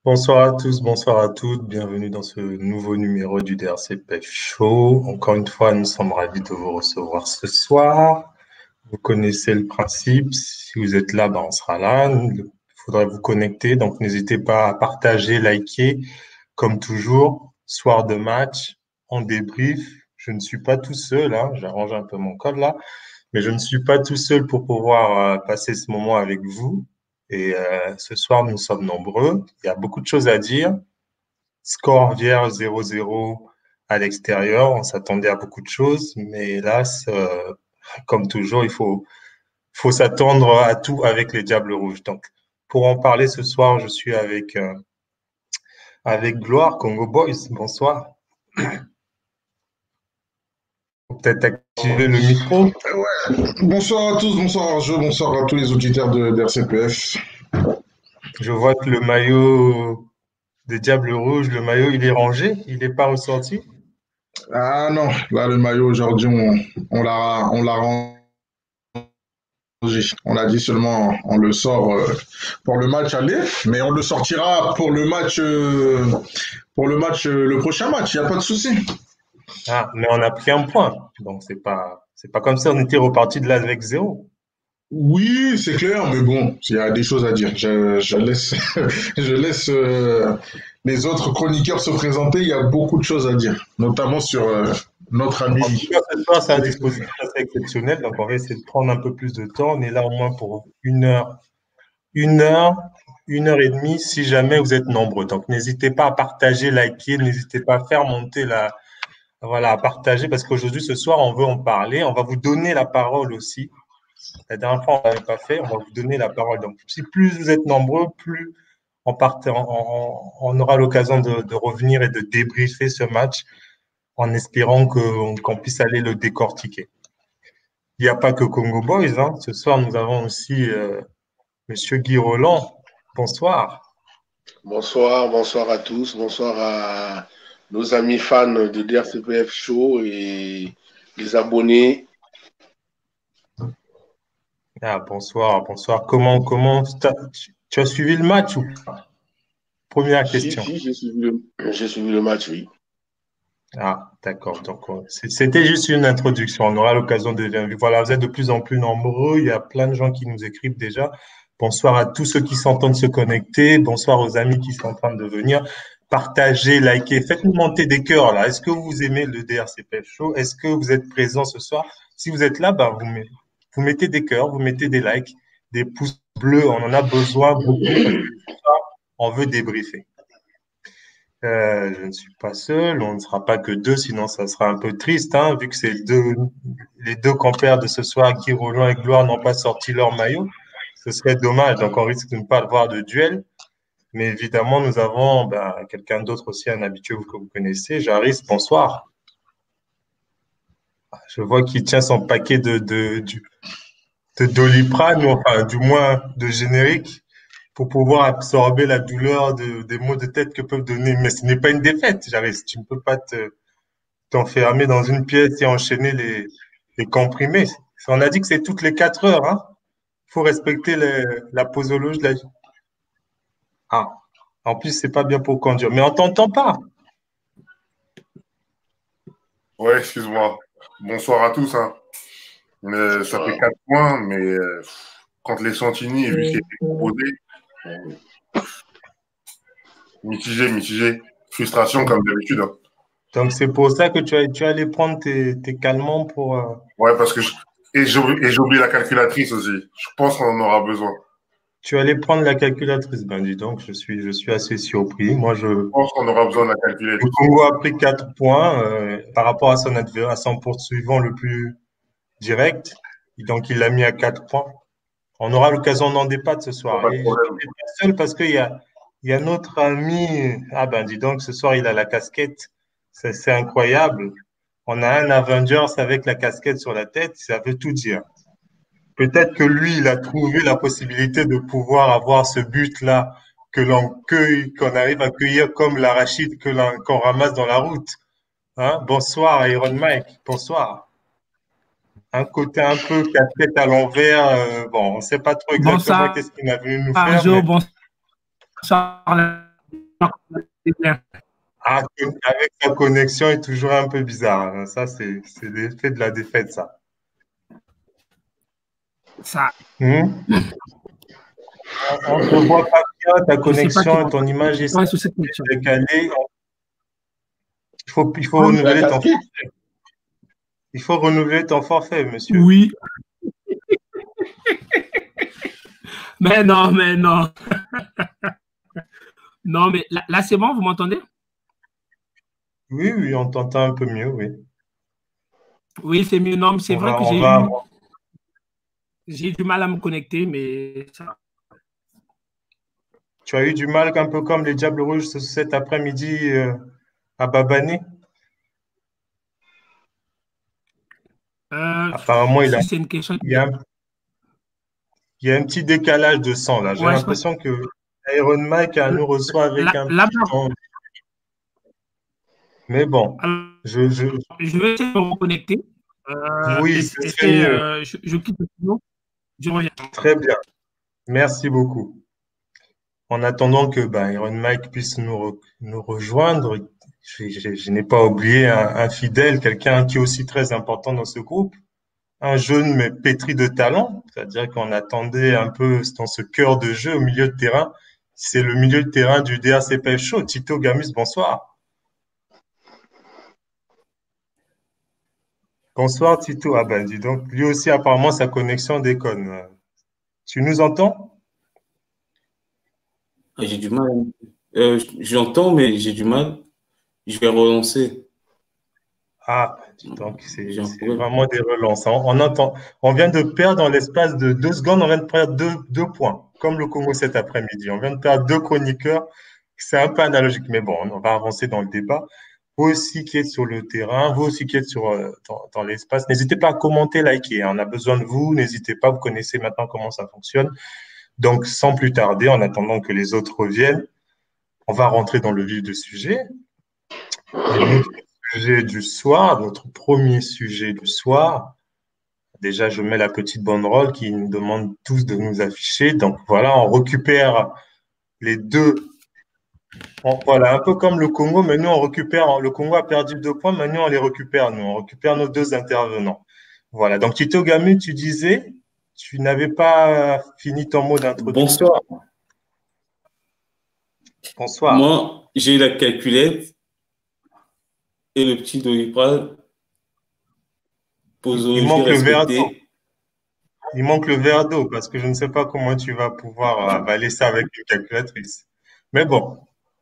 Bonsoir à tous, bonsoir à toutes, bienvenue dans ce nouveau numéro du DRCPF Show. Encore une fois, nous sommes ravis de vous recevoir ce soir. Vous connaissez le principe, si vous êtes là, on sera là. Il faudrait vous connecter, donc n'hésitez pas à partager, liker. Comme toujours, soir de match, on débrief. Je ne suis pas tout seul, j'arrange un peu mon code là, mais je ne suis pas tout seul pour pouvoir passer ce moment avec vous. Et ce soir, nous sommes nombreux. Il y a beaucoup de choses à dire. Score vierge 0-0 à l'extérieur. On s'attendait à beaucoup de choses, mais hélas, comme toujours, faut s'attendre à tout avec les Diables Rouges. Donc, pour en parler ce soir, je suis avec Gloire, Congo Boys. Bonsoir. Faut peut-être activer le micro. Bonsoir à tous, bonsoir à Joe, bonsoir à tous les auditeurs de d'RCPF. Je vois que le maillot des Diables Rouges, le maillot, il est rangé, il n'est pas ressorti. Ah non, là le maillot aujourd'hui, on l'a rangé. On a dit seulement on le sort pour le match aller, mais on le sortira pour le match, le prochain match, il n'y a pas de souci. Ah, mais on a pris un point. Donc, c'est pas comme ça, on était reparti de là avec zéro. Oui, c'est clair, mais bon, il y a des choses à dire. Je laisse, je laisse les autres chroniqueurs se présenter. Il y a beaucoup de choses à dire, notamment sur notre En tout ami. cas, ce soir, c'est un dispositif assez exceptionnel. Donc, on va essayer de prendre un peu plus de temps. On est là au moins pour une heure, une heure et demie, si jamais vous êtes nombreux. Donc, n'hésitez pas à partager, liker, n'hésitez pas à faire monter voilà, à partager parce qu'aujourd'hui, ce soir, on veut en parler. On va vous donner la parole aussi. La dernière fois, on ne l'avait pas fait. On va vous donner la parole. Donc, si plus vous êtes nombreux, plus on aura l'occasion de revenir et de débriefer ce match en espérant qu'on puisse aller le décortiquer. Il n'y a pas que Congo Boys, hein. Ce soir, nous avons aussi Monsieur Guy Roland. Bonsoir. Bonsoir, bonsoir à tous, bonsoir à nos amis fans de DRCPF Show et les abonnés. Ah, bonsoir, bonsoir. Tu as suivi le match ou pas? Première Si, question. si, j'ai suivi le match, oui. Ah, d'accord. Donc, c'était juste une introduction. On aura l'occasion de venir. Voilà, vous êtes de plus en plus nombreux. Il y a plein de gens qui nous écrivent déjà. Bonsoir à tous ceux qui sont en train de se connecter. Bonsoir aux amis qui sont en train de venir. Partagez, likez. Faites-nous monter des cœurs, là. Est-ce que vous aimez le DRCPF Show? Est-ce que vous êtes présents ce soir? Si vous êtes là, vous mettez des cœurs, vous mettez des likes, des pouces bleus. On en a besoin beaucoup parce que ce soir, on veut débriefer. Je ne suis pas seul, on ne sera pas que deux, sinon ça sera un peu triste, hein, vu que les deux compères de ce soir, Guy Roland et Gloire, n'ont pas sorti leur maillot. Ce serait dommage, donc on risque de ne pas avoir de duel. Mais évidemment, nous avons quelqu'un d'autre aussi, un habitué que vous connaissez, Jaris, bonsoir. Je vois qu'il tient son paquet de Doliprane, ou enfin, du moins de générique, pour pouvoir absorber la douleur des maux de tête que peuvent donner. Mais ce n'est pas une défaite, Jaris. Tu ne peux pas t'enfermer dans une pièce et enchaîner les comprimés. On a dit que c'est toutes les 4 heures, hein. Il faut respecter la posologie. Ah, en plus, c'est pas bien pour conduire. Mais on t'entend pas. Ouais, excuse-moi. Bonsoir à tous, hein. Ça fait 4 points, mais contre les Santini, vu ce qui a été proposé, mitigé, mitigé. Frustration comme d'habitude, hein. Donc, c'est pour ça que tu allais prendre tes calmants pour. Ouais, parce que j'ai oublié la calculatrice aussi. Je pense qu'on en aura besoin. Tu allais prendre la calculatrice. Ben, dis donc, je suis assez surpris. Moi, Je pense qu'on aura besoin de la calculatrice. le Congo a pris 4 points par rapport à à son poursuivant le plus direct. Et donc, il l'a mis à 4 points. On aura l'occasion d'en débattre ce soir. Pas de Et je problème. n'étais pas seul parce il y a notre ami. Ah ben, dis donc, ce soir, il a la casquette. C'est incroyable. On a un Avengers avec la casquette sur la tête. Ça veut tout dire. Peut-être que lui, il a trouvé la possibilité de pouvoir avoir ce but-là qu'on arrive à cueillir comme l'arachide qu'on ramasse dans la route. Hein? Bonsoir, Iron Mike. Bonsoir. Un côté un peu casquette à l'envers. Bon, on ne sait pas trop exactement Bonsoir, qu'est-ce qu'il a venu nous faire, Joe. mais Bonsoir, Ah, avec la connexion est toujours un peu bizarre, hein. Ça, c'est l'effet de la défaite, ça. Ça. Hmm? On ne te voit pas bien, ta Je sais pas connexion et ton image est décalée. Il faut renouveler ton forfait. Il faut renouveler ton forfait, monsieur. Oui. Mais non, mais non. Non, mais là c'est bon, vous m'entendez? Oui, oui, on t'entend un peu mieux, oui. Oui, c'est mieux. Non, mais c'est vrai que j'ai eu du mal à me connecter, mais ça. Tu as eu du mal, un peu comme les Diables Rouges cet après-midi à Babani? Apparemment, Si c'est une question. il y a un petit décalage de son là. J'ai Ouais, l'impression que Iron Mike nous reçoit avec un petit son. Mais bon, alors, je vais essayer de me reconnecter. oui, ce serait mieux. Je quitte le studio, je reviens. Très bien. Merci beaucoup. En attendant que Iron Mike puisse nous rejoindre, je n'ai pas oublié un fidèle, quelqu'un qui est aussi très important dans ce groupe, un jeune mais pétri de talent, c'est-à-dire qu'on attendait un peu dans ce cœur de jeu au milieu de terrain. C'est le milieu de terrain du DRCPF Show. Tito Gamus, bonsoir. Bonsoir Tito. Ah ben dis donc, lui aussi apparemment sa connexion déconne. Tu nous entends? J'ai du mal. J'entends, mais j'ai du mal. Je vais relancer. Ah, donc c'est vraiment des relances. On vient de perdre dans l'espace de 2 secondes, on vient de perdre deux points, comme le Congo cet après-midi. On vient de perdre 2 chroniqueurs. C'est un peu analogique, mais bon, on va avancer dans le débat. Vous aussi qui êtes sur le terrain, vous aussi qui êtes dans l'espace, n'hésitez pas à commenter, liker, hein. On a besoin de vous. N'hésitez pas, vous connaissez maintenant comment ça fonctionne. Donc, sans plus tarder, en attendant que les autres reviennent, on va rentrer dans le vif du sujet. Et notre sujet du soir, notre premier sujet du soir, déjà je mets la petite banderole qui nous demande tous de nous afficher. Donc voilà, on récupère les deux. Voilà, un peu comme le Congo, mais nous on récupère, le Congo a perdu 2 points, mais nous on les récupère, on récupère nos deux intervenants. Voilà, donc Tito Gamu, tu disais, tu n'avais pas fini ton mot d'introduction. Bonsoir. Bonsoir. Moi, j'ai la calculette et le petit Doliprane. Il manque le verre d'eau. Il manque le verre d'eau parce que je ne sais pas comment tu vas pouvoir avaler ça avec une calculatrice. Mais bon,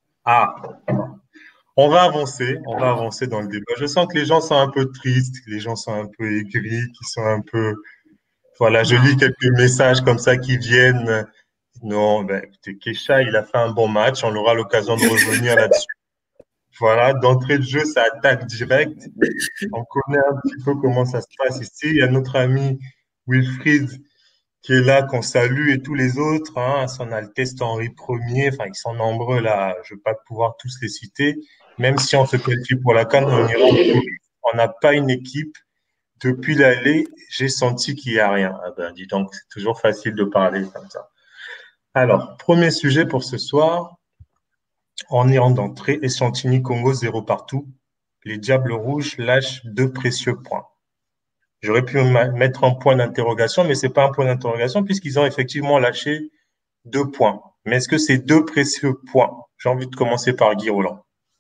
on va avancer dans le débat. Je sens que les gens sont un peu tristes, que les gens sont un peu aigris, qui sont un peu. Voilà, je lis quelques messages comme ça qui viennent. Non, écoutez, Kesha, il a fait un bon match. On aura l'occasion de revenir là-dessus. Voilà, d'entrée de jeu, ça attaque direct. On connaît un petit peu comment ça se passe ici. Il y a notre ami Wilfried qui est là, qu'on salue, et tous les autres, hein, Son Altesse Henri Ier, enfin, ils sont nombreux là, je ne vais pas pouvoir tous les citer. Même si on se qualifie pour la CAN, on ira en touriste. On n'a pas une équipe. Depuis l'aller, j'ai senti qu'il n'y a rien. Ah ben, dis donc, c'est toujours facile de parler comme ça. Alors, premier sujet pour ce soir. En Iran d'entrée, Eswatini Congo 0 partout. Les Diables Rouges lâchent 2 précieux points. J'aurais pu mettre un point d'interrogation, mais ce n'est pas un point d'interrogation puisqu'ils ont effectivement lâché 2 points. Mais est-ce que c'est 2 précieux points? J'ai envie de commencer par Guy Roland.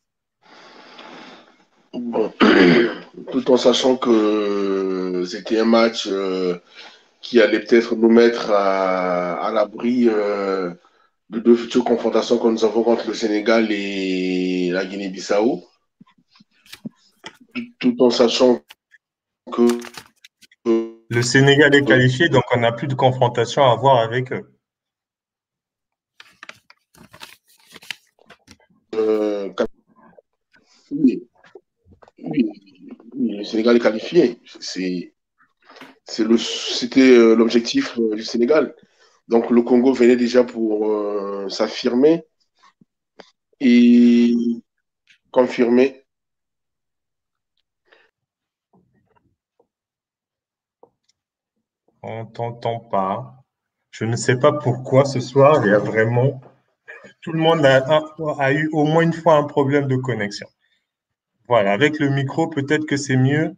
Bon, tout en sachant que c'était un match qui allait peut-être nous mettre à l'abri de 2 futures confrontations que nous avons contre le Sénégal et la Guinée-Bissau, tout en sachant que le Sénégal est qualifié, donc on n'a plus de confrontation à avoir avec eux. Oui, le Sénégal est qualifié. C'était l'objectif du Sénégal. Donc le Congo venait déjà pour s'affirmer et confirmer. On t'entend pas. Je ne sais pas pourquoi ce soir, il y a vraiment tout le monde a eu au moins une fois un problème de connexion. Voilà, avec le micro, peut-être que c'est mieux.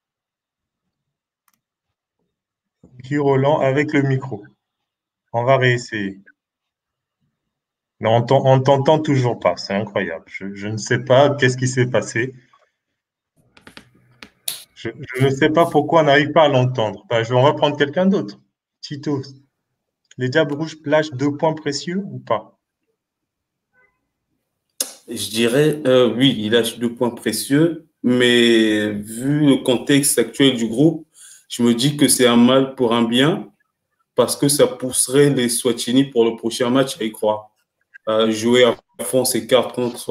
Guy Roland, avec le micro. On va réessayer. Mais on t'entend toujours pas, c'est incroyable. Je ne sais pas qu'est-ce qui s'est passé. Je ne sais pas pourquoi on n'arrive pas à l'entendre. On va prendre quelqu'un d'autre. Tito, les Diables Rouges plagent 2 points précieux ou pas? Je dirais, oui, il lâche 2 points précieux, mais vu le contexte actuel du groupe, je me dis que c'est un mal pour un bien, parce que ça pousserait les Swatini pour le prochain match à y croire, à jouer à fond ses cartes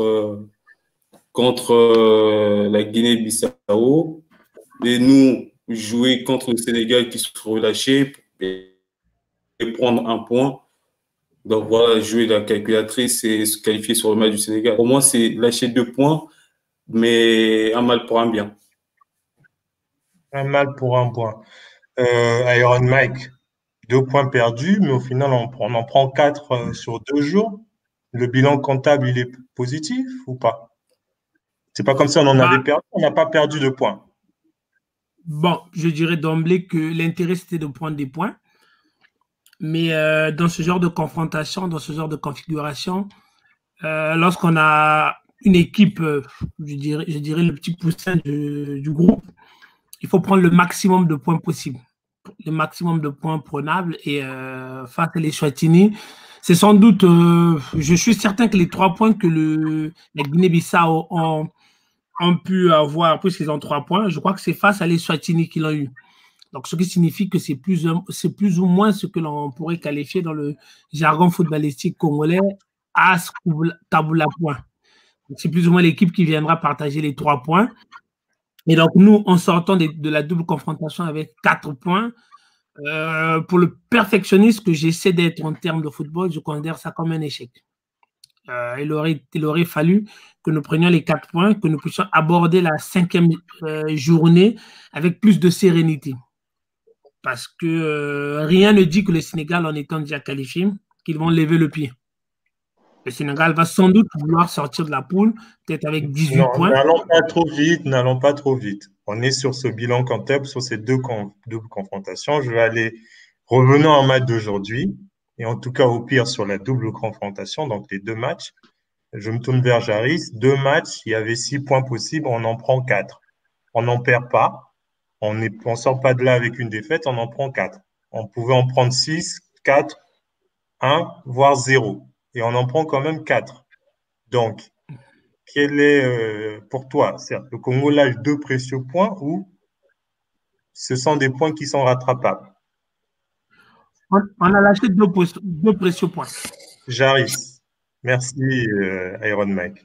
contre la Guinée-Bissau, et nous jouer contre le Sénégal qui se relâché et prendre un point. Donc voilà, jouer la calculatrice et se qualifier sur le match du Sénégal. Pour moi, c'est lâcher 2 points, mais un mal pour un bien. Un mal pour un point. Iron Mike, 2 points perdus, mais au final, on en prend 4 sur 2 jours. Le bilan comptable, il est positif ou pas? C'est pas comme si on en avait perdu, on n'a pas perdu de points. Bon, je dirais d'emblée que l'intérêt, c'était de prendre des points. Mais dans ce genre de confrontation, dans ce genre de configuration, lorsqu'on a une équipe, je dirais le petit poussin du groupe, il faut prendre le maximum de points possible, le maximum de points prenables. Et face à les Swatini, c'est sans doute, je suis certain que les 3 points que la Guinée-Bissau ont pu avoir, puisqu'ils ont 3 points, je crois que c'est face à les Swatini qu'ils l'ont eu. Donc, ce qui signifie que c'est plus ou moins ce que l'on pourrait qualifier dans le jargon footballistique congolais as tabula point. C'est plus ou moins l'équipe qui viendra partager les 3 points. Et donc, nous, en sortant de la double confrontation avec 4 points, pour le perfectionniste que j'essaie d'être en termes de football, je considère ça comme un échec. Il aurait fallu que nous prenions les 4 points, que nous puissions aborder la 5e journée avec plus de sérénité. Parce que rien ne dit que le Sénégal, en étant déjà qualifié, qu'ils vont lever le pied. Le Sénégal va sans doute vouloir sortir de la poule, peut-être avec 18 points. N'allons pas trop vite. On est sur ce bilan comptable, sur ces doubles confrontations. Je vais aller, revenons en match d'aujourd'hui, et en tout cas au pire sur la double confrontation, donc les 2 matchs. Je me tourne vers Jaris. 2 matchs, il y avait 6 points possibles, on en prend 4. On n'en perd pas. On ne sort pas de là avec une défaite, on en prend 4. On pouvait en prendre 6, 4, 1, voire 0. Et on en prend quand même 4. Donc, quel est pour toi, certes, le Congo lâche 2 précieux points ou ce sont des points qui sont rattrapables? On a lâché 2 précieux points. Jaris, merci Iron Mike.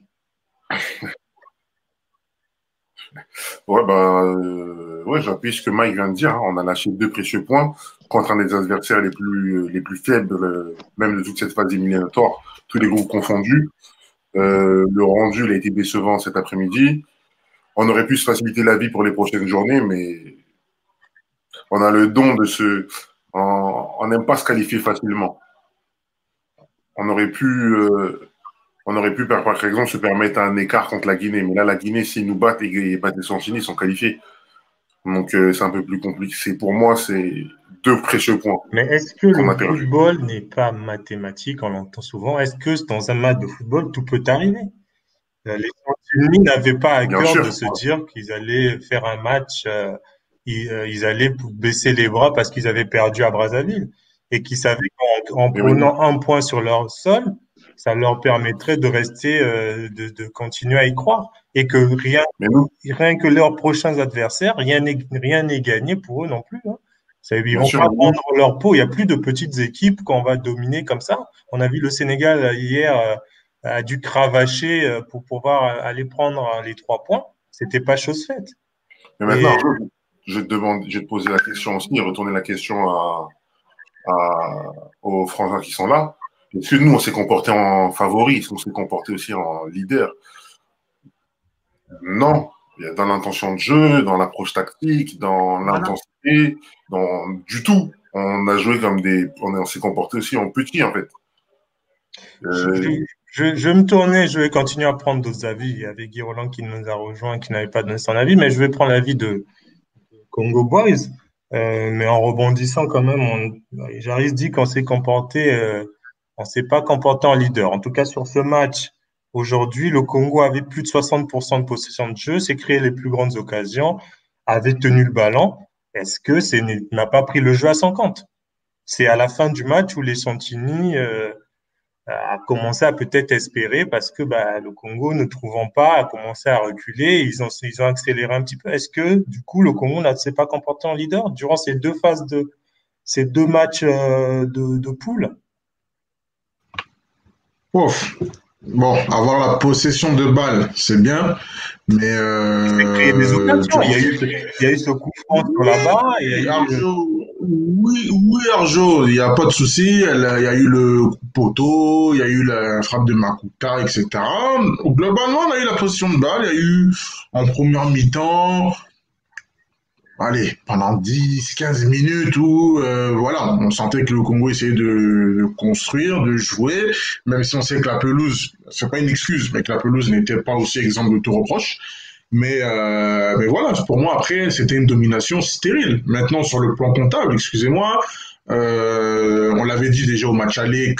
Ouais, j'appuie ce que Mike vient de dire. Hein. On a lâché 2 précieux points contre un des adversaires les plus faibles, même de toute cette phase éliminatoire, tous les groupes confondus. Le rendu il a été décevant cet après-midi. On aurait pu se faciliter la vie pour les prochaines journées, mais on a le don de on n'aime pas se qualifier facilement. On aurait pu, par exemple, se permettre un écart contre la Guinée. Mais là, la Guinée, s'ils nous battent et battent les Swatini, ils sont qualifiés. Donc, c'est un peu plus compliqué. Pour moi, c'est 2 précieux points. Mais est-ce que le football n'est pas mathématique? On l'entend souvent. Est-ce que dans un match de football, tout peut arriver? Les Swatini n'avaient pas à cœur de se dire qu'ils allaient faire un match, ils allaient baisser les bras parce qu'ils avaient perdu à Brazzaville et qu'ils savaient qu'en prenant 1 point sur leur sol, ça leur permettrait de rester, de continuer à y croire et que rien que leurs prochains adversaires, rien n'est gagné pour eux non plus. Hein. Ils vont pas prendre leur peau. Il n'y a plus de petites équipes qu'on va dominer comme ça. On a vu le Sénégal hier a dû cravacher pour pouvoir aller prendre les 3 points. C'était pas chose faite. Mais maintenant, je vais te poser la question aussi, retourner la question aux Français qui sont là. Est-ce que nous, on s'est comporté en favori? Est-ce qu'on s'est comporté aussi en leader? Non. Dans l'intention de jeu, dans l'approche tactique, dans l'intensité, du tout. On a joué comme on s'est comporté aussi en petit, en fait. Je vais me tourner, je vais continuer à prendre d'autres avis. Il y avait Guy Roland qui nous a rejoint, qui n'avait pas donné son avis, mais je vais prendre l'avis de Congo Boys. Mais en rebondissant quand même, Jarvis dit qu'on s'est comporté, on s'est pas comporté en leader. En tout cas, sur ce match, aujourd'hui, le Congo avait plus de 60% de possession de jeu, s'est créé les plus grandes occasions, avait tenu le ballon. Est-ce que n'a pas pris le jeu à son compte? C'est à la fin du match où les Santini a commencé à peut-être espérer parce que bah, le Congo, ne trouvant pas, a commencé à reculer. Ils ont accéléré un petit peu. Est-ce que du coup, le Congo ne s'est pas comporté en leader durant ces deux matchs de poule? Ouf. Bon, avoir la possession de balle, c'est bien, mais C'est créer des occasions. durant... Il y a eu ce coup franc sur la barre. Il y a Oui, eu, Arjo, oui, Arjo, il n'y a pas de souci. Il y a eu le coup de poteau, il y a eu la frappe de Makuta, etc. Globalement, on a eu la possession de balle. Il y a eu en première mi-temps, allez, pendant 10, 15 minutes où, voilà, on sentait que le Congo essayait de construire, de jouer, même si on sait que la pelouse, c'est pas une excuse, mais que la pelouse n'était pas aussi exemple de tout reproche. Mais voilà, pour moi, après, c'était une domination stérile. Maintenant, sur le plan comptable, excusez-moi, on l'avait dit déjà au match aller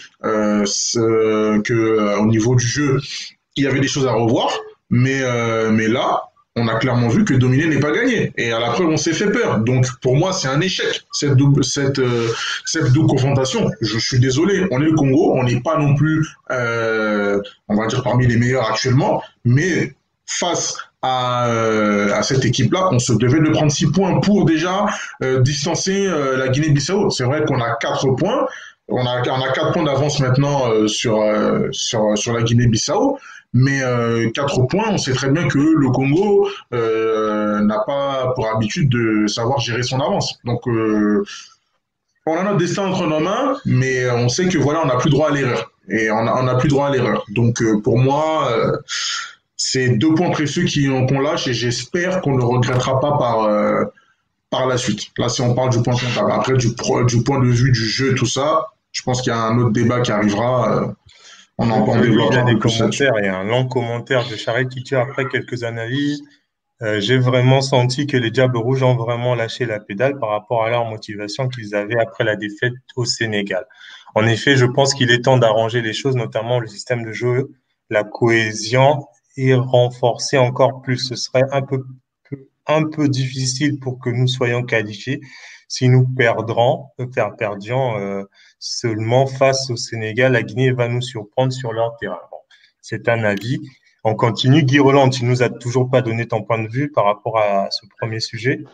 que au niveau du jeu, il y avait des choses à revoir. Mais là, on a clairement vu que dominer n'est pas gagné. Et à la preuve, on s'est fait peur. Donc, pour moi, c'est un échec, cette double confrontation. Je suis désolé, on est le Congo, on n'est pas non plus, on va dire, parmi les meilleurs actuellement, mais face à cette équipe-là, on se devait de prendre 6 points pour déjà distancer la Guinée-Bissau. C'est vrai qu'on a 4 points. On a 4 points d'avance maintenant sur la Guinée-Bissau. Mais 4 points, on sait très bien que le Congo n'a pas pour habitude de savoir gérer son avance. Donc, on a notre destin entre nos mains, mais on sait que voilà, on n'a plus droit à l'erreur. Et on n'a plus droit à l'erreur. Donc, pour moi, c'est 2 points précieux qu'on lâche et j'espère qu'on ne regrettera pas par la suite. Là, si on parle du point comptable. Après, du point de vue du jeu, tout ça, je pense qu'il y a un autre débat qui arrivera. On en Il y a développera un des peu plus là-dessus. commentaires et un long commentaire de Charles Titi après quelques analyses. J'ai vraiment senti que les Diables Rouges ont vraiment lâché la pédale par rapport à leur motivation qu'ils avaient après la défaite au Sénégal. En effet, je pense qu'il est temps d'arranger les choses, notamment le système de jeu, la cohésion et renforcer encore plus. Ce serait un peu difficile pour que nous soyons qualifiés si nous perdions seulement face au Sénégal. La Guinée va nous surprendre sur leur terrain. Bon, c'est un avis. On continue. Guy Roland, tu nous as toujours pas donné ton point de vue par rapport à ce premier sujet.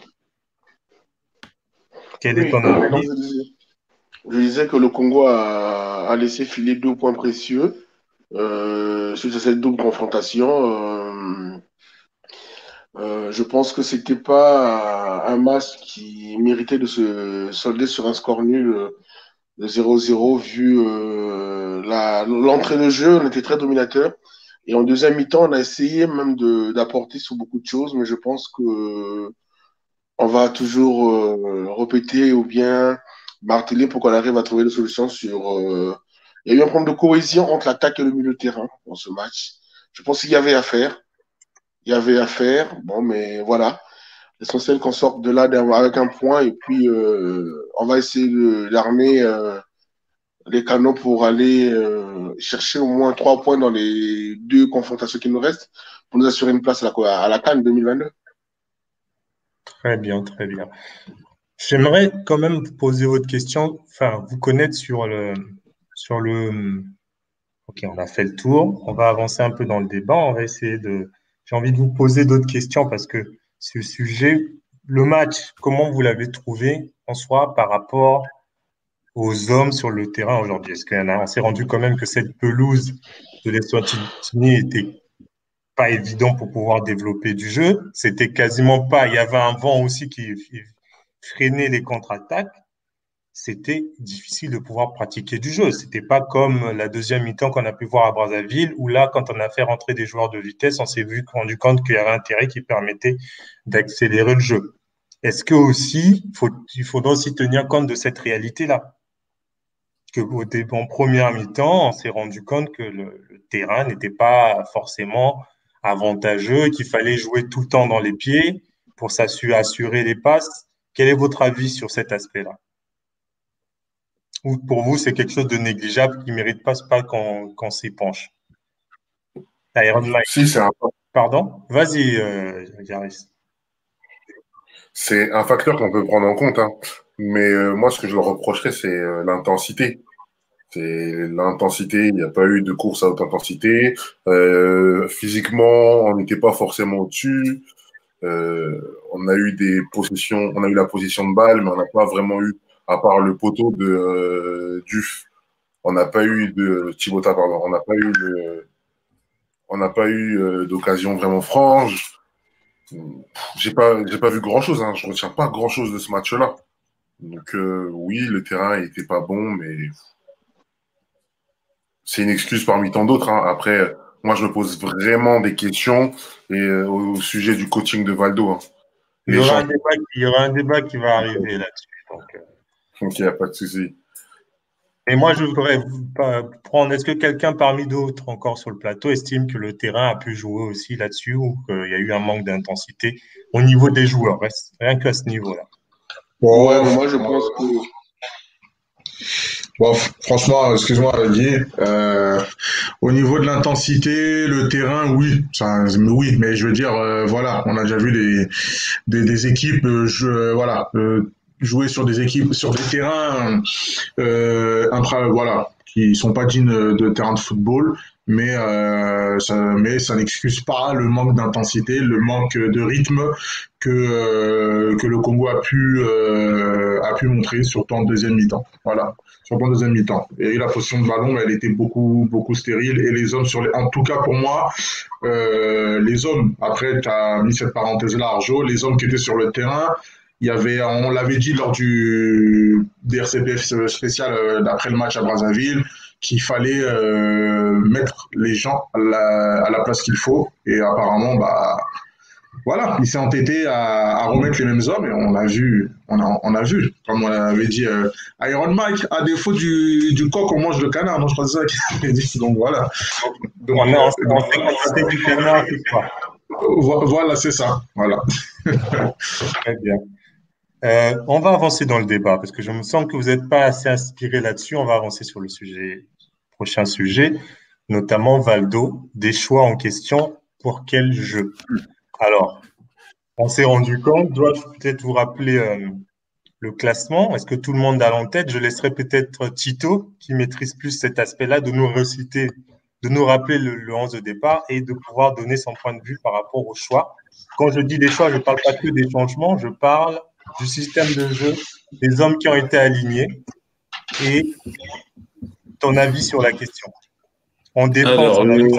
Quel est Oui, ton donc avis? je disais que le Congo a laissé filer 2 points précieux suite à cette double confrontation. Je pense que c'était pas un match qui méritait de se solder sur un score nul de 0-0 vu l'entrée de jeu, on était très dominateur. Et en deuxième mi-temps, on a essayé même d'apporter sur beaucoup de choses, mais je pense que on va toujours répéter ou bien marteler pour qu'on arrive à trouver des solutions sur. Il y a eu un problème de cohésion entre l'attaque et le milieu de terrain dans ce match. Je pense qu'il y avait à faire. Il y avait à faire. Bon, mais voilà. L'essentiel qu'on sorte de là avec un point et puis on va essayer d'armer les canaux pour aller chercher au moins 3 points dans les 2 confrontations qui nous restent pour nous assurer une place à la CAN 2022. Très bien, très bien. J'aimerais quand même vous poser votre question, enfin, vous connaître sur le, ok, on a fait le tour. On va avancer un peu dans le débat. J'ai envie de vous poser d'autres questions parce que ce sujet, le match, comment vous l'avez trouvé en soi par rapport aux hommes sur le terrain aujourd'hui? Est-ce on s'est rendu quand même que cette pelouse de l'Eswatini était pas évident pour pouvoir développer du jeu. C'était quasiment pas, il y avait un vent aussi qui freinait les contre-attaques. C'était difficile de pouvoir pratiquer du jeu. C'était pas comme la deuxième mi-temps qu'on a pu voir à Brazzaville, où là, quand on a fait rentrer des joueurs de vitesse, on s'est rendu compte qu'il y avait un intérêt qui permettait d'accélérer le jeu. Est-ce que aussi, il faudra aussi tenir compte de cette réalité-là? en première mi-temps, on s'est rendu compte que le terrain n'était pas forcément avantageux et qu'il fallait jouer tout le temps dans les pieds pour assurer les passes. Quel est votre avis sur cet aspect-là? Ou pour vous, c'est quelque chose de négligeable qui ne mérite pas qu'on s'y penche? Iron Mike. Si, Pardon? Vas-y, Yaris. c'est un facteur qu'on peut prendre en compte, hein. Mais moi, ce que je leur reprocherais, c'est l'intensité. C'est l'intensité. Il n'y a pas eu de course à haute intensité. Physiquement, on n'était pas forcément au-dessus. On a eu la possession de balle, mais on n'a pas vraiment eu, à part le poteau de Duf, on n'a pas eu de Thibota, pardon, on n'a pas eu d'occasion vraiment franche. J'ai pas vu grand-chose, hein. Je retiens pas grand-chose de ce match-là. Donc oui, le terrain n'était pas bon, mais c'est une excuse parmi tant d'autres, hein. Après, moi, je me pose vraiment des questions au sujet du coaching de Valdo, hein. Il y aura un débat qui va arriver là-dessus. Donc il n'y a pas de souci. Et moi, je voudrais prendre, est-ce que quelqu'un parmi d'autres encore sur le plateau estime que le terrain a pu jouer aussi là-dessus ou qu'il y a eu un manque d'intensité au niveau des joueurs, rien qu'à ce niveau-là? Ouais, moi je pense que. Bon, franchement, excuse-moi, Guy, au niveau de l'intensité, le terrain, oui, oui, mais je veux dire, voilà, on a déjà vu des équipes, jouer sur des équipes, sur des terrains, voilà, qui sont pas dignes de terrain de football, mais ça n'excuse pas le manque d'intensité, le manque de rythme que le Congo a pu montrer, surtout en deuxième mi-temps. Voilà. Surtout en deuxième mi-temps. Et la possession de ballon, elle était beaucoup, beaucoup stérile. Et les hommes en tout cas pour moi, les hommes, après tu as mis cette parenthèse-là, Arjo, les hommes qui étaient sur le terrain, on l'avait dit lors du DRCPF spécial d'après le match à Brazzaville, qu'il fallait mettre les gens à la place qu'il faut. Et apparemment, voilà, il s'est entêté à remettre les mêmes hommes et on a vu, comme on avait dit, Iron Mike, à défaut du coq, on mange le canard. Non, je crois que c'est ça qu'il avait dit. Donc voilà. Donc, on sait qu'on fait du canard, c'est quoi? Voilà, c'est ça. Voilà. Très bien. On va avancer dans le débat parce que je me sens que vous n'êtes pas assez inspiré là-dessus. On va avancer sur le prochain sujet, notamment Valdo, des choix en question pour quel jeu? Alors, on s'est rendu compte, dois-je peut-être vous rappeler le classement? Est-ce que tout le monde a en tête? Je laisserai peut-être Tito, qui maîtrise plus cet aspect-là, de nous reciter, de nous rappeler le 11 de départ et de pouvoir donner son point de vue par rapport au choix. Quand je dis des choix, je ne parle pas que des changements, je parle du système de jeu, des hommes qui ont été alignés et ton avis sur la question. On dépend son avis.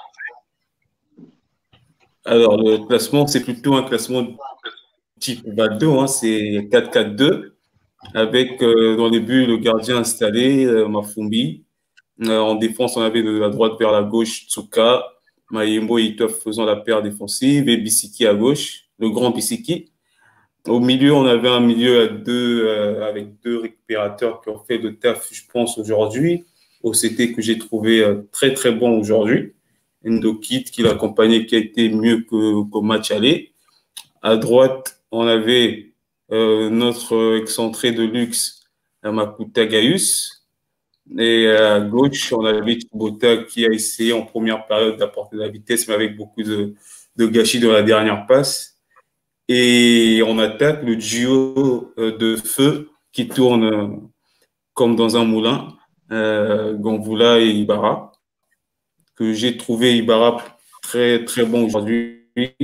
Alors, le classement, c'est plutôt un classement type Valdo, hein, c'est 4-4-2, avec dans les buts le gardien installé, Mafumbi. En défense, on avait de la droite vers la gauche Tsuka, Mayembo et Itoff faisant la paire défensive, et Bissiki à gauche, le grand Bissiki. Au milieu, on avait un milieu avec deux récupérateurs qui ont fait le taf, je pense, aujourd'hui. OCT que j'ai trouvé très, très bon aujourd'hui. Ndokit qui l'accompagnait, qui a été mieux qu'au match aller. À droite, on avait notre excentré de luxe, Makuta Gaius. Et à gauche, on avait Tibota qui a essayé en première période d'apporter de la vitesse, mais avec beaucoup de gâchis dans la dernière passe. Et on attaque le duo de feu qui tourne comme dans un moulin, Gambula et Ibarra, que j'ai trouvé Ibarra très, très bon aujourd'hui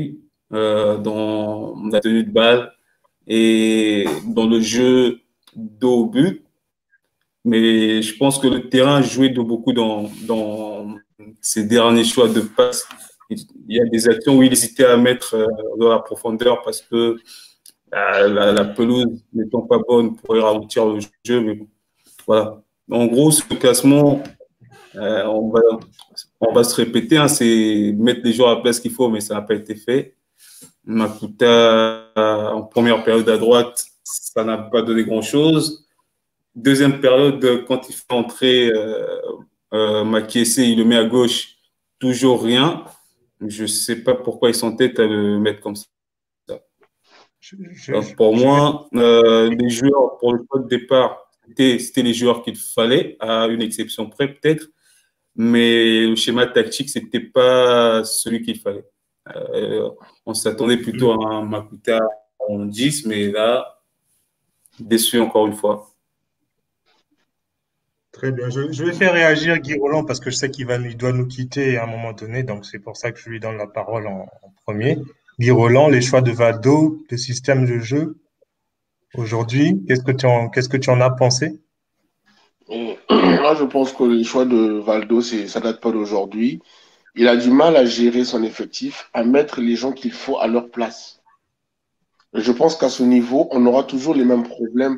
dans la tenue de balle et dans le jeu dos au but. Mais je pense que le terrain a joué de beaucoup dans ces derniers choix de passe. Il y a des actions où il hésitait à mettre dans la profondeur parce que la pelouse n'étant pas bonne pourrait ralentir le jeu. Mais bon, voilà. En gros, ce classement, on va se répéter, hein, c'est mettre les joueurs à la place qu'il faut, mais ça n'a pas été fait. Makuta, en première période à droite, ça n'a pas donné grand-chose. deuxième période, quand il fait entrer Makiese, il le met à gauche, toujours rien. Je ne sais pas pourquoi ils s'entêtent à le mettre comme ça. Pour moi, les joueurs, pour le choix de départ, c'était les joueurs qu'il fallait, à une exception près peut-être, mais le schéma tactique, ce n'était pas celui qu'il fallait. On s'attendait plutôt à un Makuta en 10, mais là, déçu encore une fois. Très bien. Je vais faire réagir Guy Roland parce que je sais il doit nous quitter à un moment donné, donc c'est pour ça que je lui donne la parole en premier. Guy Roland, les choix de Valdo, le système de jeu aujourd'hui, qu'est-ce que tu en as pensé? Moi, je pense que le choix de Valdo, ça date pas d'aujourd'hui. Il a du mal à gérer son effectif, à mettre les gens qu'il faut à leur place. Je pense qu'à ce niveau, on aura toujours les mêmes problèmes.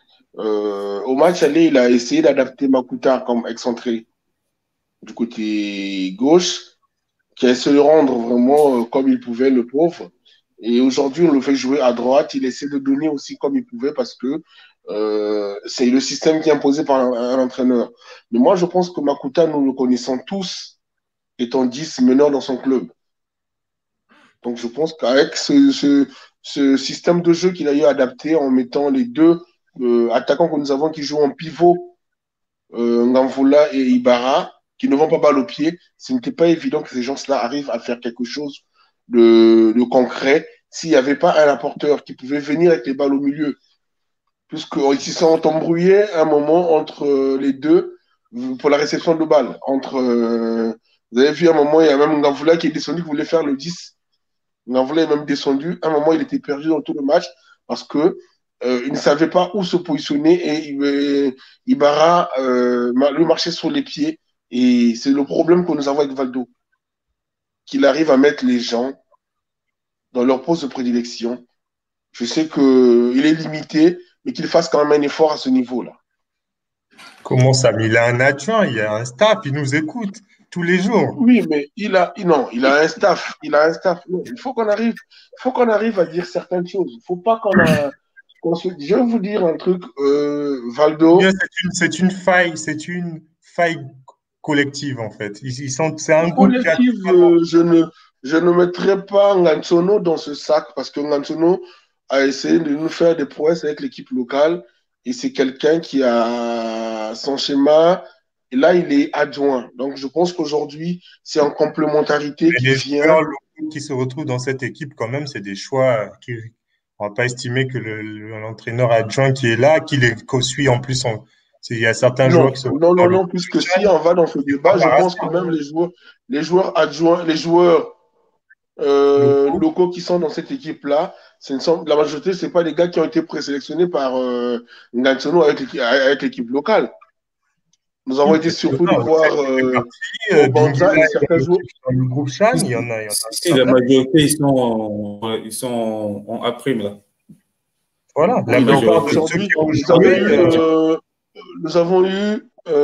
Au match aller, il a essayé d'adapter Makuta comme excentré du côté gauche, qui a essayé de rendre vraiment comme il pouvait, le pauvre. Et aujourd'hui, on le fait jouer à droite. Il essaie de donner aussi comme il pouvait parce que c'est le système qui est imposé par un entraîneur. Mais moi, je pense que Makuta, nous le connaissons tous, étant 10 meneur dans son club. Donc, je pense qu'avec ce système de jeu qu'il a eu adapté en mettant les deux attaquants que nous avons qui jouent en pivot, Ngamvula et Ibarra, qui ne vont pas balle au pied, ce n'était pas évident que ces gens-là arrivent à faire quelque chose de concret s'il n'y avait pas un apporteur qui pouvait venir avec les balles au milieu. Puisqu'ils se sont embrouillés un moment entre les deux pour la réception de balles. Vous avez vu un moment, il y a même Ngamvula qui est descendu, qui voulait faire le 10. Ngamvula est même descendu. À un moment, il était perdu dans tout le match parce que il ne savait pas où se positionner et Ibarra lui marchait sur les pieds. Et c'est le problème que nous avons avec Valdo. Qu'il arrive à mettre les gens dans leur poste de prédilection. Je sais qu'il est limité, mais qu'il fasse quand même un effort à ce niveau-là. Comment ça? Mais il a un adjoint, il a un staff, il nous écoute tous les jours. Oui, mais il a un staff. Il a un staff. Non, il faut qu'on arrive à dire certaines choses. Il ne faut pas je vais vous dire un truc, Valdo. C'est une faille collective en fait. C'est un groupe collective. Je ne mettrai pas Ngansono dans ce sac parce que Ngansono a essayé de nous faire des prouesses avec l'équipe locale et c'est quelqu'un qui a son schéma. Et là, il est adjoint. Donc, je pense qu'aujourd'hui, c'est en complémentarité qui vient. Les joueurs locaux qui se retrouvent dans cette équipe, quand même, c'est des choix qui. On ne va pas estimer que l'entraîneur adjoint qui est là, qui les co-suit en plus. Il y a certains joueurs qui sont. Non, puisque si on va dans ce débat, je pense que même les joueurs adjoints, les joueurs locaux qui sont dans cette équipe-là, la majorité, ce n'est pas des gars qui ont été présélectionnés par Ngansono avec l'équipe locale. Nous avons été surpris de voir Banza et certains joueurs. Dans le groupe Chan, il y en a. Si, la majorité, ils sont en A', là. Voilà, la majorité de ceux qui ont joué. Nous avons eu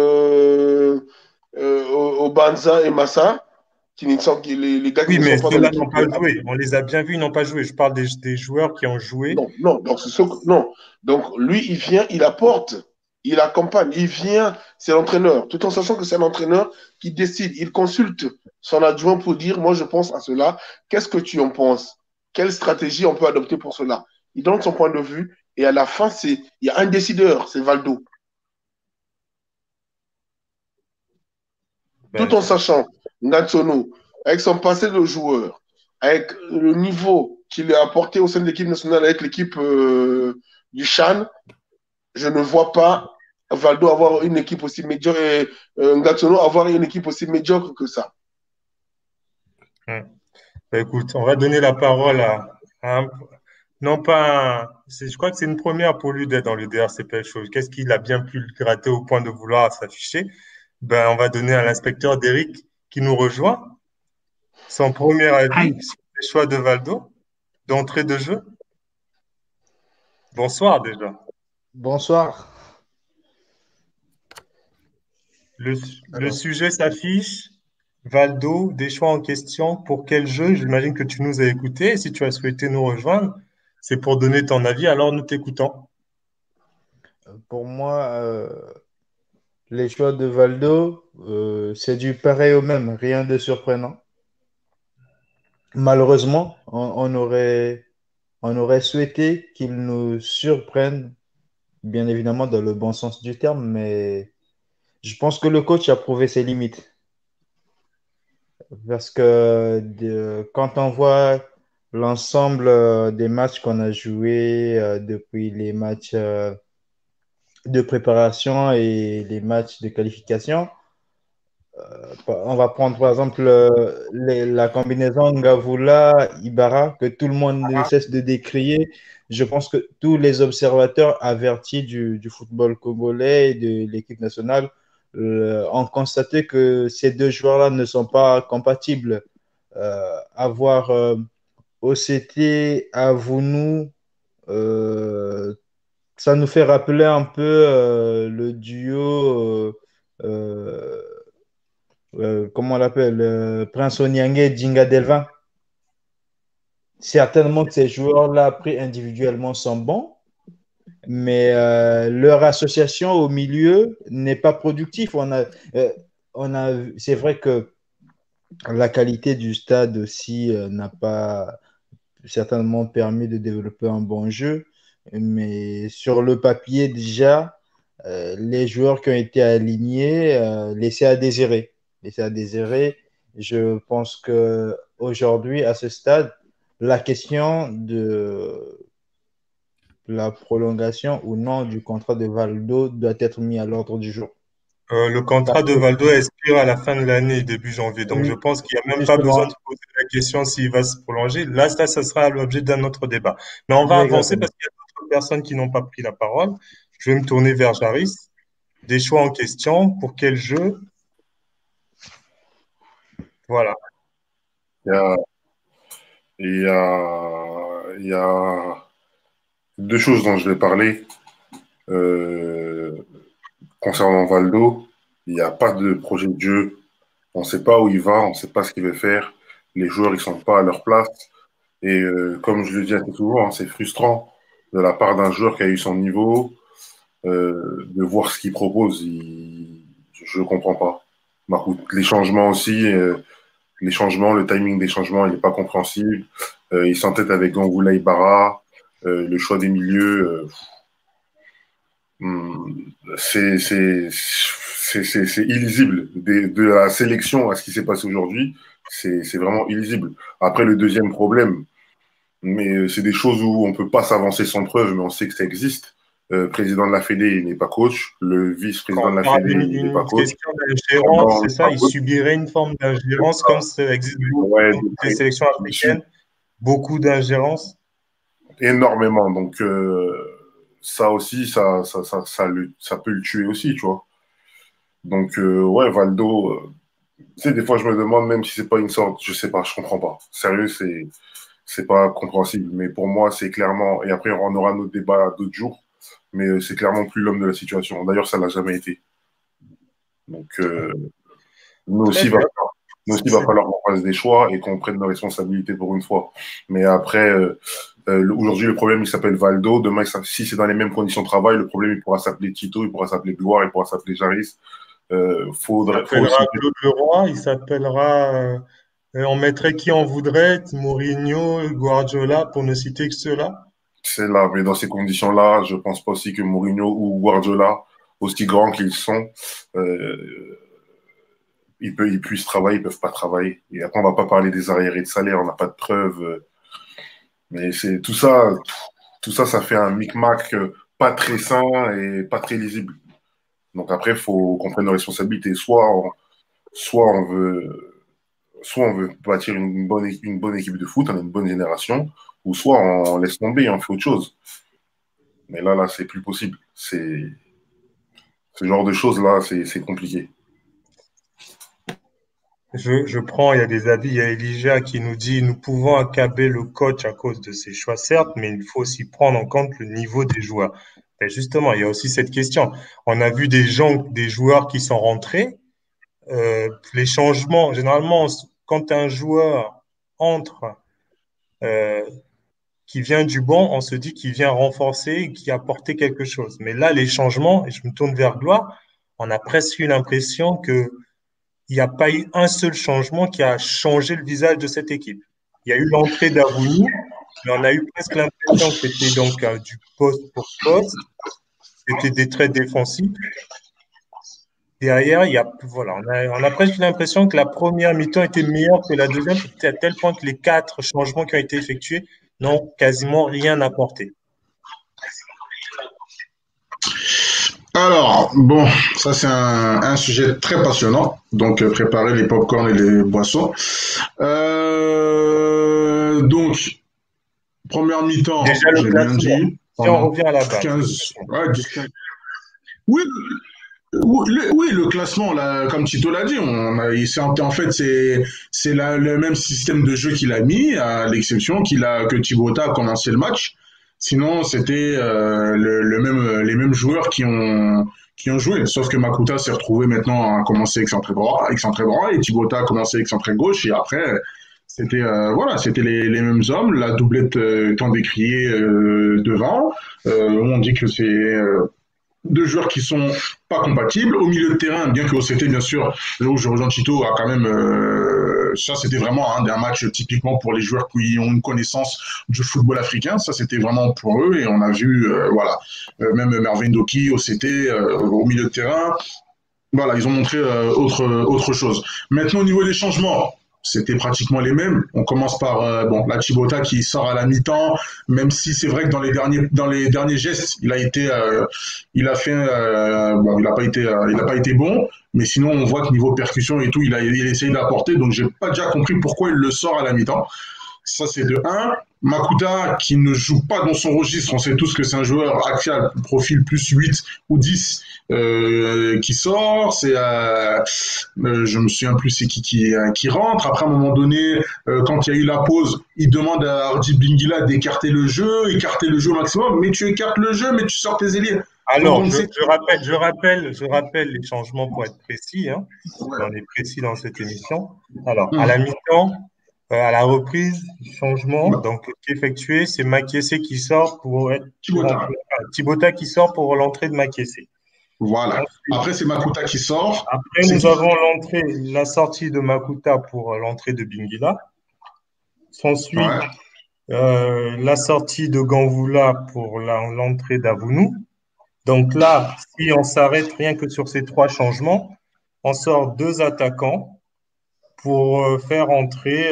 Banza et Massa, les gars qui ne sont pas dans n'ont pas joué. On les a bien vus, ils n'ont pas joué. Je parle des joueurs qui ont joué. Non. Donc, lui, il vient, il apporte. Il accompagne, il vient, c'est l'entraîneur, tout en sachant que c'est l'entraîneur qui décide. Il consulte son adjoint pour dire, moi je pense à cela, qu'est-ce que tu en penses? Quelle stratégie on peut adopter pour cela? Il donne son point de vue et à la fin, il y a un décideur, c'est Valdo. Tout en sachant, Ngansono, avec son passé de joueur, avec le niveau qu'il a apporté au sein de l'équipe nationale, avec l'équipe du Chan, je ne vois pas Valdo avoir une équipe aussi médiocre et Ngansono avoir une équipe aussi médiocre que ça. Écoute, on va donner la parole à non pas je crois que c'est une première pour lui d'être dans le DRCPL Show. Qu'est-ce qu'il a bien pu gratter au point de vouloir s'afficher? On va donner à l'inspecteur Derrick qui nous rejoint son premier avis sur les choix de Valdo d'entrée de jeu. Bonsoir déjà. Bonsoir. Le sujet s'affiche. Valdo, des choix en question. Pour quel jeu? J'imagine que tu nous as écoutés. Et si tu as souhaité nous rejoindre, c'est pour donner ton avis. Alors, nous t'écoutons. pour moi, les choix de Valdo, c'est du pareil au même, rien de surprenant. Malheureusement, on aurait souhaité qu'il nous surprenne, bien évidemment dans le bon sens du terme, mais je pense que le coach a prouvé ses limites. Parce que quand on voit l'ensemble des matchs qu'on a joués depuis les matchs de préparation et les matchs de qualification, on va prendre par exemple la combinaison Ngavula-Ibarra que tout le monde ne cesse de décrier. Je pense que tous les observateurs avertis du football congolais et de l'équipe nationale ont constaté que ces deux joueurs-là ne sont pas compatibles. Avoir OCT, Avounou, euh, ça nous fait rappeler un peu le duo. Euh, comment on l'appelle, Prince Onyangé et Djinga Delvin. Certainement que ces joueurs-là, pris individuellement, sont bons, mais leur association au milieu n'est pas productive. C'est vrai que la qualité du stade aussi n'a pas certainement permis de développer un bon jeu, mais sur le papier déjà, les joueurs qui ont été alignés laissaient à désirer. Laissaient à désirer. Je pense que aujourd'hui, à ce stade, la question de la prolongation ou non du contrat de Valdo doit être mis à l'ordre du jour. Le contrat Parce de que, Valdo expire à la fin de l'année, début janvier. Donc, je pense qu'il n'y a même pas besoin justement, de poser la question s'il va se prolonger. Là, ça sera l'objet d'un autre débat. Mais on va avancer exactement. parce qu'il y a d'autres personnes qui n'ont pas pris la parole. Je vais me tourner vers Jaris. Des choix en question. Pour quel jeu? Voilà. Il y a, il y a deux choses dont je vais parler. Euh, Concernant Valdo, il n'y a pas de projet de jeu. On ne sait pas où il va, on ne sait pas ce qu'il veut faire. Les joueurs, ils ne sont pas à leur place. Et comme je le dis assez souvent, hein, c'est frustrant de la part d'un joueur qui a eu son niveau, de voir ce qu'il propose. Je ne comprends pas. Bah, les changements aussi, les changements, le timing des changements, il n'est pas compréhensible. Il s'entête avec Gangoula Ibarra, le choix des milieux. C'est illisible. De la sélection à ce qui s'est passé aujourd'hui, c'est vraiment illisible. Après, le deuxième problème, mais c'est des choses où on ne peut pas s'avancer sans preuve, mais on sait que ça existe. Président de la Fédé, il n'est pas coach. Le vice-président Quand de on la parle Fédé, il n'est pas d'une coach. question d'ingérence, Pendant c'est ça, il subirait une forme d'ingérence comme ça existe ouais, dans toutes les sélections africaines, beaucoup d'ingérence. énormément. Donc, ça aussi, ça peut le tuer aussi, tu vois. Donc, ouais, Valdo, tu sais, des fois, je me demande, même si c'est pas une sorte, je sais pas, je comprends pas. Sérieux, c'est pas compréhensible. Mais pour moi, c'est clairement, et après, on aura notre débat d'autres jours, mais c'est clairement plus l'homme de la situation. D'ailleurs, ça l'a jamais été. Donc, nous Très aussi, bien. il va falloir qu'on fasse des choix et qu'on prenne nos responsabilités pour une fois. Mais après, aujourd'hui, le problème, il s'appelle Valdo. Demain, si c'est dans les mêmes conditions de travail, le problème, il pourra s'appeler Tito, il pourra s'appeler Gloire, il pourra s'appeler Jaris. Il Faut s'appellera aussi. Claude Leroy, il s'appellera, on mettrait qui on voudrait, Mourinho, Guardiola, pour ne citer que ceux-là. C'est là, mais dans ces conditions-là, je pense pas aussi que Mourinho ou Guardiola, aussi grands qu'ils sont, euh, ils puissent travailler, ils peuvent pas travailler. Et après, on va pas parler des arriérés de salaire, on n'a pas de preuves. Mais c'est tout ça, ça fait un micmac pas très sain et pas très lisible. Donc après, il faut qu'on prenne nos responsabilités. Soit on veut, soit on veut bâtir une bonne équipe de foot, on a une bonne génération, ou soit on laisse tomber et on fait autre chose. Mais là, c'est plus possible. Ce genre de choses-là, c'est compliqué. Je prends, il y a des avis, il y a Elijah qui nous dit, nous pouvons accabler le coach à cause de ses choix, certes, mais il faut aussi prendre en compte le niveau des joueurs. Et justement, il y a aussi cette question. On a vu des joueurs qui sont rentrés. Les changements, généralement, quand un joueur entre, euh, qui vient du banc, on se dit qu'il vient renforcer, qui apporter quelque chose. Mais là, les changements, et je me tourne vers Gloire, on a presque eu l'impression qu'il n'y a pas eu un seul changement qui a changé le visage de cette équipe. Il y a eu l'entrée d'Avouni, mais on a eu presque l'impression que c'était donc du poste pour poste. C'était des traits défensifs. Derrière, voilà, on a presque l'impression que la première mi-temps était meilleure que la deuxième, à tel point que les 4 changements qui ont été effectués n'ont quasiment rien apporté. Alors, bon, ça c'est un sujet très passionnant, donc préparez les pop-corn et les boissons. Donc, première mi-temps, déjà le j'ai bien classement. dit. Si on revient à la base. 15, ouais, 10, 15. Oui, le classement, là, comme Tito l'a dit, en fait, c'est le même système de jeu qu'il a mis, à l'exception que Thibota a commencé le match. Sinon, c'était les mêmes joueurs qui ont joué. Sauf que Makuta s'est retrouvé maintenant à commencer excentré droit, et Thibota a commencé excentré gauche, et après, c'était les mêmes hommes, la doublette étant décriée devant. On dit que c'est deux joueurs qui sont pas compatibles. Au milieu de terrain, bien que OCT, bien sûr, là où je rejoins Chito, a quand même... ça, c'était vraiment un match typiquement pour les joueurs qui ont une connaissance du football africain. Ça, c'était vraiment pour eux. Et on a vu, même Mervyn Doki, OCT, au milieu de terrain. Voilà, ils ont montré autre chose. Maintenant, au niveau des changements, c'était pratiquement les mêmes. On commence par la Thibota qui sort à la mi-temps, même si c'est vrai que dans les derniers gestes, il n'a pas été bon, mais sinon on voit que niveau percussion et tout, il essaye d'apporter, donc j'ai pas déjà compris pourquoi il le sort à la mi-temps. Ça, c'est de 1. Makuta, qui ne joue pas dans son registre, on sait tous que c'est un joueur axial, profil plus 8 ou 10, qui sort. Je me souviens plus c'est qui rentre. Après, à un moment donné, quand il y a eu la pause, il demande à Hardy Bingila d'écarter le jeu au maximum. Mais tu écartes le jeu, mais tu sors tes ailiers. Alors, je rappelle les changements pour être précis. Hein. Ouais. On est précis dans cette émission. Alors, à la mi-temps, à la reprise, changement donc qui est effectué, c'est Makiese qui sort pour être Thibota qui sort pour l'entrée de Makiese. Voilà. Ensuite, après, c'est Makuta qui sort. Après, nous avons la sortie de Makuta pour l'entrée de Bingila. S'ensuit la sortie de Ganvula pour l'entrée d'Avounou. Donc là, si on s'arrête rien que sur ces 3 changements, on sort 2 attaquants pour faire entrer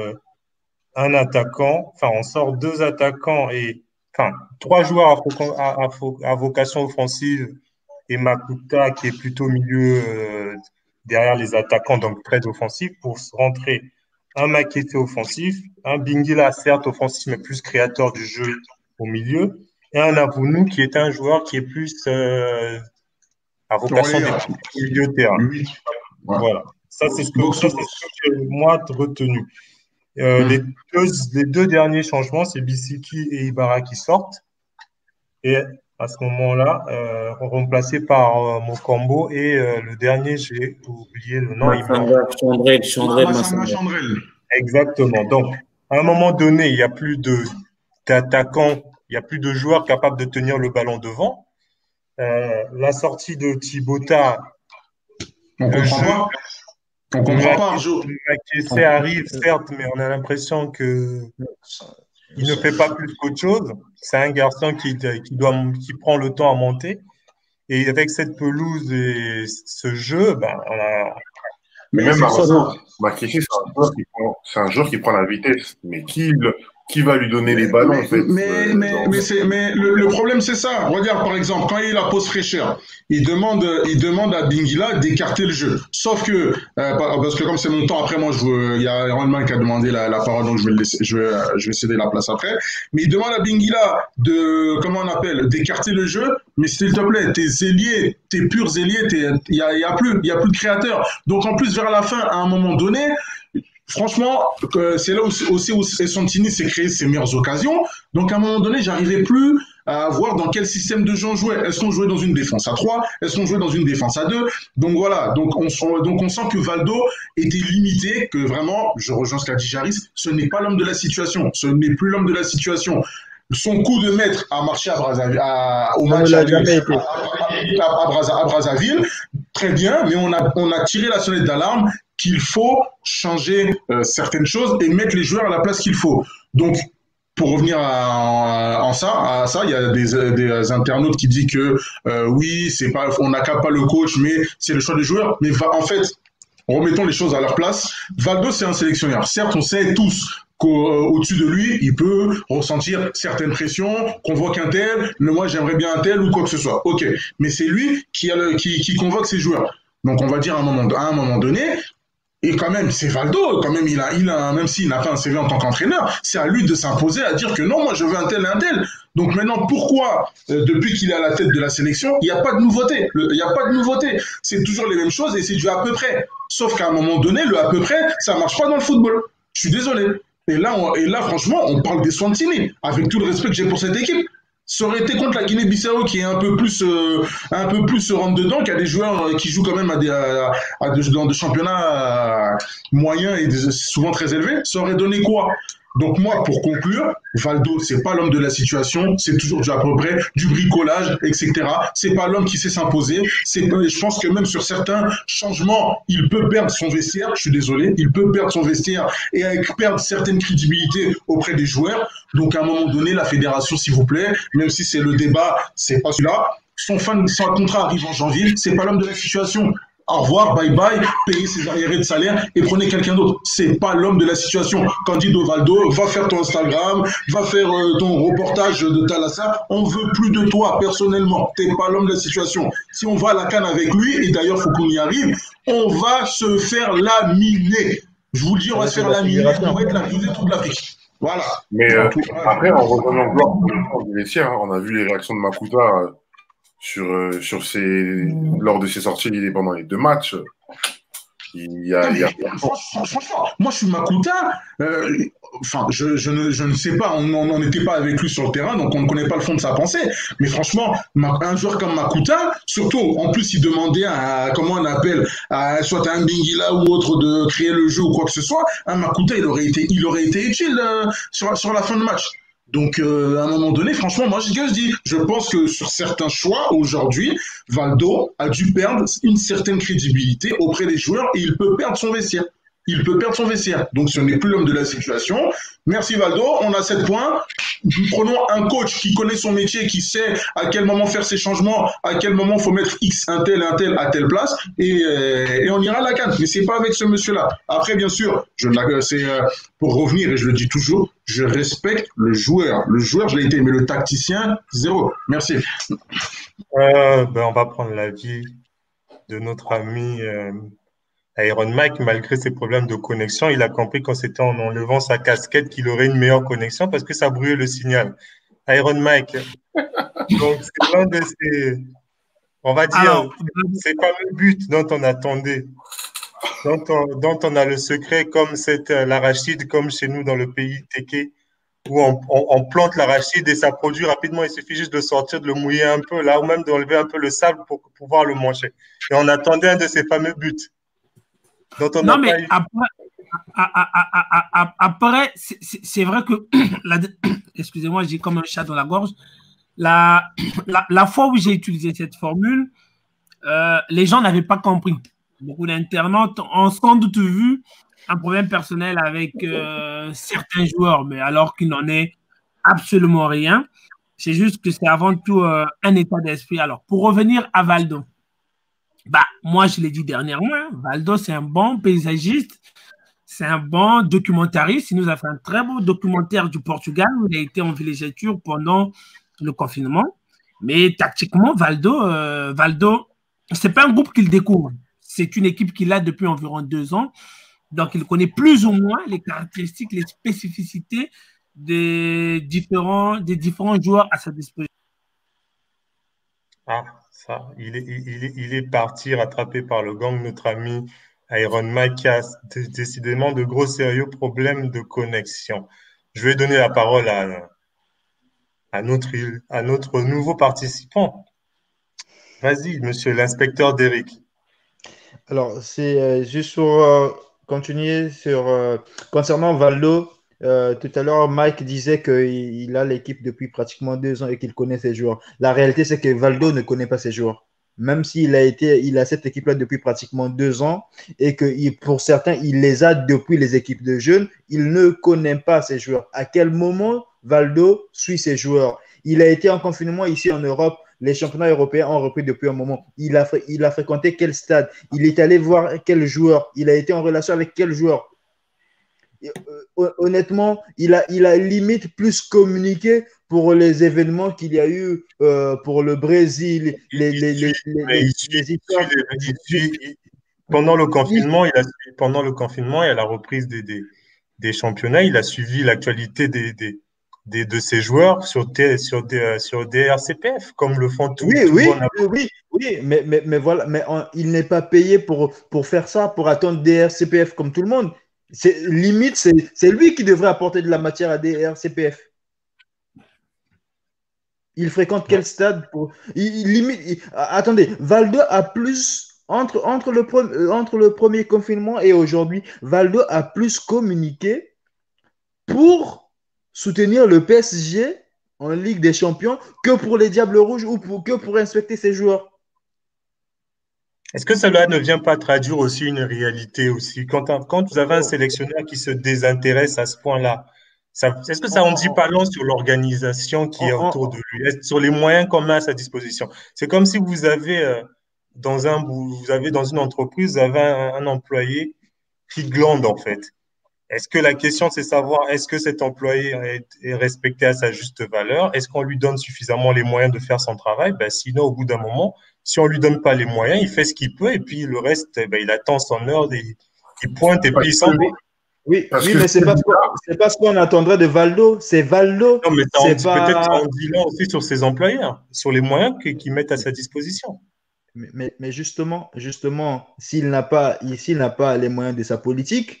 un attaquant. Enfin, on sort 2 attaquants et 3 joueurs à vocation offensive et Makuta qui est plutôt milieu derrière les attaquants, donc très offensif, pour rentrer un Makiese offensif, un Bingila certes offensif mais plus créateur du jeu au milieu, et un Avounou qui est un joueur qui est plus à vocation au milieu de terrain. Voilà. Ça, c'est ce que j'ai moi retenu. Les 2 derniers changements, c'est Bisiki et Ibarra qui sortent. Et à ce moment-là, remplacé par Mokambo. Et le dernier, j'ai oublié le nom. Chandrel. Exactement. Donc, à un moment donné, il n'y a plus d'attaquants, il n'y a plus de joueurs capables de tenir le ballon devant. La sortie de Thibota. On comprend pas. Makiese arrive, certes, mais on a l'impression qu'il ne fait pas plus qu'autre chose. C'est un garçon qui prend le temps à monter. Et avec cette pelouse et ce jeu, on a... Mais même avant ça, Makiese, c'est un joueur qui prend la vitesse. Mais qui va lui donner les ballons en fait. Mais le problème c'est ça. Regarde par exemple quand il y a la pause fraîcheur, il demande à Bingila d'écarter le jeu. Sauf que parce que comme c'est mon temps après moi il y a Ronman qui a demandé la parole donc je vais céder la place après. Mais il demande à Bingila d'écarter le jeu. Mais s'il te plaît, tes purs ailiers, il y a plus de créateurs. Donc en plus vers la fin à un moment donné. franchement, c'est là aussi où Santini s'est créé ses meilleures occasions. Donc, à un moment donné, j'arrivais plus à voir dans quel système de jeu on jouait. Est-ce qu'on jouait dans une défense à 3? Est-ce qu'on jouait dans une défense à 2? Donc, voilà. Donc, on sent que Valdo était limité, que vraiment, je rejoins ce qu'a dit Jaris, ce n'est pas l'homme de la situation. Ce n'est plus l'homme de la situation. Son coup de maître a marché au match à Brazzaville, très bien, mais on a tiré la sonnette d'alarme qu'il faut changer certaines choses et mettre les joueurs à la place qu'il faut. Donc, pour revenir à ça, il y a des internautes qui disent que oui, on n'accable pas le coach, mais c'est le choix des joueurs. Mais en fait, remettons les choses à leur place. Valdo, c'est un sélectionneur. Certes, on sait tous qu'au-dessus de lui, il peut ressentir certaines pressions, convoque un tel, moi j'aimerais bien un tel ou quoi que ce soit. Ok, mais c'est lui qui convoque ses joueurs. Donc on va dire à un moment donné, et quand même, c'est Valdo, quand même, même s'il n'a pas un CV en tant qu'entraîneur, c'est à lui de s'imposer, à dire que non, moi je veux un tel. Donc maintenant, pourquoi, depuis qu'il est à la tête de la sélection, il n'y a pas de nouveauté? Il n'y a pas de nouveauté. C'est toujours les mêmes choses et c'est du à peu près. Sauf qu'à un moment donné, le à peu près, ça ne marche pas dans le football. Je suis désolé. Et là, franchement, on parle des Swantini, avec tout le respect que j'ai pour cette équipe. Ça aurait été contre la Guinée-Bissau qui est un peu plus rentre-dedans, qui a des joueurs qui jouent quand même dans des championnats moyens et souvent très élevés. Ça aurait donné quoi? Donc moi, pour conclure, Valdo, c'est pas l'homme de la situation, c'est toujours à peu près du bricolage, etc. C'est pas l'homme qui sait s'imposer. Je pense que même sur certains changements, il peut perdre son vestiaire. Je suis désolé, il peut perdre son vestiaire et perdre certaines crédibilités auprès des joueurs. Donc à un moment donné, la fédération, s'il vous plaît, même si c'est le débat, c'est pas celui-là. Son contrat arrive en janvier, c'est pas l'homme de la situation. Au revoir, bye bye, payez ses arriérés de salaire et prenez quelqu'un d'autre. C'est pas l'homme de la situation. Candido Valdo, va faire ton Instagram, va faire ton reportage de Thalassa. On veut plus de toi, personnellement. T'es pas l'homme de la situation. Si on va à la CAN avec lui, et d'ailleurs, faut qu'on y arrive, on va se faire laminer. Je vous le dis, on va se faire laminer. On va être la risée de toute l'Afrique. Voilà. Mais après, en revenant du vestiaire, on a vu les réactions de Makuta lors de ses sorties pendant les 2 matchs. Franchement, moi je suis Makuta. Je ne sais pas, on n'en était pas avec lui sur le terrain, donc on ne connaît pas le fond de sa pensée. Mais franchement, un joueur comme Makuta, surtout, en plus, il demandait comment on appelle, soit un Bingila ou autre de créer le jeu ou quoi que ce soit. Un Makuta, il aurait été utile sur la fin de match. Donc, à un moment donné, franchement, moi, je pense que sur certains choix, aujourd'hui, Valdo a dû perdre une certaine crédibilité auprès des joueurs et il peut perdre son vestiaire. Donc, ce n'est plus l'homme de la situation. Merci Valdo, on a 7 points. Nous prenons un coach qui connaît son métier, qui sait à quel moment faire ses changements, à quel moment il faut mettre X, un tel à telle place, et on ira à la CAN. Mais c'est pas avec ce monsieur-là. Après, bien sûr, c'est pour revenir, et je le dis toujours, je respecte le joueur. Le joueur, je l'ai été, mais le tacticien, zéro. Merci. On va prendre l'avis de notre ami Iron Mike. Malgré ses problèmes de connexion, il a compris quand c'était en enlevant sa casquette qu'il aurait une meilleure connexion parce que ça brouillait le signal. Iron Mike, donc c'est l'un de ces, on va dire, ces fameux buts dont on attendait, dont on a le secret, comme l'arachide, comme chez nous dans le pays Téké, où on plante l'arachide et ça produit rapidement. Il suffit juste de sortir, de le mouiller un peu, là, ou même d'enlever un peu le sable pour pouvoir le manger. Et on attendait un de ces fameux buts. Non, mais après, c'est vrai que, excusez-moi, j'ai comme un chat dans la gorge. La fois où j'ai utilisé cette formule, les gens n'avaient pas compris. Beaucoup d'internautes ont sans doute vu un problème personnel avec certains joueurs, mais alors qu'il n'en est absolument rien. C'est juste que c'est avant tout un état d'esprit. Alors, pour revenir à Valdo, moi, je l'ai dit dernièrement, Valdo, c'est un bon paysagiste, c'est un bon documentariste. Il nous a fait un très beau documentaire du Portugal où il a été en villégiature pendant le confinement. Mais tactiquement, Valdo, ce n'est pas un groupe qu'il découvre. C'est une équipe qu'il a depuis environ 2 ans. Donc, il connaît plus ou moins les caractéristiques, les spécificités des différents joueurs à sa disposition. Il est parti rattrapé par le gang, notre ami Iron Mike qui a décidément de gros sérieux problèmes de connexion. Je vais donner la parole à notre nouveau participant. Vas-y, monsieur l'inspecteur Derrick. Alors, c'est juste pour continuer sur concernant Valdo. Tout à l'heure, Mike disait qu'il a l'équipe depuis pratiquement 2 ans et qu'il connaît ses joueurs. La réalité, c'est que Valdo ne connaît pas ses joueurs. Même s'il il a cette équipe-là depuis pratiquement 2 ans et que pour certains, il les a depuis les équipes de jeunes, il ne connaît pas ses joueurs. À quel moment Valdo suit ses joueurs? Il a été en confinement ici en Europe. Les championnats européens ont repris depuis un moment. Il a fréquenté quel stade? Il est allé voir quel joueur? Il a été en relation avec quel joueur? Honnêtement, il a limite plus communiqué pour les événements qu'il y a eu pour le Brésil, pendant le confinement, pendant le confinement et à la reprise des championnats, il a suivi l'actualité de ses joueurs sur DRCPF, comme le font tous. Oui, mais voilà, il n'est pas payé pour faire ça, pour attendre DRCPF comme tout le monde. Limite, c'est lui qui devrait apporter de la matière à DRCPF. Il fréquente quel stade attendez, Valdo a plus entre le premier confinement et aujourd'hui, Valdo a plus communiqué pour soutenir le PSG en Ligue des Champions que pour les Diables Rouges ou que pour inspecter ses joueurs. Est-ce que cela ne vient pas traduire aussi une réalité aussi? Quand vous avez un sélectionneur qui se désintéresse à ce point-là, est-ce que ça en dit pas long sur l'organisation qui est autour de lui, sur les moyens qu'on met à sa disposition? C'est comme si vous avez dans une entreprise, vous avez un employé qui glande en fait. Est-ce que la question, c'est savoir, est-ce que cet employé est respecté à sa juste valeur? Est-ce qu'on lui donne suffisamment les moyens de faire son travail? Sinon, au bout d'un moment, si on lui donne pas les moyens, il fait ce qu'il peut et puis le reste, il attend son heure, il pointe et puis il s'en va. Oui, mais c'est pas ce qu'on attendrait de Valdo. C'est Valdo. Non, mais peut-être ça en dit long aussi sur ses employés, sur les moyens qu'ils mettent à sa disposition. Mais justement, s'il n'a pas les moyens de sa politique,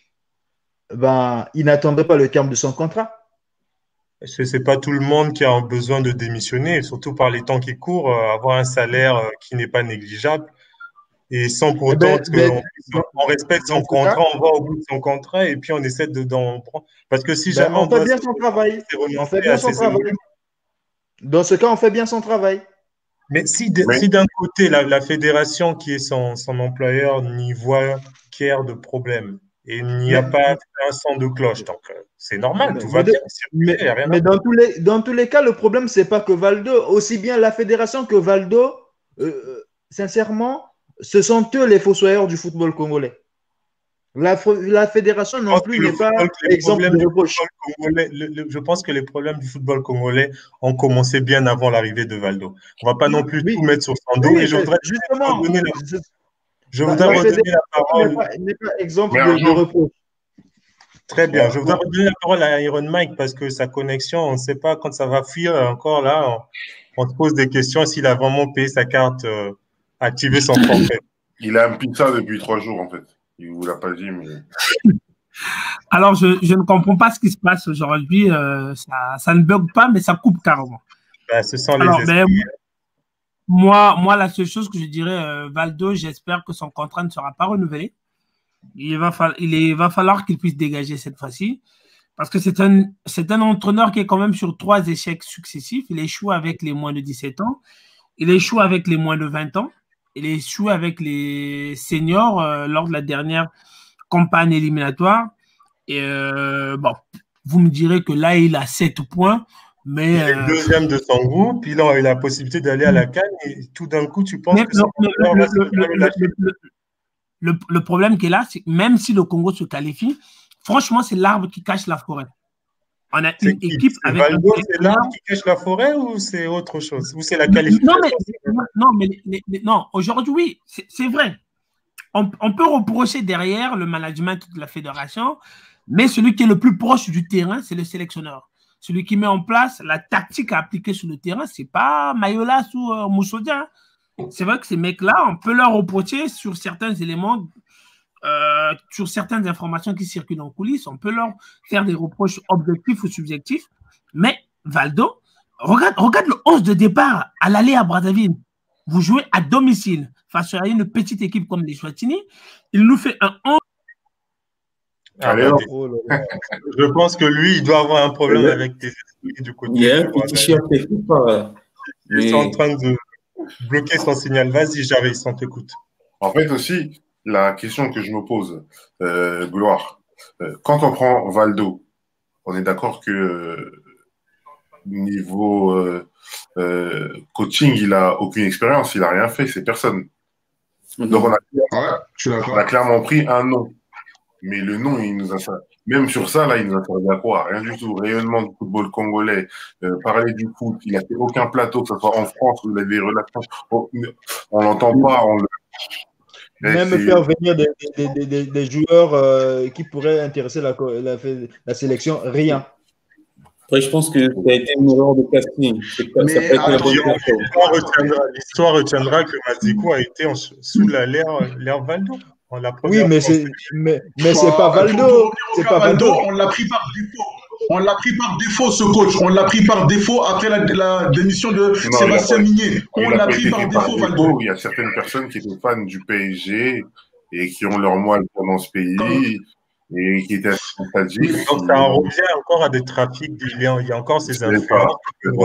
il n'attendrait pas le terme de son contrat. C'est pas tout le monde qui a besoin de démissionner, surtout par les temps qui courent, avoir un salaire qui n'est pas négligeable et sans pour autant on respecte son contrat, on va au bout de son contrat et puis on essaie d'en prendre. Parce que si jamais on fait bien son travail. On fait bien son travail. Dans ce cas, on fait bien son travail. Mais si d'un côté, la fédération qui est son employeur n'y voit qu'ère de problème et il n'y a pas un son de cloche, donc c'est normal, tout va bien. Mais dans tous les cas, le problème, c'est pas que Valdo, aussi bien la fédération que Valdo, sincèrement, ce sont eux les fossoyeurs du football congolais. La fédération non plus n'est pas exemple de reproche. Je pense que les problèmes du football congolais ont commencé bien avant l'arrivée de Valdo. On ne va pas non plus tout mettre sur son dos. Et je voudrais redonner la parole. N'est pas exemple de reproche. Très bien. Je voudrais redonner la parole à Iron Mike parce que sa connexion, on ne sait pas quand ça va fuir encore là. On se pose des questions s'il a vraiment payé sa carte, activé son forfait. Il a un pizza depuis 3 jours en fait. Il ne vous l'a pas dit, mais. Alors, je ne comprends pas ce qui se passe aujourd'hui. Ça ne bug pas, mais ça coupe carrément. Ce sont les moi, la seule chose que je dirais, Valdo, j'espère que son contrat ne sera pas renouvelé. Il va falloir qu'il puisse dégager cette fois-ci. Parce que c'est un entraîneur qui est quand même sur 3 échecs successifs. Il échoue avec les moins de 17 ans. Il échoue avec les moins de 20 ans. Il échoue avec les seniors lors de la dernière campagne éliminatoire. Et bon, vous me direz que là, il a 7 points. Mais, il est deuxième de son groupe, il a eu la possibilité d'aller à la CAN et tout d'un coup, tu penses que le problème qui est là, c'est que même si le Congo se qualifie, franchement, c'est l'arbre qui cache la forêt. On a une équipe avec. C'est l'arbre qui cache la forêt ou c'est autre chose? Ou c'est la qualification? Non, aujourd'hui, oui, c'est vrai. On peut reprocher derrière le management de la fédération, mais celui qui est le plus proche du terrain, c'est le sélectionneur. Celui qui met en place la tactique à appliquer sur le terrain, ce n'est pas Mayolas ou Moussodia. C'est vrai que ces mecs-là, on peut leur reprocher sur certains éléments sur certaines informations qui circulent en coulisses, on peut leur faire des reproches objectifs ou subjectifs, mais Valdo, regarde le 11 de départ à l'aller à Brazzaville. Vous jouez à domicile face à une petite équipe comme les Swatini. Il nous fait un 11. Je pense que lui, il doit avoir un problème avec tes esprits du côté. Il y a un petit chien technique par. Ils sont en train de bloquer son signal. Vas-y, Jarvis, on t'écoute. En fait, aussi, la question que je me pose, Gloire, quand on prend Valdo, on est d'accord que niveau coaching, il n'a aucune expérience, il n'a rien fait, c'est personne. Donc, on a clairement pris un nom. Mais le nom, il nous a ça. Même sur ça, là, il nous a servi à quoi? Rien du tout. Rayonnement du football congolais, parler du foot, il n'a fait aucun plateau, que ce soit en France où il a des relations. On l'entend pas. Même faire venir des joueurs qui pourraient intéresser la sélection, rien. Après, je pense que ça a été une erreur de casting. L'histoire retiendra que Maziko a été sous l'ère Valdo. Oui, mais c'est pas Valdo. C'est pas Valdo. On l'a pris par défaut. On l'a pris par défaut, ce coach. On l'a pris par défaut après la démission de Sébastien Migné. On l'a pris par défaut, Valdo. Il y a certaines personnes qui étaient fans du PSG et qui ont leur moelle dans ce pays et qui étaient nostalgiques. Donc, ça en revient encore à des trafics. Il y a encore ces influences.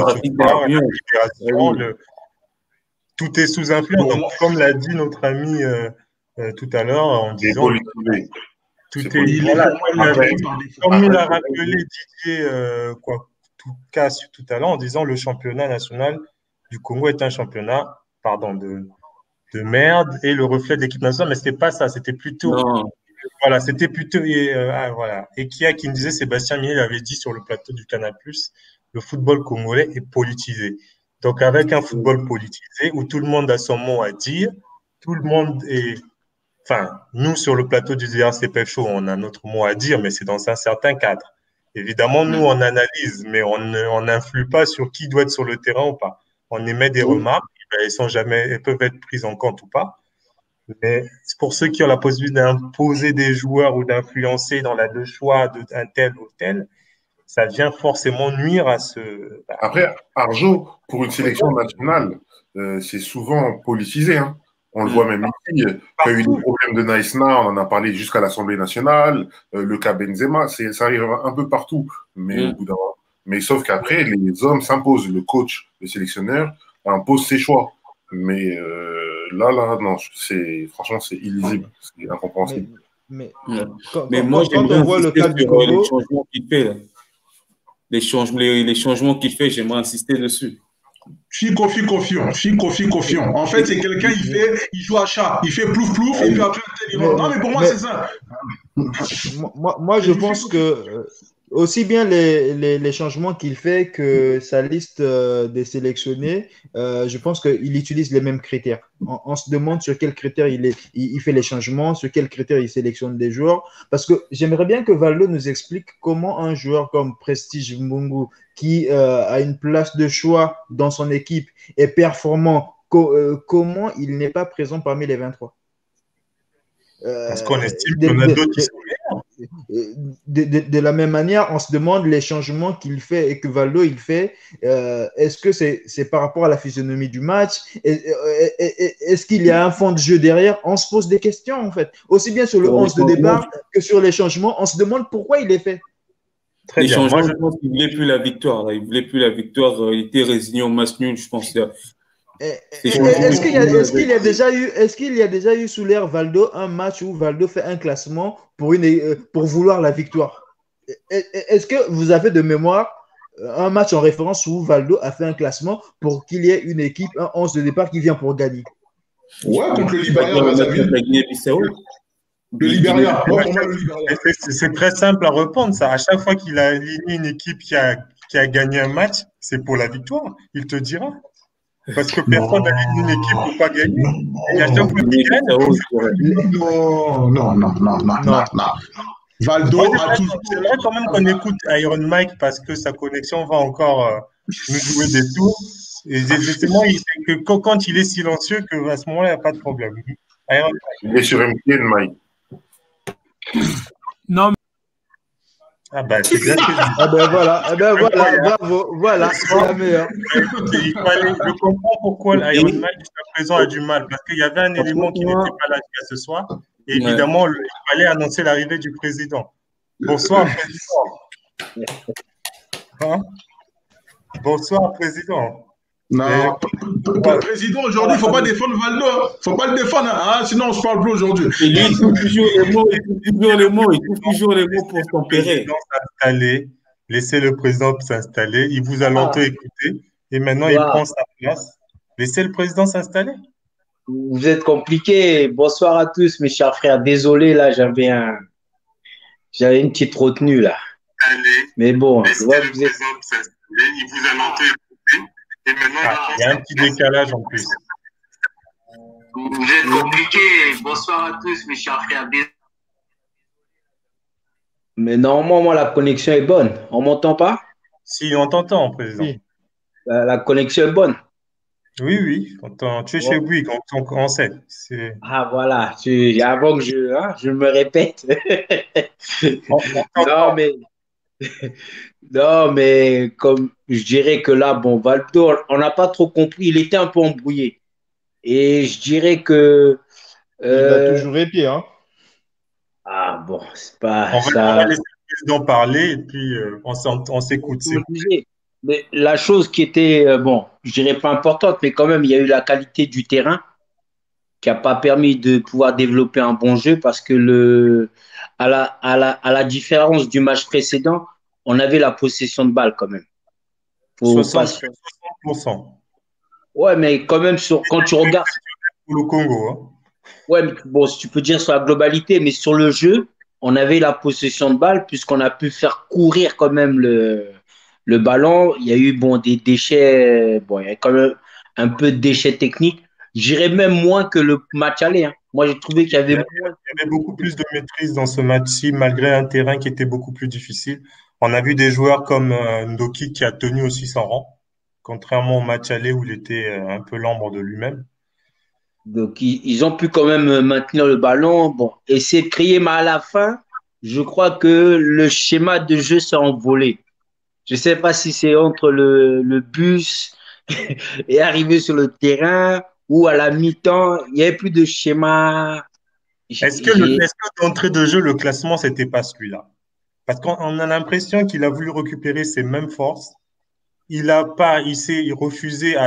Tout est sous influence. Donc, comme l'a dit notre ami tout à l'heure, en disant tout est voilà, comme il a rappelé Didier tout à l'heure en disant le championnat national du Congo est un championnat de merde et le reflet de l'équipe nationale, mais c'était pas ça, c'était plutôt voilà, c'était plutôt voilà. Et qui me disait, Sébastien Migné l'avait dit sur le plateau du Canal+, le football congolais est politisé. Donc avec un football politisé où tout le monde a son mot à dire, tout le monde est enfin, nous, sur le plateau du DRCPF Show, on a notre mot à dire, mais c'est dans un certain cadre. Évidemment, nous, on analyse, mais on n'influe pas sur qui doit être sur le terrain ou pas. On émet des remarques, elles peuvent être prises en compte ou pas. Mais pour ceux qui ont la possibilité d'imposer des joueurs ou d'influencer dans le choix d'un tel ou tel, ça vient forcément nuire à ce… Après, Arjo, pour une sélection nationale, c'est souvent politisé, hein. On le voit même ici, il y a eu des problèmes de Naïsna, on en a parlé jusqu'à l'Assemblée nationale, le cas Benzema, ça arrive un peu partout, mais sauf qu'après, les hommes s'imposent, le coach, le sélectionneur impose ses choix. Mais là, non, franchement, c'est illisible, c'est incompréhensible. Mais moi, j'aimerais insister le cas sur les changements qu'il fait. Là. Les changements qu'il fait, j'aimerais insister dessus. Confiant. En fait, c'est quelqu'un, il joue à chat, il fait plouf, et puis après, non, mais pour moi, c'est ça. Moi, je pense que aussi bien les changements qu'il fait que sa liste des sélectionnés, je pense qu'il utilise les mêmes critères. On se demande sur quels critères il fait les changements, sur quels critères il sélectionne des joueurs. Parce que j'aimerais bien que Valdo nous explique comment un joueur comme Prestige Mbungu, qui a une place de choix dans son équipe, est performant, comment il n'est pas présent parmi les 23. Parce qu'on estime qu'on a d'autres qui sont meilleurs. De la même manière, on se demande les changements qu'il fait et que Valdo il fait. Est-ce que c'est par rapport à la physionomie du match? Est-ce qu'il y a un fond de jeu derrière? On se pose des questions en fait. Aussi bien sur le 11 de départ que sur les changements, on se demande pourquoi il est fait. Très les changements, je pense qu'il ne voulait plus la victoire. Là. Il ne voulait plus la victoire. Il était résigné au match nul, je pense. Est-ce qu'il y a déjà eu sous l'ère Valdo un match où Valdo fait un classement pour vouloir la victoire? Est-ce que vous avez de mémoire un match en référence où Valdo a fait un classement pour qu'il y ait une équipe, un 11 de départ qui vient pour gagner? Ouais, contre le Libéria. Le Libéria. C'est très simple à répondre, ça. À chaque fois qu'il a aligné une équipe qui a gagné un match, c'est pour la victoire. Il te dira. Parce que personne n'a aligné une équipe pour pas gagner. Et à chaque fois qu'il gagne. Non. Valdo a tout. C'est vrai quand même qu'on écoute Iron Mike parce que sa connexion va encore nous jouer des tours. Et justement, il sait que quand il est silencieux, qu'à ce moment-là, il n'y a pas de problème. Il est sur MTN, Mike. Non, Ah ben, c'est bien ce que je dis. Ah ben voilà, bravo, voilà, c'est la meilleure. Je comprends pourquoi l'Iron Man jusqu'à présent a du mal, parce qu'il y avait un élément qui n'était pas là jusqu'à ce soir. Et évidemment, il fallait annoncer l'arrivée du président. Bonsoir, président. Hein? Bonsoir, président. Non, le président aujourd'hui, il ne faut pas défendre Valdo. Il ne faut pas le défendre, hein, sinon on ne se parle plus aujourd'hui. Et lui, il trouve toujours les mots, il trouve toujours les mots pour tempérer. Laissez le président s'installer. Il vous a longtemps écouté et maintenant il prend sa place. Laissez le président s'installer. Vous êtes compliqué. Bonsoir à tous, mes chers frères. Désolé, là, j'avais une petite retenue, là. Mais bon, je vois que vous êtes... Il vous a longtemps écouté. Et maintenant, il y a un petit décalage en plus. Vous êtes compliqué. Bonsoir à tous, mes chers frères. Mais normalement, moi, la connexion est bonne. On m'entend pas? Si, on t'entend, président. Oui. La connexion est bonne. Oui. Tu es chez Bouygues, on sait. Ah, voilà. Avant que je me répète. Non, mais comme je dirais que là, bon, Valdo, on n'a pas trop compris. Il était un peu embrouillé. Et je dirais que... Il a toujours été, hein. Ah bon, c'est pas on ça. Va laisser le président parler et puis on s'écoute. Mais la chose qui était, bon, je dirais pas importante, mais quand même, il y a eu la qualité du terrain qui n'a pas permis de pouvoir développer un bon jeu parce que à la différence du match précédent, on avait la possession de balle quand même. 60%. Ouais, mais quand même, quand tu regardes. Pour le Congo, hein. Ouais, mais bon, si tu peux dire sur la globalité, mais sur le jeu, on avait la possession de balle puisqu'on a pu faire courir quand même le ballon. Il y a eu des déchets, il y a quand même un peu de déchets techniques. J'irais même moins que le match aller, hein. Moi, j'ai trouvé qu'il y avait beaucoup plus de maîtrise dans ce match-ci, malgré un terrain qui était beaucoup plus difficile. On a vu des joueurs comme Ndoki qui a tenu aussi son rang, contrairement au match aller où il était un peu l'ombre de lui-même. Donc, ils ont pu quand même maintenir le ballon, essayer de créer, mais à la fin, je crois que le schéma de jeu s'est envolé. Je ne sais pas si c'est entre le bus et arriver sur le terrain ou à la mi-temps, il n'y avait plus de schéma. Est-ce que d'entrée de jeu, le classement, c'était pas celui-là? Parce qu'on a l'impression qu'il a voulu récupérer ses mêmes forces. Il s'est refusé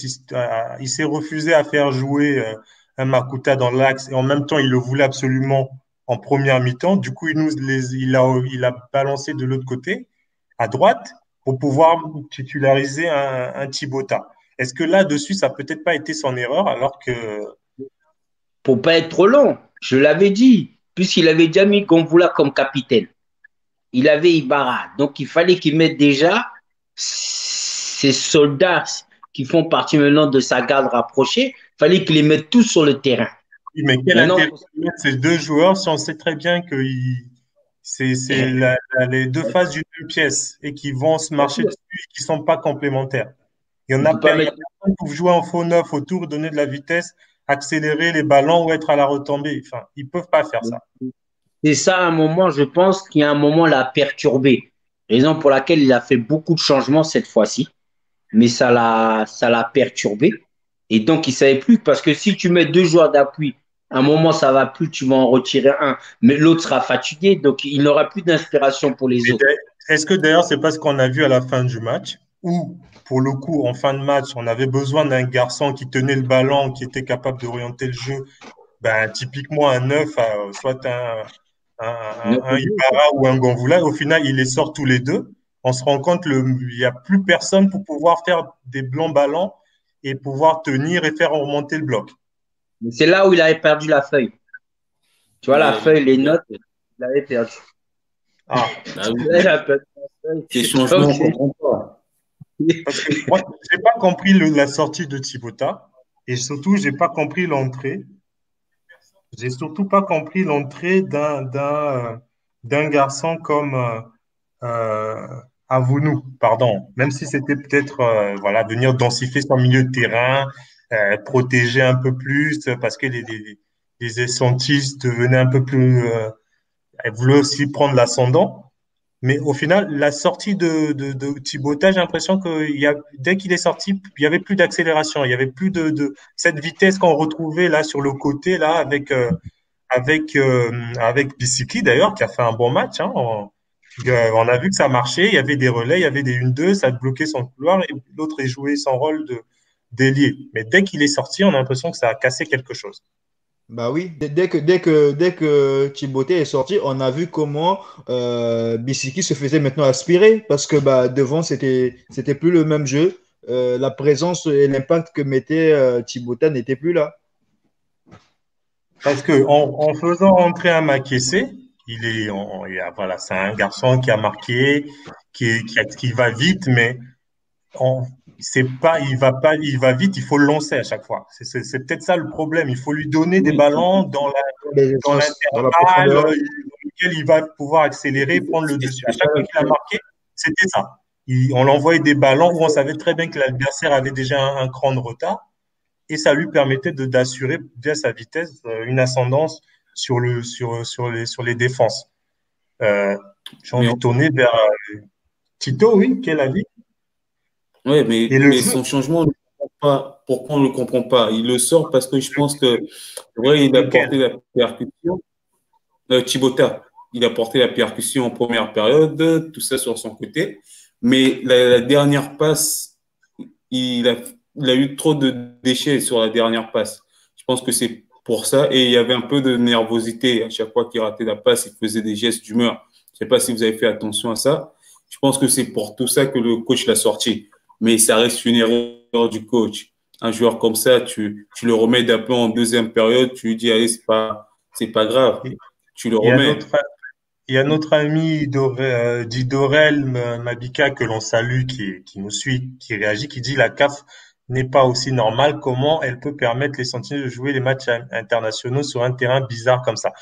à faire jouer un Makuta dans l'axe et en même temps, il le voulait absolument en première mi-temps. Du coup, il a balancé de l'autre côté, à droite, pour pouvoir titulariser un Thibota. Est-ce que là-dessus, ça n'a peut-être pas été son erreur alors que... Pour pas être trop long, je l'avais dit, puisqu'il avait déjà mis Gonvoula comme capitaine. Il avait Ibarra. Donc, il fallait qu'il mette déjà ces soldats qui font partie maintenant de sa garde rapprochée. Il fallait qu'il les mette tous sur le terrain. Oui, mais quel intérêt de mettre ces deux joueurs si on sait très bien que c'est les deux faces d'une même pièce et qui vont se marcher dessus et qui ne sont pas complémentaires. Il y en a personne pour jouer en faux neuf autour, donner de la vitesse, accélérer les ballons ou être à la retombée. Enfin, ils ne peuvent pas faire ça. C'est ça, à un moment, je pense qu'il y a un moment l'a perturbé. Raison pour laquelle il a fait beaucoup de changements cette fois-ci. Mais ça l'a perturbé. Et donc, il ne savait plus. Parce que si tu mets deux joueurs d'appui, à un moment, ça ne va plus, tu vas en retirer un. Mais l'autre sera fatigué. Donc, il n'aura plus d'inspiration pour les autres. Est-ce que d'ailleurs, c'est pas ce qu'on a vu à la fin du match où, pour le coup, en fin de match, on avait besoin d'un garçon qui tenait le ballon, qui était capable d'orienter le jeu. Typiquement, un neuf, soit un Ibarra ou un Gonvoula. Au final, il les sort tous les deux. On se rend compte qu'il n'y a plus personne pour pouvoir faire des blancs ballons et pouvoir tenir et faire remonter le bloc. C'est là où il avait perdu la feuille. Tu vois, la feuille, les notes, il avait perdu. Ah, c'est changement, on comprend pas. Parce que moi, je n'ai pas compris la sortie de Thibota et surtout, je n'ai pas compris l'entrée. J'ai surtout pas compris l'entrée d'un garçon comme Avounou, pardon. Même si c'était peut-être venir densifier son milieu de terrain, protéger un peu plus parce que les essentistes devenaient un peu plus elle voulait aussi prendre l'ascendant. Mais au final, la sortie de Thibautin, j'ai l'impression que dès qu'il est sorti, il n'y avait plus d'accélération. Il n'y avait plus de cette vitesse qu'on retrouvait là sur le côté, là, avec Bissiki d'ailleurs, qui a fait un bon match. Hein. On a vu que ça marchait. Il y avait des relais, il y avait des 1-2, ça bloquait son couloir et l'autre est joué son rôle d'ailier. Mais dès qu'il est sorti, on a l'impression que ça a cassé quelque chose. Bah oui, dès que Timothée est sorti, on a vu comment Bissiki se faisait maintenant aspirer parce que bah, devant, c'était plus le même jeu. La présence et l'impact que mettait Timothée n'était plus là. Parce que en faisant entrer un Makessé, voilà, c'est un garçon qui a marqué, qui va vite, mais c'est pas, il va vite, il faut le lancer à chaque fois. C'est peut-être ça le problème. Il faut lui donner des ballons dans Dans la l'intervalle profondeur. dans lequel il va pouvoir accélérer, prendre le dessus. À chaque fois qu'il a marqué, c'était ça. On l'envoyait des ballons où on savait très bien que l'adversaire avait déjà un cran de retard et ça lui permettait d'assurer via sa vitesse une ascendance sur les défenses. J'ai envie de tourner vers Tito, oui, quel avis? Oui, Et le mais jeu, son changement, on ne comprend pas. Pourquoi on ne le comprend pas? Il le sort parce que je pense que, ouais, il a porté lequel? la percussion. Thibautin, il a porté la percussion en première période, tout ça sur son côté. Mais la dernière passe, il a, il a eu trop de déchets sur la dernière passe. Je pense que c'est pour ça. Et il y avait un peu de nervosité. À chaque fois qu'il ratait la passe, il faisait des gestes d'humeur. Je ne sais pas si vous avez fait attention à ça. Je pense que c'est pour tout ça que le coach l'a sorti. Mais ça reste une erreur du coach. Un joueur comme ça, tu le remets d'un peu en deuxième période, tu lui dis, allez, c'est pas grave. Tu le Il y a remets. notre ami Didorel Mabika que l'on salue, qui nous suit, qui réagit, qui dit la CAF n'est pas aussi normale. Comment elle peut permettre les Sentinelles de jouer les matchs internationaux sur un terrain bizarre comme ça?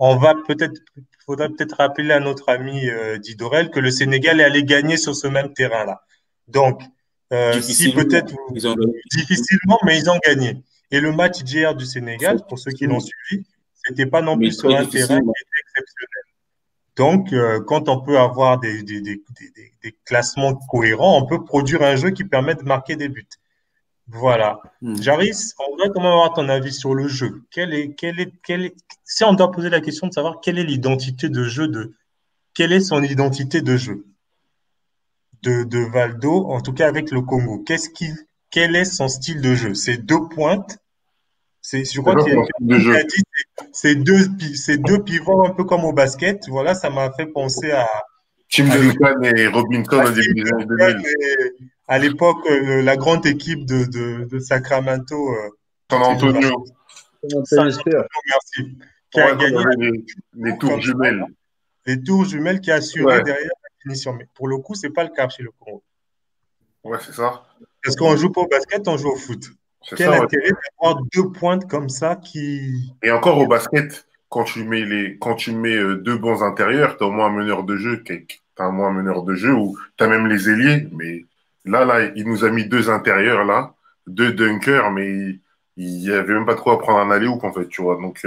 Faudrait peut-être rappeler à notre ami Didorel que le Sénégal est allé gagner sur ce même terrain-là. Donc, si Difficilement. peut-être Ils ont gagné. difficilement, mais ils ont gagné. Et le match d'hier du Sénégal, pour ceux qui l'ont suivi, c'était pas non plus Mais sur très un terrain difficilement. qui était exceptionnel. Donc, quand on peut avoir des classements cohérents, on peut produire un jeu qui permet de marquer des buts. Voilà. Jarvis, on voudrait comment avoir ton avis sur le jeu. Si on doit poser la question de savoir quelle est l'identité de jeu quelle est son identité de jeu de Valdo, en tout cas avec le Congo. Quel est son style de jeu? C'est deux pointes. Je crois C'est qu'il y a quoi ton style de jeu? dit, c'est deux pivots un peu comme au basket. Voilà, ça m'a fait penser Tim à l'époque Duncan et Robinson au début des années 2000. à l'époque, la grande équipe de Sacramento, San c'est le Antonio. San Antonio, merci, qui a Ouais, quand il y gagné avait les tours comme ça, jumelles. les tours jumelles qui assuraient Ouais, derrière la finition. Mais pour le coup, c'est pas le cas chez le Congo. ouais, c'est ça. Parce qu'on joue pas au basket, on joue au foot. C'est Quel ça, ouais. intérêt d'avoir deux pointes comme ça qui. Et encore au basket, quand tu mets deux bons intérieurs, tu as au moins un meneur de jeu, t'as au moins un meneur de jeu, ou tu as même les ailiers. Mais là, il nous a mis deux intérieurs, là, deux dunkers, mais il n'y avait même pas trop à prendre un aller-oop, en fait, tu vois. Donc,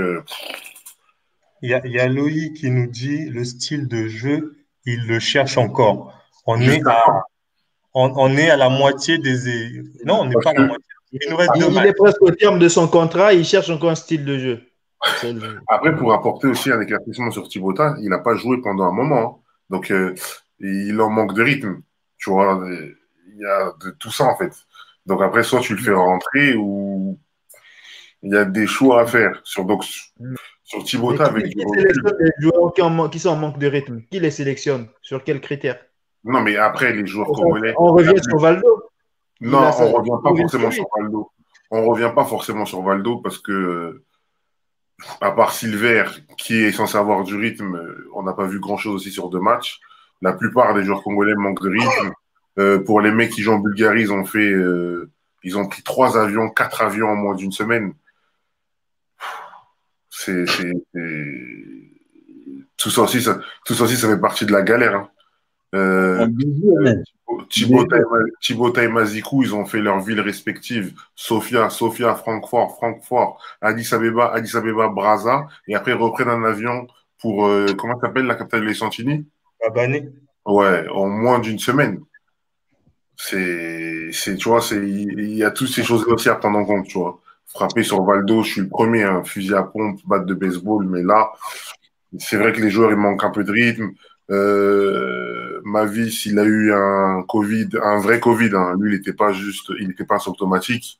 Il y a Loïc qui nous dit le style de jeu, il le cherche encore. On est juste à, à on est à la moitié des. Non, on n'est parce pas à la que moitié. Il nous reste deux Il matchs. est presque au terme de son contrat, il cherche encore un style de jeu. après, pour apporter aussi un éclaircissement sur Thibautin, il n'a pas joué pendant un moment, hein. Donc, il en manque de rythme. Tu vois, il y a de tout ça, en fait. Donc, après, soit tu le fais rentrer ou il y a des choix à faire. Sur Mais Thibautin, avec qui du recul. sélectionne les joueurs qui sont en manque de rythme? Qui les sélectionne? Sur quels critères? Non, mais après, les joueurs congolais. On revient sur Valdo. Non, on ne revient pas on revient forcément sur sur lui. Valdo. On revient pas forcément sur Valdo parce que, à part Silver, qui est censé avoir du rythme, on n'a pas vu grand-chose aussi sur deux matchs. La plupart des joueurs congolais manquent de rythme. Pour les mecs qui jouent en Bulgarie, ils ont pris 3 avions, 4 avions en moins d'une semaine. Tout ça aussi, ça fait partie de la galère, hein. En 10 jours même. Thibautin et Mazikou, ils ont fait leurs villes respectives. Sofia, Francfort, Addis Abeba, Brazza, et après ils reprennent un avion pour, comment s'appelle la capitale des Santini? Abané. Ouais, en moins d'une semaine. Tu vois, il y a toutes ces choses aussi à prendre en compte, tu vois. Frapper sur Valdo, je suis le premier, un fusil à pompe, batte de baseball, mais là, c'est vrai que les joueurs, ils manquent un peu de rythme. Mavis, il a eu un Covid, un vrai Covid, hein. Lui, il n'était pas asymptomatique.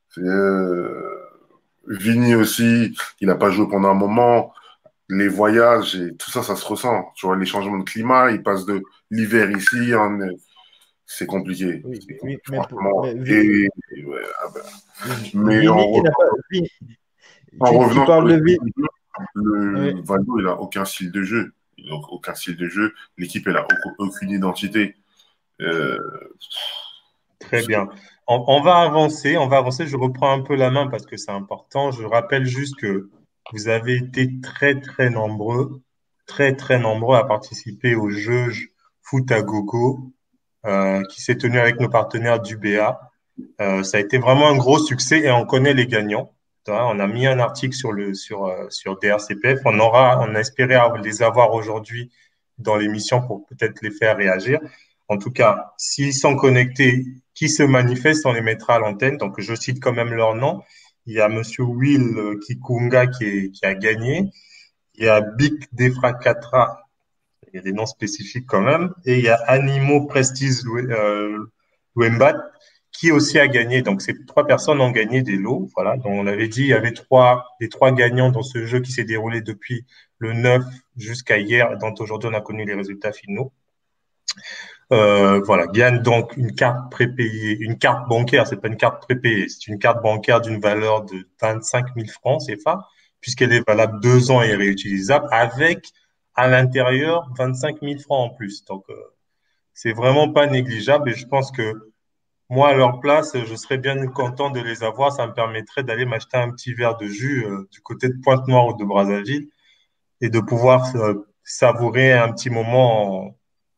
Vini aussi, il n'a pas joué pendant un moment. Les voyages et tout ça, ça se ressent. Tu vois, les changements de climat, ils passent de l'hiver ici, c'est compliqué. Oui, C'est oui, compliqué, franchement. mais Ouais, ah ben. Mais Vini, il n'a pas. en Tu revenant sur parles le de style Vini. de jeu, Oui. le Valdo, il n'a aucun style de jeu. Il n'a aucun style de jeu. L'équipe, elle n'a aucune identité. Euh, Très bien. On va avancer, on va avancer. Je reprends un peu la main parce que c'est important. Je rappelle juste que vous avez été très nombreux à participer au jeu Foot à Gogo qui s'est tenu avec nos partenaires d'UBA. Ça a été vraiment un gros succès et on connaît les gagnants. On a mis un article sur DRCPF. On a espéré les avoir aujourd'hui dans l'émission pour peut-être les faire réagir. En tout cas, s'ils sont connectés, qui se manifestent, on les mettra à l'antenne. Donc, je cite quand même leur nom. Il y a Monsieur Will Kikunga qui a gagné. Il y a Big Defracatra. Il y a des noms spécifiques quand même. Et il y a Animo Prestige Wembat qui aussi a gagné. Donc, ces trois personnes ont gagné des lots. Voilà. Donc, on avait dit, il y avait les trois gagnants dans ce jeu qui s'est déroulé depuis le 9 jusqu'à hier, dont aujourd'hui on a connu les résultats finaux. Voilà, gagne donc une carte prépayée, une carte bancaire, c'est pas une carte prépayée, c'est une carte bancaire d'une valeur de 25 000 francs CFA, puisqu'elle est valable 2 ans et réutilisable, avec à l'intérieur 25 000 francs en plus. Donc, c'est vraiment pas négligeable et je pense que moi, à leur place, je serais bien content de les avoir. Ça me permettrait d'aller m'acheter un petit verre de jus du côté de Pointe-Noire ou de Brazzaville et de pouvoir savourer un petit moment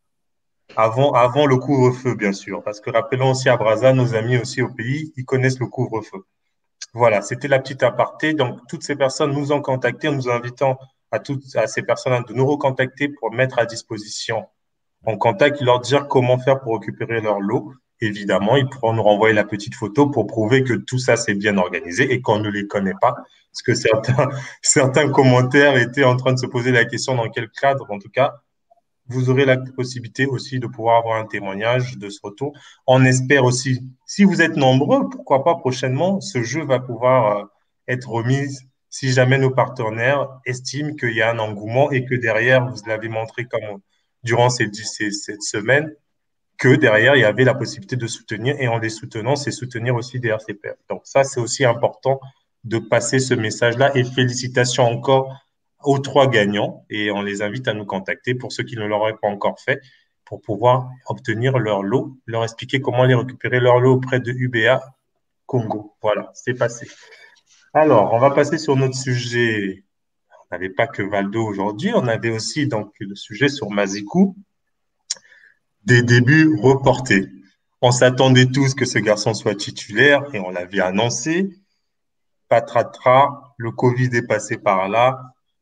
avant le couvre-feu, bien sûr. Parce que rappelons aussi à Brazza, nos amis aussi au pays, ils connaissent le couvre-feu. Voilà, c'était la petite aparté. Donc, toutes ces personnes nous ont contactés en nous invitant à ces personnes de nous recontacter pour mettre à disposition en contact, leur dire comment faire pour récupérer leur lot. Évidemment, ils pourront nous renvoyer la petite photo pour prouver que tout ça c'est bien organisé et qu'on ne les connaît pas. Parce que certains commentaires étaient en train de se poser la question dans quel cadre, en tout cas, vous aurez la possibilité aussi de pouvoir avoir un témoignage de ce retour. On espère aussi, si vous êtes nombreux, pourquoi pas prochainement, ce jeu va pouvoir être remis si jamais nos partenaires estiment qu'il y a un engouement et que derrière, vous l'avez montré comme durant cette semaine, que derrière, il y avait la possibilité de soutenir et en les soutenant, c'est soutenir aussi des RCPF. Donc ça, c'est aussi important de passer ce message-là et félicitations encore aux trois gagnants et on les invite à nous contacter pour ceux qui ne l'auraient pas encore fait pour pouvoir obtenir leur lot, leur expliquer comment les récupérer leur lot auprès de UBA Congo. Voilà, c'est passé. Alors, on va passer sur notre sujet. On n'avait pas que Valdo aujourd'hui, on avait aussi donc le sujet sur Mazikou, des débuts reportés. On s'attendait tous que ce garçon soit titulaire et on l'avait annoncé. Patatras, le Covid est passé par là.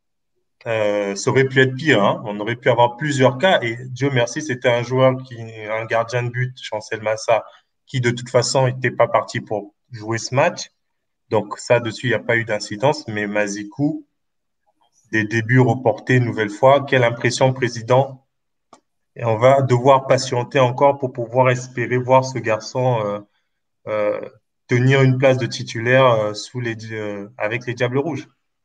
Ça aurait pu être pire, hein. On aurait pu avoir plusieurs cas et Dieu merci, c'était un gardien de but, Chancel Massa, qui de toute façon n'était pas parti pour jouer ce match. Donc ça, dessus, il n'y a pas eu d'incidence, mais Mazikou, des débuts reportés une nouvelle fois. Quelle impression, président? Et on va devoir patienter encore pour pouvoir espérer voir ce garçon euh, tenir une place de titulaire avec les Diables Rouges.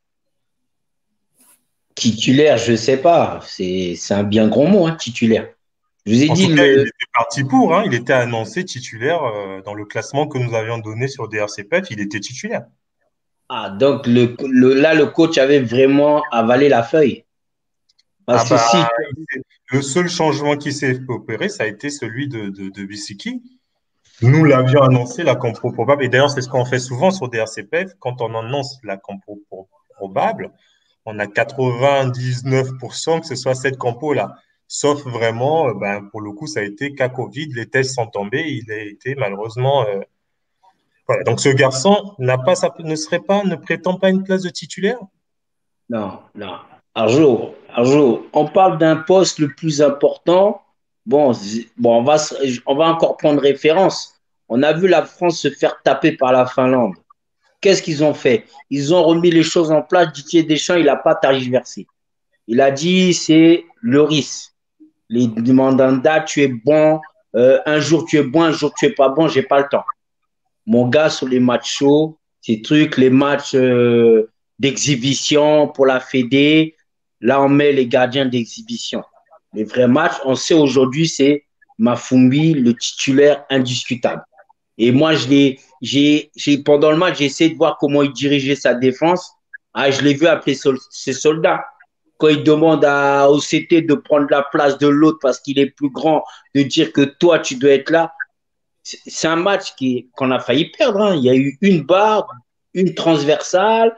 Titulaire, je ne sais pas. C'est un bien grand mot, hein, titulaire. Je vous ai En dit tout cas, il était parti pour, hein, il était annoncé titulaire dans le classement que nous avions donné sur DRCPF, il était titulaire. Ah, donc là, le coach avait vraiment avalé la feuille. Ah Parce que bah, si. le seul changement qui s'est opéré, ça a été celui de Bissiki. Nous l'avions annoncé, la compro probable, et d'ailleurs, c'est ce qu'on fait souvent sur DRCPF, quand on annonce la compro probable, on a 99% que ce soit cette compo-là. Sauf vraiment, pour le coup, ça a été cas Covid, les tests sont tombés, il a été malheureusement. Voilà. Donc ce garçon ne prétend pas à une place de titulaire? Non, non. Arjo, on parle d'un poste le plus important. Bon, on va encore prendre référence. On a vu la France se faire taper par la Finlande. Qu'est-ce qu'ils ont fait? Ils ont remis les choses en place. Didier Deschamps, il n'a pas tergiversé. Il a dit, c'est le risque. Les mandats, tu es bon, un jour tu es bon, un jour tu es pas bon, j'ai pas le temps. Mon gars, sur les matchs chauds, ces trucs, les matchs d'exhibition pour la Fédé, là, on met les gardiens d'exhibition. Les vrais matchs, on sait aujourd'hui, c'est Mafumbi, le titulaire indiscutable. Et moi, pendant le match, j'ai essayé de voir comment il dirigeait sa défense. Ah, je l'ai vu appeler ses soldats. Quand il demande au CT de prendre la place de l'autre parce qu'il est plus grand, de dire que toi, tu dois être là. C'est un match qu'on a failli perdre, hein. Il y a eu une barre, une transversale.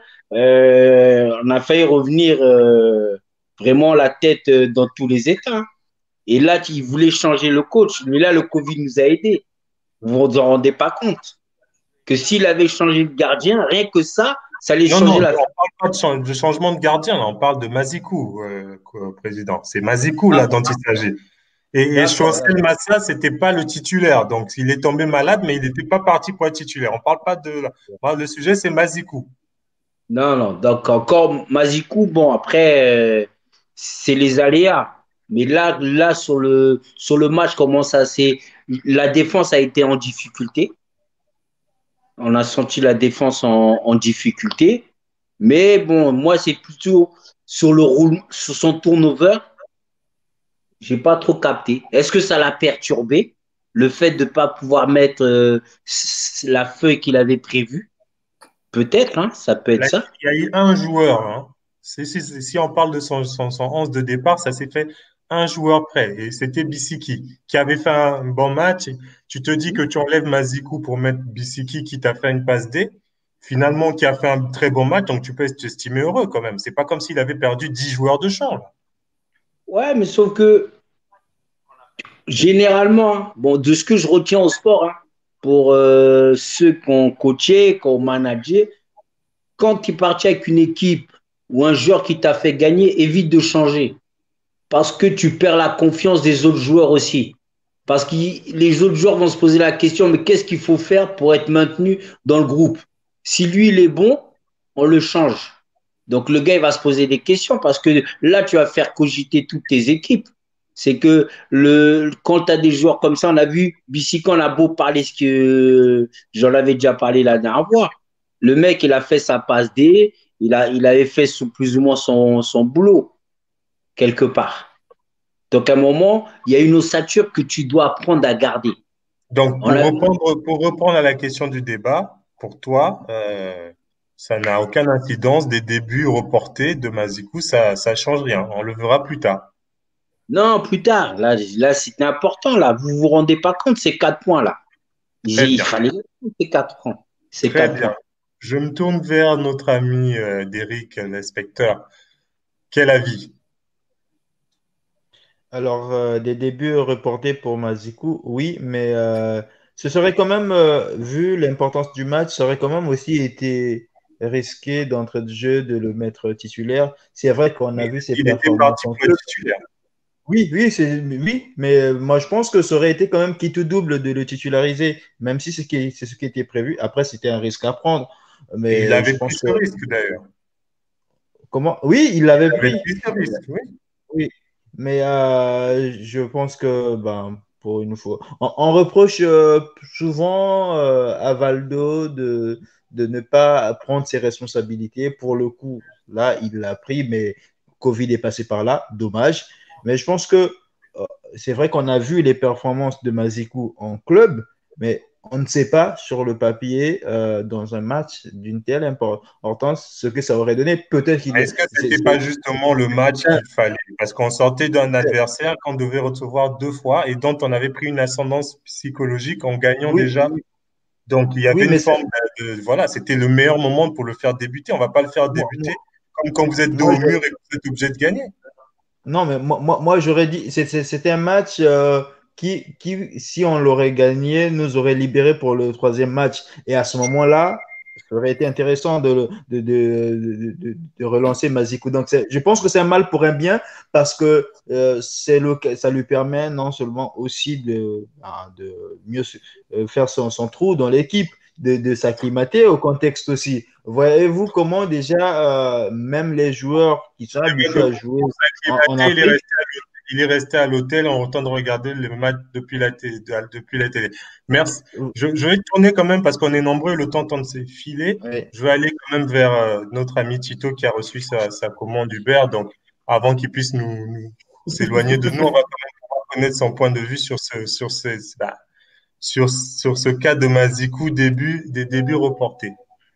On a failli revenir vraiment la tête dans tous les états. Et là, il voulait changer le coach. Mais là, le Covid nous a aidés. Vous ne vous en rendez pas compte que s'il avait changé de gardien, rien que ça allait changer la. On ne parle pas de changement de gardien, là, on parle de Mazikou, président. C'est Mazikou là dont il s'agit. Et Chancel Massa, c'était pas le titulaire. Donc, il est tombé malade, mais il n'était pas parti pour être titulaire. On parle pas de. Le sujet, c'est Mazikou. Non. Donc, encore Mazikou, bon, après, c'est les aléas. Mais là sur le match, comment ça s'est. La défense a été en difficulté. On a senti la défense en difficulté. Mais bon, moi, c'est plutôt sur son turnover. J'ai pas trop capté. Est-ce que ça l'a perturbé, le fait de ne pas pouvoir mettre la feuille qu'il avait prévue? Peut-être, hein, ça peut être ça. Il y a eu un joueur. Hein. Si on parle de son 11 de départ, ça s'est fait un joueur près. Et c'était Bissiki, qui avait fait un bon match. Tu te dis que tu enlèves Mazikou pour mettre Bissiki, qui t'a fait une passe D. Finalement, qui a fait un très bon match. Donc, tu peux t'estimer heureux quand même. C'est pas comme s'il avait perdu 10 joueurs de champ. Là. Ouais, mais sauf que généralement, bon, de ce que je retiens au sport, hein, pour ceux qui ont coaché, qui ont managé, quand tu es parti avec une équipe ou un joueur qui t'a fait gagner, évite de changer. Parce que tu perds la confiance des autres joueurs aussi. Parce que les autres joueurs vont se poser la question, mais qu'est-ce qu'il faut faire pour être maintenu dans le groupe? Si lui, il est bon, on le change. Donc le gars, il va se poser des questions parce que là, tu vas faire cogiter toutes tes équipes. C'est que quand tu as des joueurs comme ça, on a vu, Bissika, on a beau parler ce que j'en avais déjà parlé la dernière fois. Le mec, il a fait sa passe D, il avait fait plus ou moins son boulot, quelque part. Donc, à un moment, il y a une ossature que tu dois apprendre à garder. Donc, pour reprendre à la question du débat, pour toi, ça n'a aucune incidence des débuts reportés de Mazikou, ça ne change rien. On le verra plus tard. Non, plus tard. Là c'est important. Là. Vous ne vous rendez pas compte, ces 4 points-là. Il fallait ces 4 points. Très bien. Je me tourne vers notre ami Derrick, l'inspecteur. Quel avis? Alors, des débuts reportés pour Mazikou, oui, mais ce serait quand même, vu l'importance du match, ça aurait quand même aussi été risqué d'entrée de jeu de le mettre titulaire. C'est vrai qu'on a vu ses performances en club. Oui, mais moi je pense que ça aurait été quand même qui tout double de le titulariser, même si c'est ce qui était prévu. Après, c'était un risque à prendre. Mais il avait pris ce risque d'ailleurs. Comment? Oui, il l'avait pris. Ce risque, oui. Oui, mais je pense que, pour une fois, on reproche souvent à Valdo de ne pas prendre ses responsabilités. Pour le coup, là, il l'a pris, mais Covid est passé par là, dommage. Mais je pense que c'est vrai qu'on a vu les performances de Mazikou en club, mais on ne sait pas sur le papier, dans un match d'une telle importance, ce que ça aurait donné. Peut-être qu'il Est-ce que ce n'était pas justement le match qu'il fallait? Parce qu'on sortait d'un adversaire qu'on devait recevoir 2 fois et dont on avait pris une ascendance psychologique en gagnant déjà. Donc, il y avait une forme voilà, c'était le meilleur moment pour le faire débuter. On ne va pas le faire débuter comme quand vous êtes dos au mur et que vous êtes obligé de gagner. Non, mais moi j'aurais dit, c'était un match qui, si on l'aurait gagné, nous aurait libéré pour le troisième match. Et à ce moment-là, ça aurait été intéressant de relancer Mazikou. Donc, je pense que c'est un mal pour un bien parce que ça lui permet non seulement aussi de mieux faire son trou dans l'équipe, de s'acclimater au contexte aussi. Voyez-vous comment déjà, même les joueurs qui sont habitués à jouer en Afrique, il est resté à l'hôtel en train de regarder le match depuis la télé. Merci. Je vais tourner quand même parce qu'on est nombreux, le temps tente de s'effiler. oui. Je vais aller quand même vers notre ami Tito qui a reçu sa commande Uber. Donc, avant qu'il puisse nous s'éloigner de nous, on va quand même pouvoir connaître son point de vue sur ce cas de Mazikou, des débuts reportés.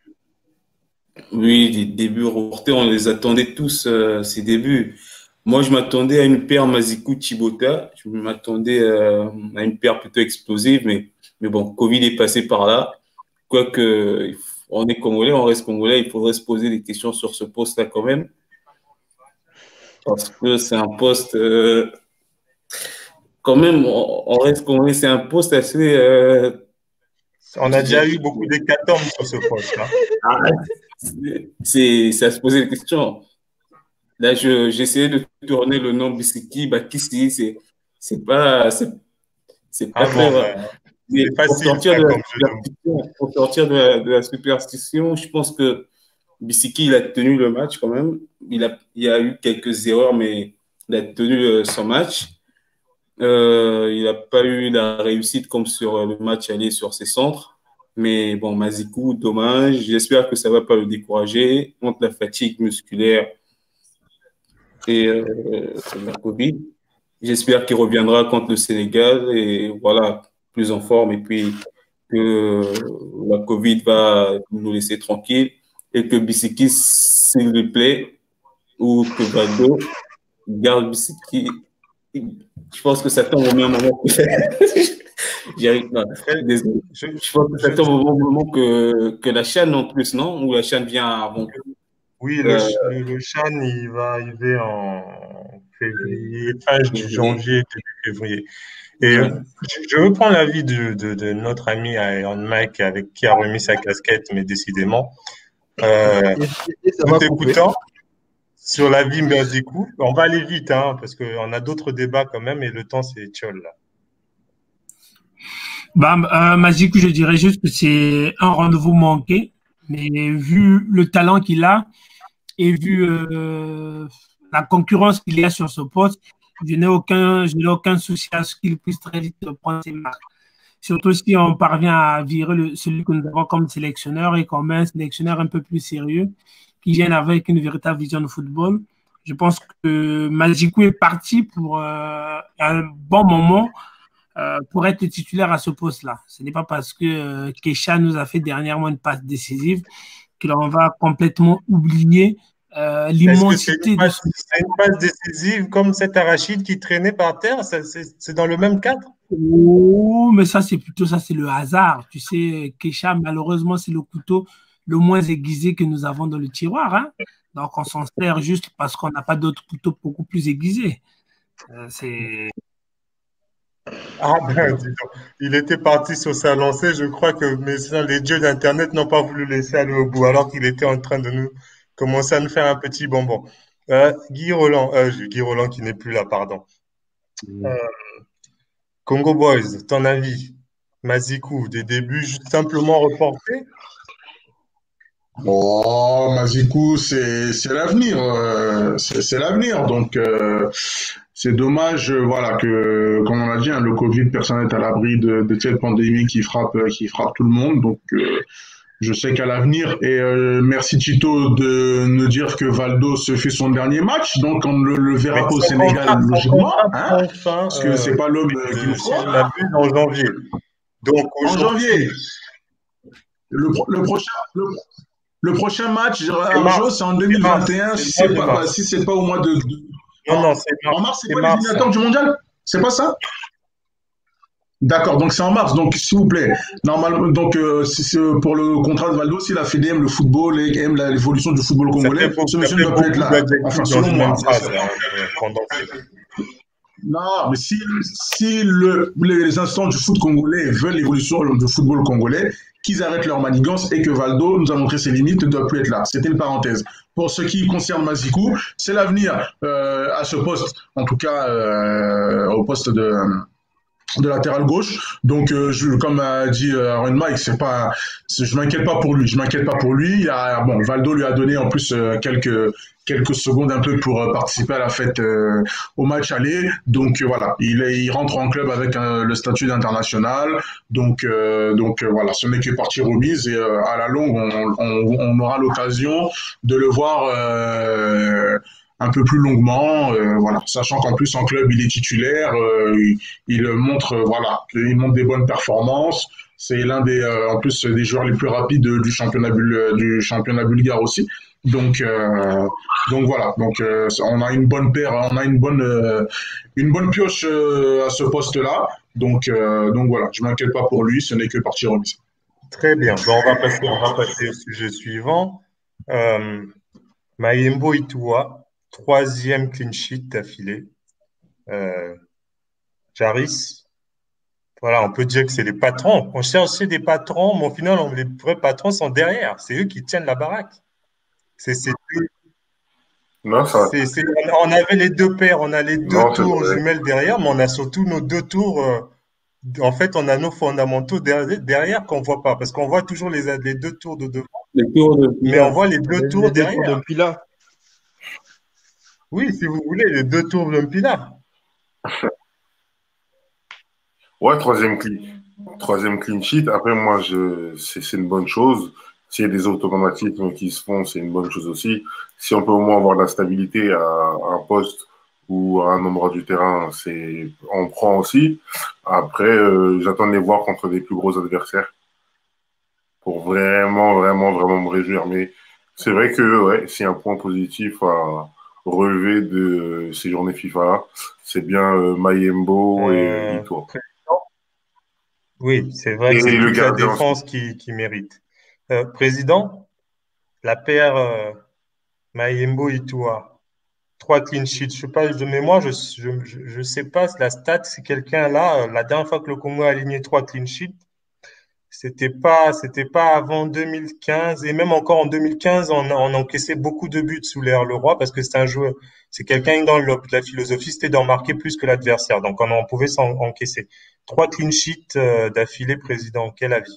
Oui, des débuts reportés, on les attendait tous, ces débuts. Moi, je m'attendais à une paire Mazikou-Chibota. Je m'attendais à une paire plutôt explosive, mais bon, Covid est passé par là. Quoique, on est Congolais, on reste Congolais, il faudrait se poser des questions sur ce poste-là quand même. Parce que c'est un poste, quand même, on reste Congolais, c'est un poste assez… on a déjà eu beaucoup d'hécatombes sur ce poste-là. C'est à se poser des questions. Là, j'essayais de tourner le nom Bissiki, Bakissi, c'est pas clair. Mais pour sortir de la superstition, je pense que Bissiki, il a tenu le match quand même. Il y a eu quelques erreurs, mais il a tenu son match. Il n'a pas eu la réussite comme sur le match aller sur ses centres. Mais bon, Mazikou, dommage. J'espère que ça ne va pas le décourager contre la fatigue musculaire et la Covid. J'espère qu'il reviendra contre le Sénégal et voilà, plus en forme et puis que la Covid va nous laisser tranquille et que Bissiki, s'il lui plaît, ou que Valdo garde Bissiki. Je pense que ça tombe au même moment J'y arrive pas. Désolé. Je pense que ça tombe au même moment que la CHAN en plus, non? Ou la CHAN vient avant? Oui, le CHAN, il va arriver en février, fin janvier, début février. Et je veux prendre l'avis de notre ami Iron Mike qui a remis sa casquette, mais décidément. Nous t'écoutons sur l'avis Mazikou. On va aller vite, hein, parce qu'on a d'autres débats quand même, et le temps, c'est tchol, là. Mazikou, je dirais juste que c'est un rendez-vous manqué, mais vu le talent qu'il a et vu la concurrence qu'il y a sur ce poste, je n'ai aucun souci à ce qu'il puisse très vite prendre ses marques. Surtout si on parvient à virer celui que nous avons comme sélectionneur et comme un sélectionneur un peu plus sérieux qui vienne avec une véritable vision de football. Je pense que Mazikou est parti pour un bon moment pour être titulaire à ce poste-là. Ce n'est pas parce que Kesha nous a fait dernièrement une passe décisive que l'on va complètement oublier l'immensité de c'est une passe décisive comme cet Arachide qui traînait par terre, c'est dans le même cadre? Oh, mais ça, c'est le hasard. Tu sais, Kesha, malheureusement, c'est le couteau le moins aiguisé que nous avons dans le tiroir. Hein? Donc, on s'en sert juste parce qu'on n'a pas d'autres couteaux beaucoup plus aiguisés. Ah ben, dis donc. Il était parti sur sa lancée. Je crois que les dieux d'Internet n'ont pas voulu laisser aller au bout, alors qu'il était en train de nous commencer à nous faire un petit bonbon. Guy Roland qui n'est plus là, pardon. Congo Boys, ton avis? Mazikou, des débuts simplement reportés? Bon, Mazikou, c'est l'avenir. C'est l'avenir. Donc, c'est dommage, voilà, que, comme on l'a dit, hein, le Covid, personne n'est à l'abri de cette pandémie qui frappe tout le monde. Donc, je sais qu'à l'avenir, et merci Tito de nous dire que Valdo se fait son dernier match, donc on le verra pas au Sénégal logiquement, hein, parce que c'est pas l'homme qu'il nous faut. On l'a vu en janvier. Donc, en janvier, le prochain match, c'est en 2021, si c'est pas au mois de… Non, c'est mars. En mars, c'est quoi l'éliminatoire du mondial? C'est pas ça? D'accord, donc c'est en mars. Donc, s'il vous plaît, normalement, donc si pour le contrat de Valdo, si la Fédé aime le football et aime l'évolution du football congolais, ce monsieur ne doit plus être là. Enfin, selon moi. Non, mais si les instants du foot congolais veulent l'évolution du football congolais, qu'ils arrêtent leur manigance et que Valdo nous a montré ses limites, ne doit plus être là. C'était une parenthèse. Pour ce qui concerne Mazikou, c'est l'avenir à ce poste, en tout cas au poste de latéral gauche. Donc, comme a dit Aaron Mike, je m'inquiète pas pour lui. Je m'inquiète pas pour lui. Valdo lui a donné en plus quelques secondes un peu pour participer à la fête au match aller. Donc voilà, il rentre en club avec le statut d'international. Donc voilà, ce n'est que partie remise et à la longue, on aura l'occasion de le voir un peu plus longuement, voilà, sachant qu'en plus en club il est titulaire, il montre des bonnes performances. C'est l'un des en plus des joueurs les plus rapides du championnat bulgare aussi. Donc voilà, on a une bonne paire, on a une bonne pioche à ce poste-là. Donc voilà, je m'inquiète pas pour lui, ce n'est que partie remise. Très bien. Bon, on va passer au sujet suivant. Mayembo Itua. 3e clean sheet d'affilée. Jaris, voilà, on peut dire que c'est les patrons. On cherchait des patrons, mais au final, les vrais patrons sont derrière. C'est eux qui tiennent la baraque. Non, ça... On avait les deux paires, on a les deux tours jumelles derrière, mais on a surtout nos deux tours. En fait, on a nos fondamentaux derrière qu'on ne voit pas, parce qu'on voit toujours les deux tours de devant. Mais on voit les deux tours derrière. Oui, si vous voulez, les deux tours d'un pilar. Ouais, troisième clean sheet. Après, moi, c'est une bonne chose. S'il y a des automatismes qui se font, c'est une bonne chose aussi. Si on peut au moins avoir de la stabilité à un poste ou à un endroit du terrain, on prend aussi. Après, j'attends de les voir contre des plus gros adversaires pour vraiment, vraiment, vraiment me réjouir. Mais c'est vrai que c'est un point positif à relevé de ces journées FIFA, c'est bien Mayembo et Itua. Oui, c'est vrai que c'est toute la défense qui mérite. Président, la paire Mayembo Itua, 3 clean sheets. Je sais pas de mémoire, je sais pas la stat. Si quelqu'un là, la dernière fois que le Congo a aligné 3 clean sheets, c'était pas avant 2015 et même encore en 2015 on encaissait beaucoup de buts sous l'ère Leroy parce que c'est un joueur, c'est quelqu'un dans la philosophie c'était d'en marquer plus que l'adversaire, donc on pouvait s'en encaisser. 3 clean sheets d'affilée, président, quel avis?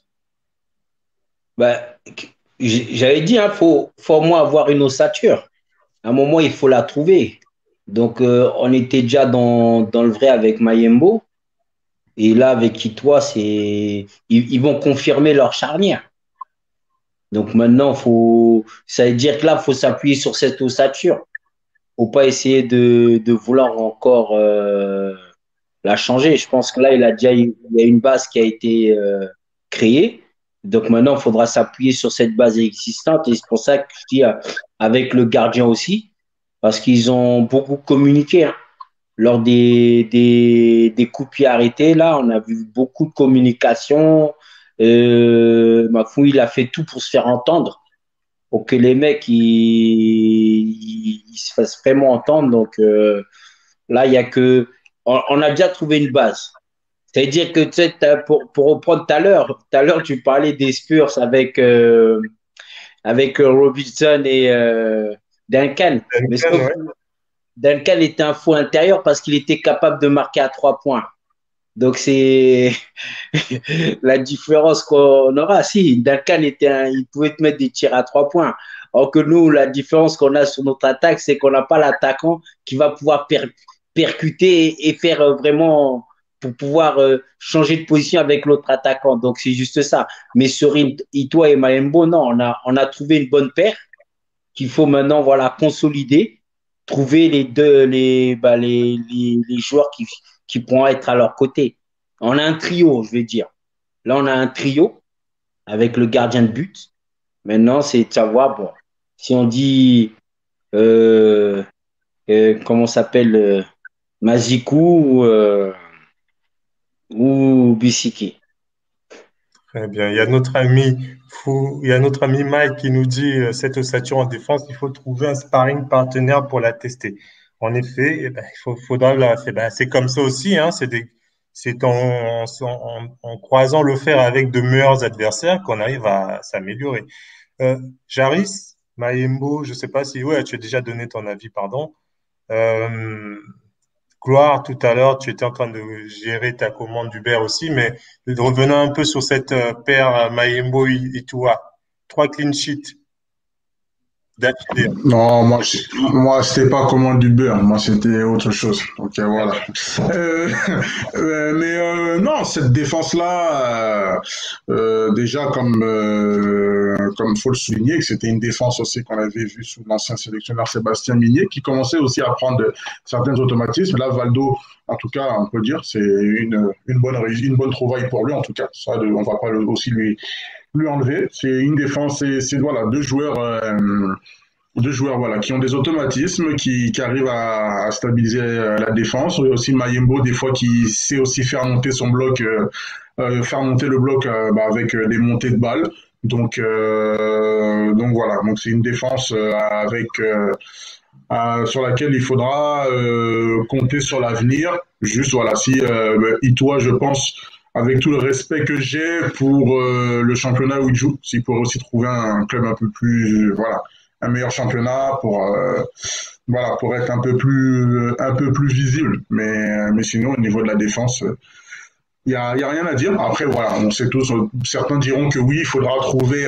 J'avais dit, faut au moins avoir une ossature. À un moment, il faut la trouver. Donc, on était déjà dans le vrai avec Mayembo. Et là, avec Itua, ils vont confirmer leur charnière. Donc maintenant, ça veut dire que là, il faut s'appuyer sur cette ossature. Faut pas essayer de vouloir encore la changer. Je pense que là, il y a une base qui a été créée. Donc maintenant, il faudra s'appuyer sur cette base existante. Et c'est pour ça que je dis avec le gardien aussi, parce qu'ils ont beaucoup communiqué. Lors des coups de pied arrêtés, là, on a vu beaucoup de communication. Mafou, il a fait tout pour se faire entendre, pour que les mecs ils se fassent vraiment entendre. Donc là, il y a que. On a déjà trouvé une base. C'est-à-dire que, tu sais, pour reprendre tout à l'heure, tu parlais des Spurs avec Robinson et Duncan. Mais Duncan était un faux intérieur parce qu'il était capable de marquer à 3 points. Donc, c'est la différence qu'on aura. Si, Duncan il pouvait te mettre des tirs à 3 points. Alors que nous, la différence qu'on a sur notre attaque, c'est qu'on n'a pas l'attaquant qui va pouvoir percuter et faire vraiment pour pouvoir changer de position avec l'autre attaquant. Donc, c'est juste ça. Mais sur Itua et Mayembo, non, on a trouvé une bonne paire qu'il faut maintenant consolider, trouver les joueurs qui pourront être à leur côté. On a un trio, je vais dire. Là, on a un trio avec le gardien de but. Maintenant, c'est de savoir, bon, si on dit, comment s'appelle, Mazikou ou Bissiki. Très bien. Il y a notre ami Mike qui nous dit cette ossature en défense, il faut trouver un sparring partenaire pour la tester. En effet, il faudra c'est comme ça aussi, hein, c'est en croisant le fer avec de meilleurs adversaires qu'on arrive à s'améliorer. Jaris, Mayembo, je sais pas si, ouais, tu as déjà donné ton avis, pardon. Euh, Gloire, tout à l'heure, tu étais en train de gérer ta commande d'Uber aussi, mais revenons un peu sur cette paire Mayembo et toi. 3 clean sheets d'affilée. Non, moi c'était pas commande du beurre, moi c'était autre chose. Donc voilà. Euh, non, cette défense-là, déjà comme faut le souligner, que c'était une défense aussi qu'on avait vue sous l'ancien sélectionneur Sébastien Migné, qui commençait aussi à prendre certains automatismes. Là, Valdo, en tout cas, on peut dire, c'est une bonne trouvaille pour lui, en tout cas. Ça, on va pas aussi lui enlever. C'est une défense, c'est voilà, deux joueurs voilà, qui ont des automatismes, qui arrivent à stabiliser la défense. Et aussi Mayembo, des fois, qui sait aussi faire monter son bloc, faire monter le bloc avec des montées de balles. Donc voilà, donc c'est une défense sur laquelle il faudra compter sur l'avenir. Juste voilà, si Itoa, je pense, avec tout le respect que j'ai pour le championnat où il joue, s'il pourrait aussi trouver un club un peu plus, voilà, un meilleur championnat pour être un peu plus visible. Mais sinon, au niveau de la défense, il y a rien à dire. Après, voilà, on sait tous, certains diront que oui, il faudra trouver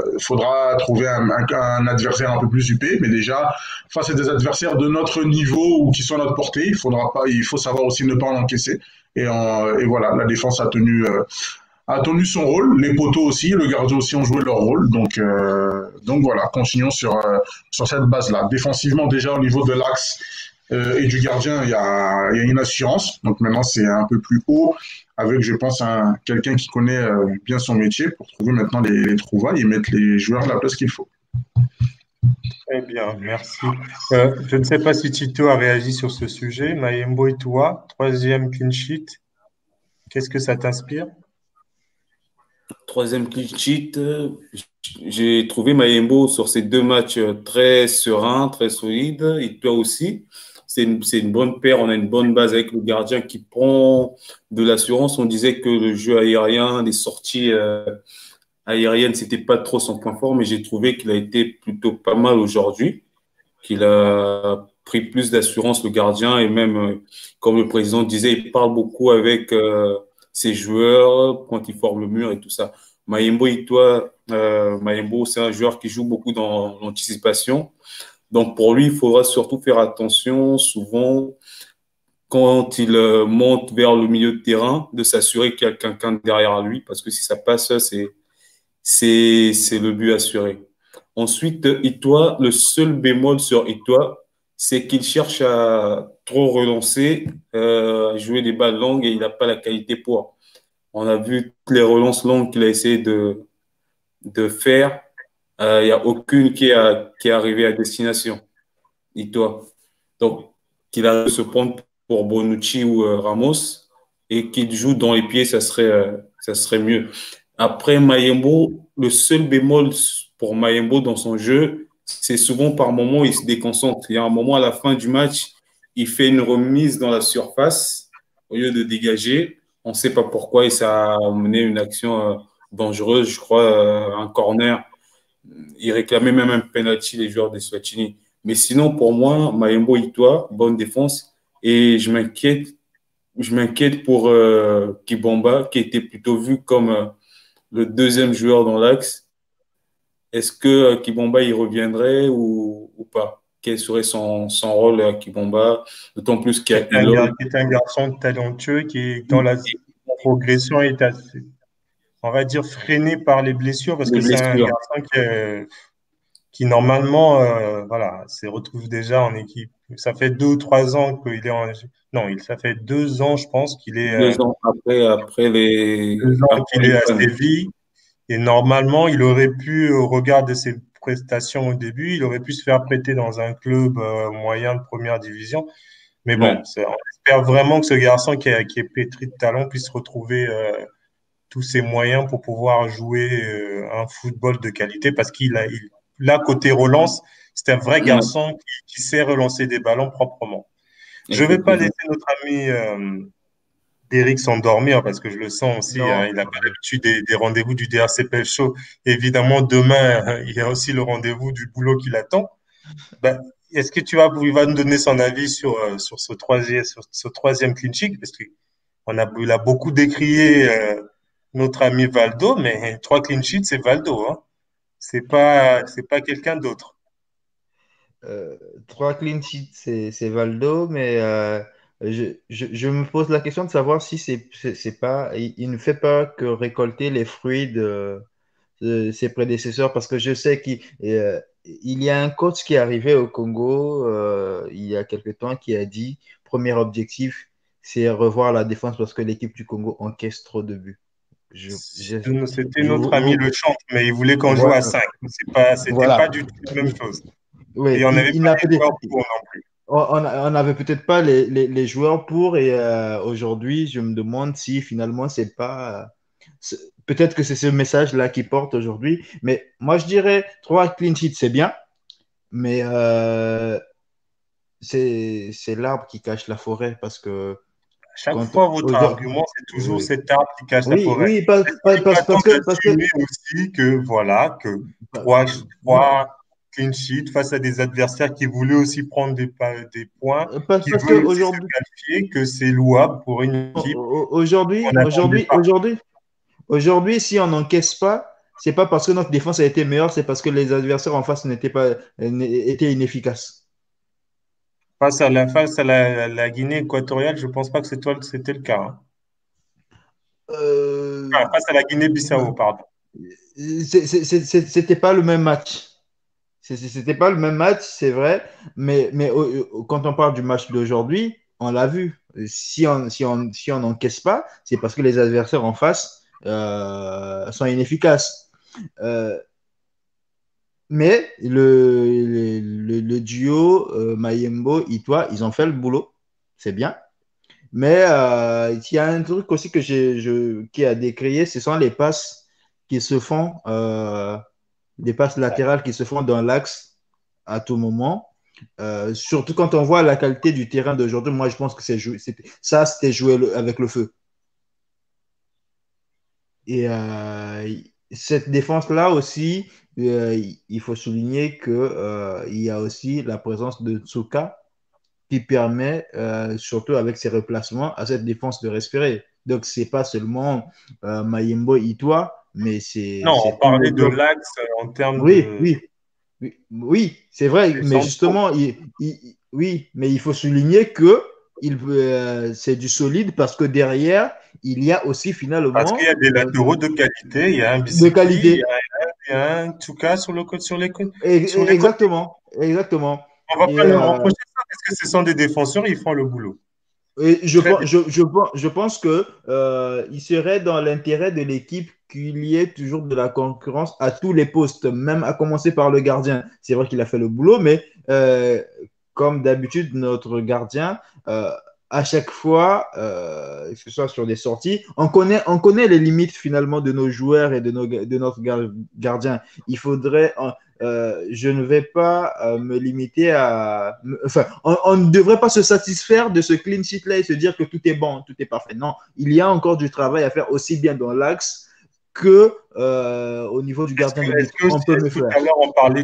un adversaire un peu plus huppé, mais déjà, face à des adversaires de notre niveau ou qui sont à notre portée, il faut savoir aussi ne pas en encaisser. Et voilà, la défense a tenu son rôle, les poteaux aussi, le gardien aussi ont joué leur rôle. Donc voilà, continuons sur cette base-là. Défensivement, déjà au niveau de l'axe et du gardien, il y a une assurance. Donc maintenant, c'est un peu plus haut, avec, je pense, quelqu'un qui connaît bien son métier pour trouver maintenant les trouvailles et mettre les joueurs à la place qu'il faut. Très bien, merci. Je ne sais pas si Tito a réagi sur ce sujet. Mayembo et toi, 3e clean sheet. Qu'est-ce que ça t'inspire? 3e clean sheet, j'ai trouvé Mayembo sur ces 2 matchs très serein, très solide. Et toi aussi, c'est une bonne paire. On a une bonne base avec le gardien qui prend de l'assurance. On disait que le jeu aérien, les sorties aériennes, c'était pas trop son point fort, mais j'ai trouvé qu'il a été plutôt pas mal aujourd'hui, qu'il a pris plus d'assurance, le gardien, et même, comme le président disait, il parle beaucoup avec ses joueurs quand ils forment le mur et tout ça. Mayembo, Mayembo, c'est un joueur qui joue beaucoup dans l'anticipation. Donc, pour lui, il faudra surtout faire attention, souvent, quand il monte vers le milieu de terrain, de s'assurer qu'il y a quelqu'un derrière lui, parce que si ça passe, c'est le but assuré. Ensuite, Itoa, le seul bémol sur Itoa, c'est qu'il cherche à trop relancer, à jouer des balles longues et il n'a pas la qualité pour. On a vu toutes les relances longues qu'il a essayé de faire. Il n'y a aucune qui est arrivée à destination. Itoa. Donc, qu'il arrive à se prendre pour Bonucci ou Ramos et qu'il joue dans les pieds, ça serait mieux. Après, Mayembo, le seul bémol pour Mayembo dans son jeu, c'est souvent par moment, il se déconcentre. Il y a un moment à la fin du match, il fait une remise dans la surface au lieu de dégager. On ne sait pas pourquoi et ça a mené une action dangereuse, je crois, un corner. Il réclamait même un penalty, les joueurs des Swatini. Mais sinon, pour moi, Mayembo Itoa, bonne défense. Et je m'inquiète pour Kibomba, qui était plutôt vu comme le 2e joueur dans l'axe. Est-ce que Kibomba y reviendrait ou pas? Quel serait son rôle à Kibomba? D'autant plus qu'il y a C'est un garçon talentueux qui, dans la progression, est assez, on va dire, freiné par les blessures, parce que c'est un garçon qui normalement, voilà, se retrouve déjà en équipe. Ça fait 2 ou 3 ans qu'il est en. Non, ça fait 2 ans, je pense, qu'il est. 2 ans après les. 2 ans qu'il est à Séville. Et normalement, il aurait pu, au regard de ses prestations au début, il aurait pu se faire prêter dans un club moyen de première division. Mais bon, on espère vraiment que ce garçon qui est pétri de talent puisse retrouver tous ses moyens pour pouvoir jouer un football de qualité, parce là, côté relance, c'est un vrai garçon qui sait relancer des ballons proprement. Je ne vais pas laisser notre ami d'Eric s'endormir parce que je le sens aussi. Non. Il n'a pas l'habitude des rendez-vous du DRCPL Show. Évidemment, demain, il y a aussi le rendez-vous du boulot qui l'attend. Ben, est-ce que il va nous donner son avis sur ce troisième clean sheet? Parce il a beaucoup décrié notre ami Valdo, mais 3 clean sheets, c'est Valdo, hein. C'est pas quelqu'un d'autre. Euh, 3 clean sheets, c'est Valdo, mais je me pose la question de savoir si c'est pas, il ne fait pas que récolter les fruits de ses prédécesseurs, parce que je sais qu'il y a un coach qui est arrivé au Congo il y a quelque temps qui a dit, premier objectif, c'est revoir la défense parce que l'équipe du Congo encaisse trop de buts. Je, je, C'était je- notre ami le Champ, mais il voulait qu'on joue à voilà. 5. C'était pas Voilà. du tout la même chose. Et Oui, on n'avait il pas n'a les peut-être, joueurs pour non plus. on n'avait peut-être pas les joueurs pour, et aujourd'hui, je me demande si finalement c'est pas, peut-être que c'est ce message-là qui porte aujourd'hui. Mais moi, je dirais 3 clean sheets, c'est bien, mais c'est l'arbre qui cache la forêt parce que Chaque quand fois, votre aujourd'hui, argument, c'est toujours oui, cet arbre qui cache la oui, forêt. oui, Est-ce qu'il n'est pas temps parce que, d'assumer aussi que, voilà, que trois, non, trois clean sheets face à des adversaires qui voulaient aussi prendre des points, qui parce que veulent aussi se aujourd'hui, qualifier, que c'est louable pour une équipe qu'on n'attendait pas. aujourd'hui, si on n'encaisse pas, c'est pas parce que notre défense a été meilleure, c'est parce que les adversaires en face n'étaient pas, étaient inefficaces. Face à la Guinée équatoriale, je ne pense pas que c'était le cas, hein. Euh, Ah, face à la Guinée-Bissau, pardon. C'était pas le même match. C'était pas le même match, c'est vrai, mais quand on parle du match d'aujourd'hui, on l'a vu. Si on n'encaisse pas, c'est parce que les adversaires en face sont inefficaces. Euh, mais le duo Mayembo, Itoi, ils ont fait le boulot. C'est bien. Mais il y a un truc aussi qui a décrié, ce sont les passes qui se font, les passes latérales qui se font dans l'axe à tout moment. Surtout quand on voit la qualité du terrain d'aujourd'hui, moi je pense que c'était joué avec le feu. Et cette défense-là aussi, il faut souligner que il y a aussi la présence de Tsuka qui permet, surtout avec ses replacements, à cette défense de respirer. Donc, c'est pas seulement Mayembo Itoi, mais Non, on c'est tout le parlait de bloc. l'axe en termes Oui, de oui, oui, oui, c'est vrai, des mais centraux. justement, oui, mais il faut souligner que c'est du solide parce que derrière, il y a aussi Parce qu'il y finalement a des latéraux de qualité, il y a un de Bisseki, qualité. il y a un Tchouka sur le côté, sur les côtés. Exactement, exactement. On va pas Et leur reprocher ça parce que ce sont des défenseurs, ils font le boulot. Et Très bien. je pense que il serait dans l'intérêt de l'équipe qu'il y ait toujours de la concurrence à tous les postes, même à commencer par le gardien. C'est vrai qu'il a fait le boulot, mais comme d'habitude, notre gardien, à chaque fois, que ce soit sur des sorties, on connaît les limites finalement de nos joueurs et de notre gardien. Il faudrait, je ne vais pas me limiter enfin, on ne devrait pas se satisfaire de ce clean sheet-là et se dire que tout est bon, tout est parfait. Non, il y a encore du travail à faire aussi bien dans l'axe que au niveau du gardien de but. On peut mieux Tout faire. à l'heure, on parlait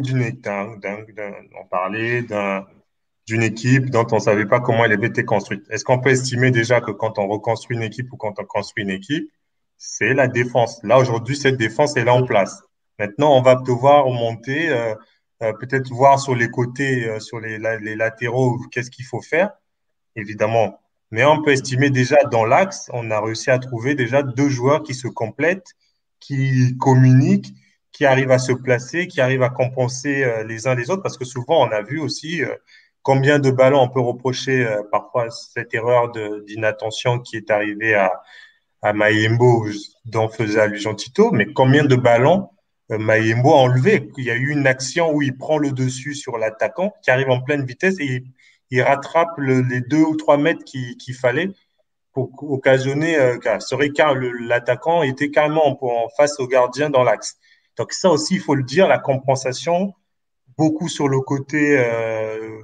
d'une équipe dont on ne savait pas comment elle avait été construite. Est-ce qu'on peut estimer déjà que quand on reconstruit une équipe ou quand on construit une équipe, c'est la défense. Là, aujourd'hui, cette défense est là en place. Maintenant, on va devoir monter, peut-être voir sur les côtés, sur les latéraux, qu'est-ce qu'il faut faire, évidemment. Mais on peut estimer déjà dans l'axe, on a réussi à trouver déjà 2 joueurs qui se complètent, qui communiquent, qui arrivent à se placer, qui arrivent à compenser les uns les autres, parce que souvent, on a vu aussi combien de ballons on peut reprocher parfois cette erreur d'inattention qui est arrivée à Mayembo, dont faisait allusion Tito, mais combien de ballons Mayembo a enlevé? Il y a eu une action où il prend le dessus sur l'attaquant qui arrive en pleine vitesse et il rattrape les 2 ou 3 mètres qu'il fallait pour occasionner, l'attaquant était carrément en face au gardien dans l'axe. Donc ça aussi, il faut le dire, la compensation, beaucoup sur le côté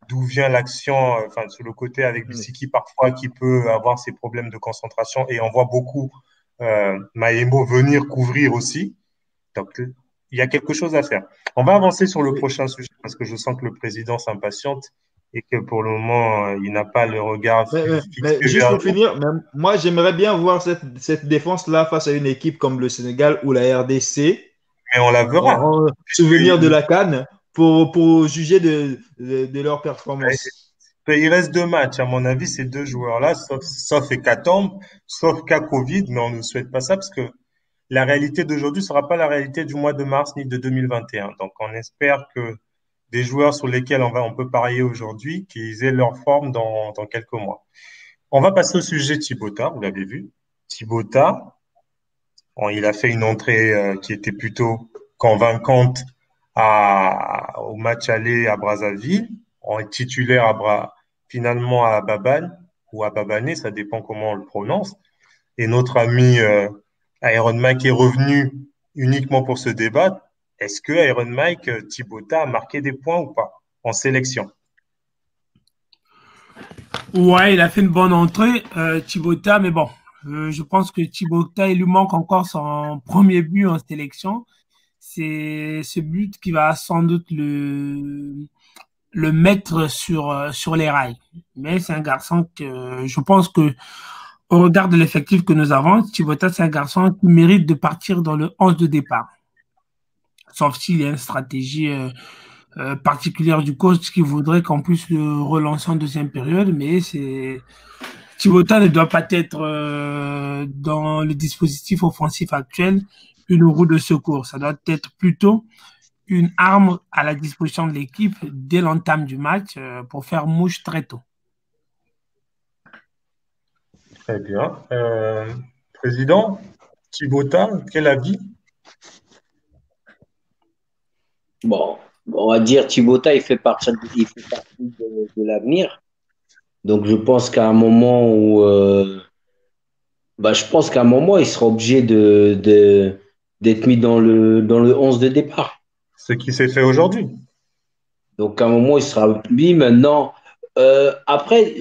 d'où vient l'action, enfin, sur le côté avec Bissiki parfois qui peut avoir ses problèmes de concentration et on voit beaucoup Maemo venir couvrir aussi. Donc, il y a quelque chose à faire. On va avancer sur le prochain sujet parce que je sens que le président s'impatiente et que pour le moment, il n'a pas le regard fixé Juste vers pour nous. finir, moi, j'aimerais bien voir cette défense-là face à une équipe comme le Sénégal ou la RDC, Mais on la verra. en souvenir de la CAN, pour juger de leur performance. Il reste 2 matchs. À mon avis, ces 2 joueurs-là, sauf hécatombe, sauf cas Covid, mais on ne souhaite pas ça parce que la réalité d'aujourd'hui ne sera pas la réalité du mois de mars ni de 2021. Donc, on espère que des joueurs sur lesquels on peut parier aujourd'hui, qu'ils aient leur forme dans quelques mois. On va passer au sujet de Thibota, vous l'avez vu. Thibota, il a fait une entrée qui était plutôt convaincante au match aller à Brazzaville. On est titulaire finalement à Babane ou à Babané, ça dépend comment on le prononce. Et notre ami Iron Mike est revenu uniquement pour ce débat. Est-ce que Iron Mike Thibota a marqué des points ou pas en sélection? Ouais, il a fait une bonne entrée, Thibota, mais bon, je pense que Thibota, il lui manque encore son premier but en sélection. C'est ce but qui va sans doute le mettre sur les rails. Mais c'est un garçon que je pense que au regard de l'effectif que nous avons, Thibota, c'est un garçon qui mérite de partir dans le 11 de départ. Sauf s'il y a une stratégie particulière du coach qui voudrait qu'on puisse le relancer en deuxième période, mais Thibota ne doit pas être dans le dispositif offensif actuel une roue de secours. Ça doit être plutôt une arme à la disposition de l'équipe dès l'entame du match pour faire mouche très tôt. Très bien. Président, Thibota, quel avis? Bon, on va dire Thibota, il fait partie de l'avenir. Donc, je pense qu'à un moment où, il sera obligé d'être mis dans le 11 de départ. Ce qui s'est fait aujourd'hui. Donc, à un moment, il sera mis maintenant. Après,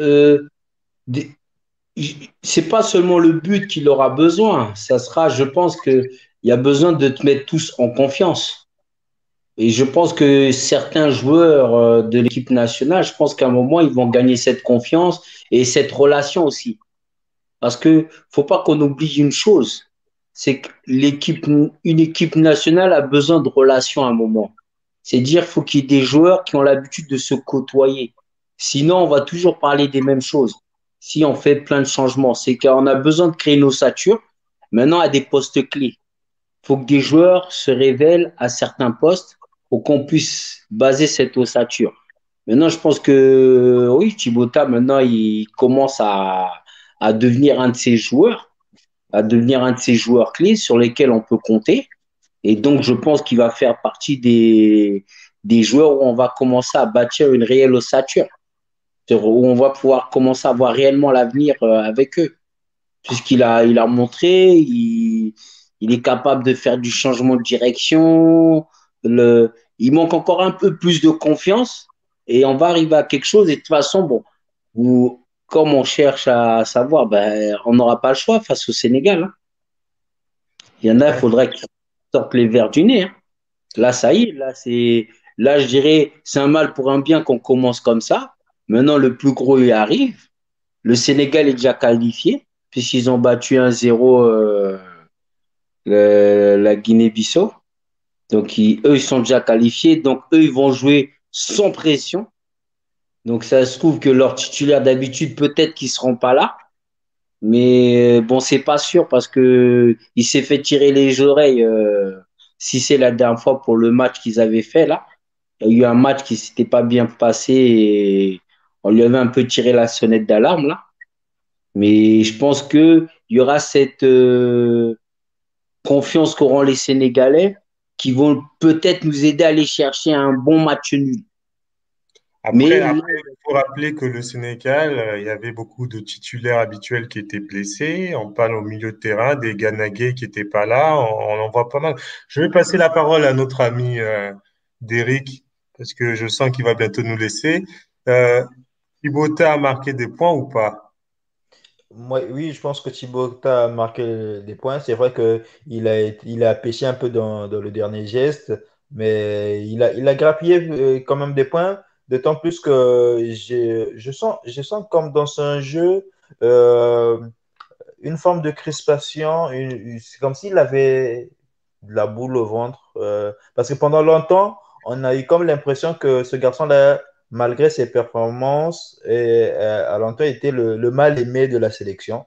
c'est pas seulement le but qu'il aura besoin. Ça sera, je pense qu'il y a besoin de te mettre tous en confiance. Et je pense que certains joueurs de l'équipe nationale, je pense qu'à un moment, ils vont gagner cette confiance et cette relation aussi. Parce que faut pas qu'on oublie une chose, c'est que une équipe nationale a besoin de relations à un moment. C'est dire, faut qu'il y ait des joueurs qui ont l'habitude de se côtoyer. Sinon, on va toujours parler des mêmes choses. Si on fait plein de changements, c'est qu'on a besoin de créer une ossature. Maintenant, à des postes clés. Faut que des joueurs se révèlent à certains postes pour qu'on puisse baser cette ossature. Maintenant, je pense que oui, Thibota, maintenant, il commence à devenir un de ces joueurs, à devenir un de ces joueurs clés sur lesquels on peut compter. Et donc, je pense qu'il va faire partie des joueurs où on va commencer à bâtir une réelle ossature, où on va pouvoir commencer à voir réellement l'avenir avec eux. Puisqu'il a montré, il est capable de faire du changement de direction. Il manque encore un peu plus de confiance et on va arriver à quelque chose. Et de toute façon, bon, comme on cherche à savoir, ben, on n'aura pas le choix face au Sénégal. Hein. Il y en a, il faudrait qu'ils sortent les verres du nez. Hein. Là, ça y est, là, je dirais, c'est un mal pour un bien qu'on commence comme ça. Maintenant, le plus gros y arrive. Le Sénégal est déjà qualifié, puisqu'ils ont battu 1-0 la Guinée-Bissau. Donc, eux, ils sont déjà qualifiés. Donc, eux, ils vont jouer sans pression. Donc, ça se trouve que leurs titulaires d'habitude, peut-être qu'ils ne seront pas là. Mais bon, c'est pas sûr parce que il s'est fait tirer les oreilles. Si c'est la dernière fois pour le match qu'ils avaient fait là, il y a eu un match qui s'était pas bien passé et on lui avait un peu tiré la sonnette d'alarme là. Mais je pense que il y aura cette confiance qu'auront les Sénégalais qui vont peut-être nous aider à aller chercher un bon match nul. Après, il faut rappeler que le Sénégal, il y avait beaucoup de titulaires habituels qui étaient blessés. On parle au milieu de terrain des Ganagués qui n'étaient pas là. On en voit pas mal. Je vais passer la parole à notre ami Derrick parce que je sens qu'il va bientôt nous laisser. Euh, Thibota a marqué des points ou pas? Oui, je pense que Thibaut a marqué des points. C'est vrai qu'il a pêché un peu dans le dernier geste, mais il a grappillé quand même des points. D'autant plus que je sens comme dans un jeu euh, une forme de crispation. C'est comme s'il avait de la boule au ventre. Parce que pendant longtemps, on a eu comme l'impression que ce garçon-là, malgré ses performances, a longtemps été le mal aimé de la sélection.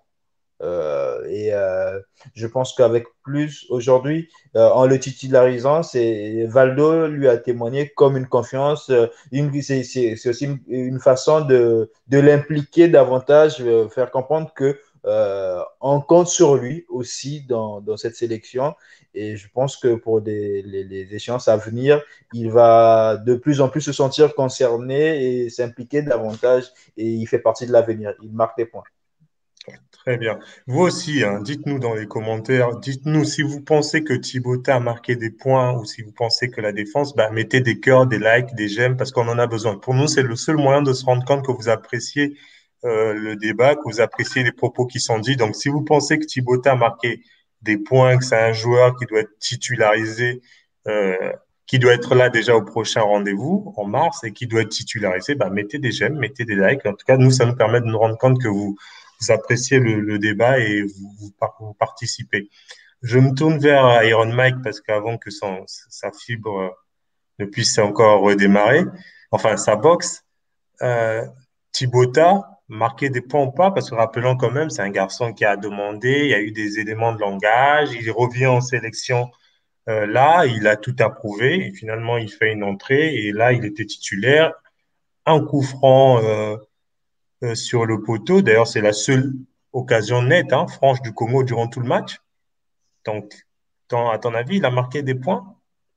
Je pense qu'avec plus aujourd'hui, en le titularisant, Valdo lui a témoigné comme une confiance. C'est aussi une façon de l'impliquer davantage, faire comprendre que on compte sur lui aussi dans cette sélection. Et je pense que pour les échéances à venir, il va de plus en plus se sentir concerné et s'impliquer davantage. Et il fait partie de l'avenir. Il marque des points. Très bien. Vous aussi, hein, dites-nous dans les commentaires, dites-nous si vous pensez que Thibota a marqué des points ou si vous pensez que la défense, bah, mettez des cœurs, des likes, des j'aime parce qu'on en a besoin. Pour nous, c'est le seul moyen de se rendre compte que vous appréciez le débat, que vous appréciez les propos qui sont dits. Donc, si vous pensez que Thibota a marqué des points, que c'est un joueur qui doit être titularisé, qui doit être là déjà au prochain rendez-vous en mars et qui doit être titularisé, bah, mettez des j'aime, mettez des likes. En tout cas, nous, ça nous permet de nous rendre compte que vous appréciez le débat et vous participez. Je me tourne vers Iron Mike parce qu'avant que sa fibre ne puisse encore redémarrer, enfin sa boxe, euh, Thibota marquait des points ou pas, parce que rappelons quand même, c'est un garçon qui a demandé, il y a eu des éléments de langage, il revient en sélection là, il a tout approuvé et finalement il fait une entrée et là il était titulaire, un coup franc sur le poteau. D'ailleurs, c'est la seule occasion nette, hein, franche du Congo durant tout le match. Donc, à ton avis, il a marqué des points?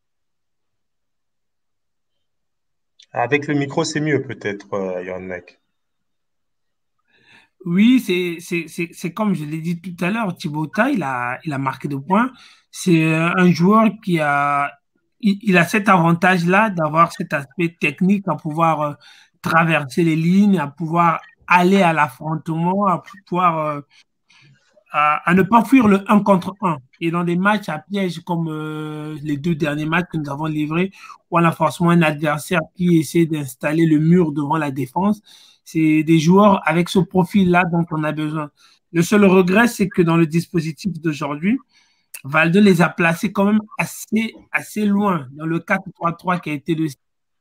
Avec le micro, c'est mieux peut-être, Yannick. Oui, c'est comme je l'ai dit tout à l'heure, Thibota, il a marqué des points. C'est un joueur il a cet avantage-là d'avoir cet aspect technique à pouvoir traverser les lignes, à pouvoir aller à l'affrontement, à pouvoir à ne pas fuir le un contre un. Et dans des matchs à piège comme les deux derniers matchs que nous avons livrés, où on a forcément un adversaire qui essaie d'installer le mur devant la défense, c'est des joueurs avec ce profil-là dont on a besoin. Le seul regret, c'est que dans le dispositif d'aujourd'hui, Valde les a placés quand même assez loin dans le 4-3-3 qui a été le.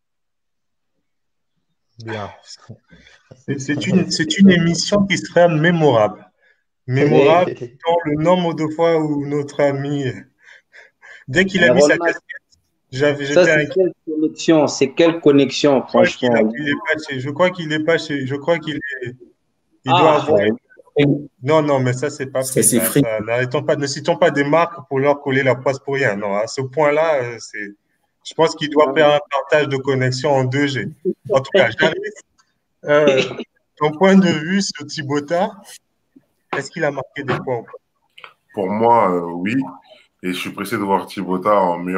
Bien. C'est une émission qui sera mémorable. Mémorable dans le nombre de fois où notre ami, dès qu'il a mis sa casquette, Ça, j'étais c'est inquiet. quelle connexion? C'est quelle connexion, franchement? Je crois qu'il est pas chez, je crois qu'il est, il doit Ah, avoir. Non, non, mais ça, c'est pas Ça, fait. c'est free. Ne citons pas des marques pour leur coller la poisse pour rien. Non, à ce point-là, je pense qu'il doit faire un partage de connexion en 2G. En tout cas, j'arrive. Ton point de vue sur Thibota, est-ce qu'il a marqué des points ou pas? Pour moi, oui. Et je suis pressé de voir Thibota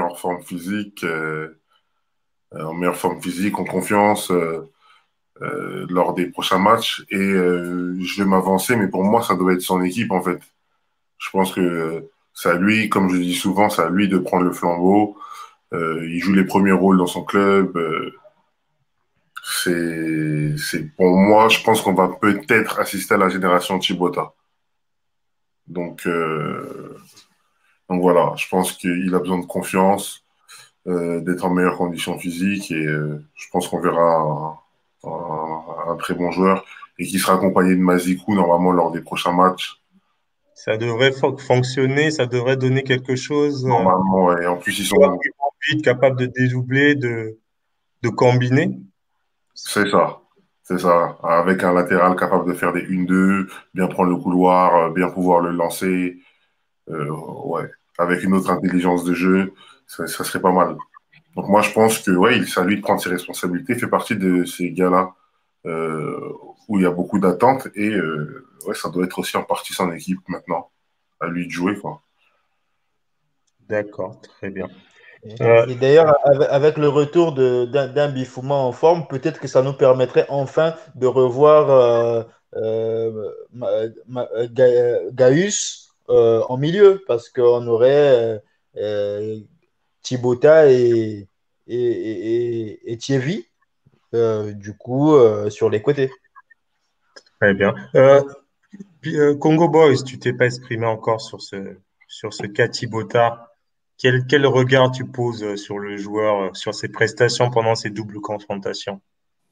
en meilleure forme physique, en confiance lors des prochains matchs. Et je vais m'avancer, mais pour moi, ça doit être son équipe en fait. Je pense que c'est à lui, comme je dis souvent, c'est à lui de prendre le flambeau. Il joue les premiers rôles dans son club. Pour moi, je pense qu'on va peut-être assister à la génération Thibota. Donc, donc voilà, je pense qu'il a besoin de confiance, d'être en meilleure condition physique et je pense qu'on verra un très bon joueur et qui sera accompagné de Mazikou normalement lors des prochains matchs. Ça devrait fonctionner, ça devrait donner quelque chose. Normalement, ouais. Et en plus, ils Joueur sont. qui vont vite, capable de dédoubler, de combiner. C'est ça. C'est ça. Avec un latéral capable de faire des 1-2, bien prendre le couloir, bien pouvoir le lancer. Ouais. Avec une autre intelligence de jeu, ça serait pas mal. Donc moi, je pense que ouais, c'est à lui de prendre ses responsabilités. Il fait partie de ces gars-là où il y a beaucoup d'attentes et ouais, ça doit être aussi en partie son équipe maintenant. À lui de jouer, quoi. D'accord, très bien. Et d'ailleurs, avec le retour d'un Bifouma en forme, peut-être que ça nous permettrait enfin de revoir Gaius en milieu, parce qu'on aurait Thibota et Thierry, du coup, sur les côtés. Très bien. Puis, Congo Boys, tu t'es pas exprimé encore sur ce cas Thibota. Quel regard tu poses sur le joueur, sur ses prestations pendant ces doubles confrontations?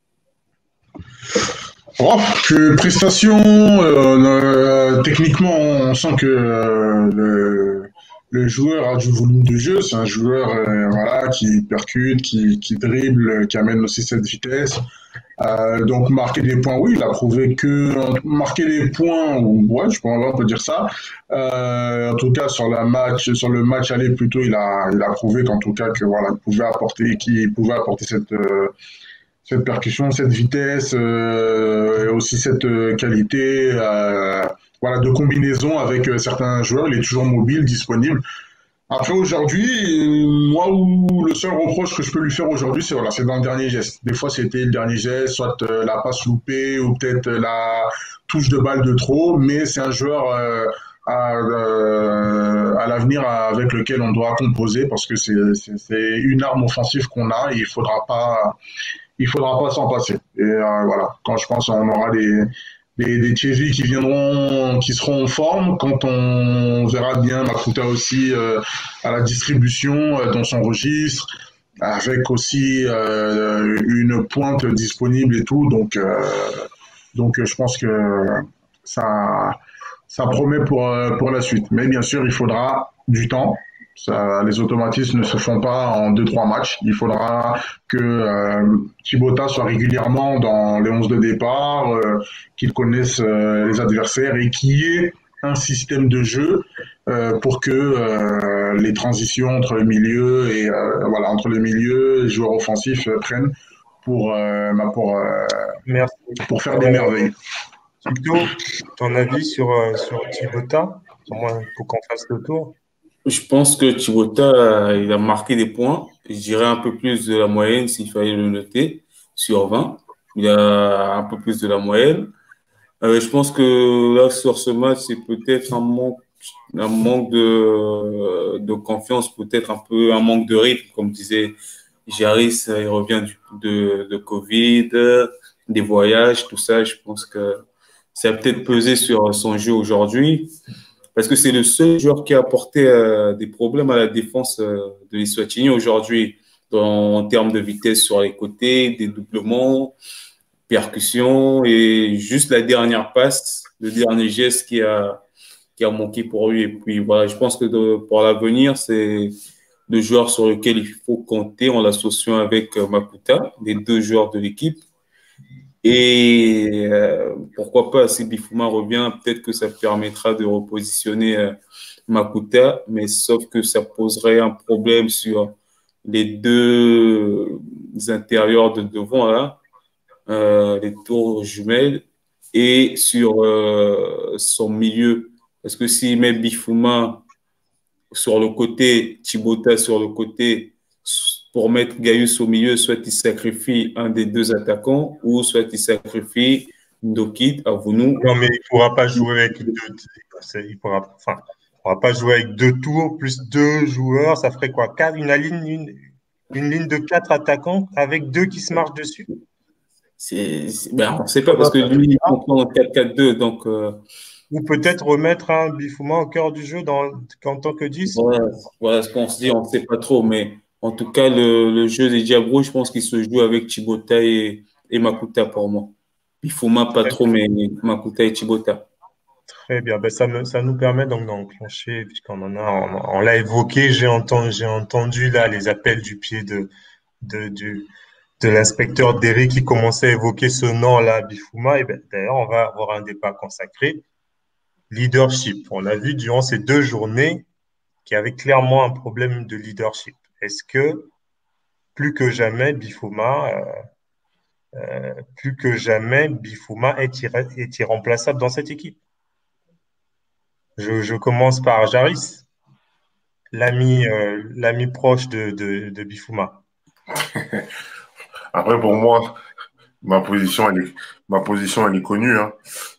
Oh, que prestation, techniquement, on sent que le joueur a du volume de jeu. C'est un joueur voilà, qui percute, qui dribble, qui amène aussi cette vitesse. Donc marquer des points, oui, il a prouvé que marquer des points, ouais, je pense on peut dire ça. En tout cas sur le match aller plutôt, il a prouvé qu'en tout cas que voilà, qu'il pouvait apporter cette percussion, cette vitesse, et aussi cette qualité, voilà, de combinaison avec certains joueurs. Il est toujours mobile, disponible. Après aujourd'hui, moi où le seul reproche que je peux lui faire aujourd'hui, c'est voilà, c'est dans le dernier geste. Des fois c'était le dernier geste, soit la passe loupée ou peut-être la touche de balle de trop, mais c'est un joueur à l'avenir avec lequel on doit composer parce que c'est une arme offensive qu'on a et il faudra pas s'en passer. Et voilà, quand je pense on aura des Thierry qui seront en forme, quand on verra bien Makuta aussi à la distribution dans son registre, avec aussi une pointe disponible et tout. Donc je pense que ça, ça promet pour la suite. Mais bien sûr, il faudra du temps. Les automatismes ne se font pas en deux trois matchs. Il faudra que Thibota soit régulièrement dans les 11 de départ, qu'il connaisse les adversaires et qu'il y ait un système de jeu pour que les transitions entre le milieu et voilà, entre le milieu et les joueurs offensifs prennent pour, Merci. pour faire des merveilles. Tito, ton avis sur Thibota? Au moins, pour qu'on fasse le tour. Je pense que Thibota, il a marqué des points. Je dirais un peu plus de la moyenne s'il fallait le noter sur 20. Il a un peu plus de la moyenne. Je pense que là, sur ce match, c'est peut-être un manque de confiance, peut-être un peu un manque de rythme, comme disait Jaris, il revient de Covid, des voyages, tout ça. Je pense que ça a peut-être pesé sur son jeu aujourd'hui, parce que c'est le seul joueur qui a apporté des problèmes à la défense de l'Eswatini aujourd'hui, en termes de vitesse sur les côtés, des doublements, percussion et juste la dernière passe, le dernier geste qui a manqué pour lui. Et puis voilà, je pense que pour l'avenir, c'est le joueur sur lequel il faut compter en l'associant avec Makuta, les deux joueurs de l'équipe. Et pourquoi pas, si Bifouma revient, peut-être que ça permettra de repositionner Makuta, mais sauf que ça poserait un problème sur les deux intérieurs de devant, là, les tours jumelles, et sur son milieu. Parce que s'il met Bifouma sur le côté, Thibota sur le côté, pour mettre Gaius au milieu, soit il sacrifie un des deux attaquants, ou soit il sacrifie Ndokit, Avounou. Non, mais il ne pourra pas jouer avec deux. Pourra pas jouer avec deux tours plus deux joueurs. Ça ferait quoi? Une ligne de quatre attaquants avec deux qui se marchent dessus? Ben, on ne sait pas parce que lui, il comprend en 4-4-2. Donc, ou peut-être remettre un Bifouma au cœur du jeu en tant que 10. Voilà ce qu'on se dit, on ne sait pas trop. Mais en tout cas, le jeu des Diabros, je pense qu'il se joue avec Thibota et Makuta pour moi. Bifouma, pas trop, mais Makuta et Thibota. Très bien. Ben, ça nous permet donc d'enclencher, puisqu'on on l'a évoqué, j'ai entendu là les appels du pied de l'inspecteur Derry qui commençait à évoquer ce nom-là, Bifouma. Et ben, d'ailleurs, on va avoir un débat consacré. Leadership. On a vu durant ces 2 journées qu'il y avait clairement un problème de leadership. Est-ce que plus que jamais, Bifouma est irremplaçable dans cette équipe? Je commence par Jaris. l'ami proche de Bifouma. Après, pour moi, ma position, elle est connue, hein.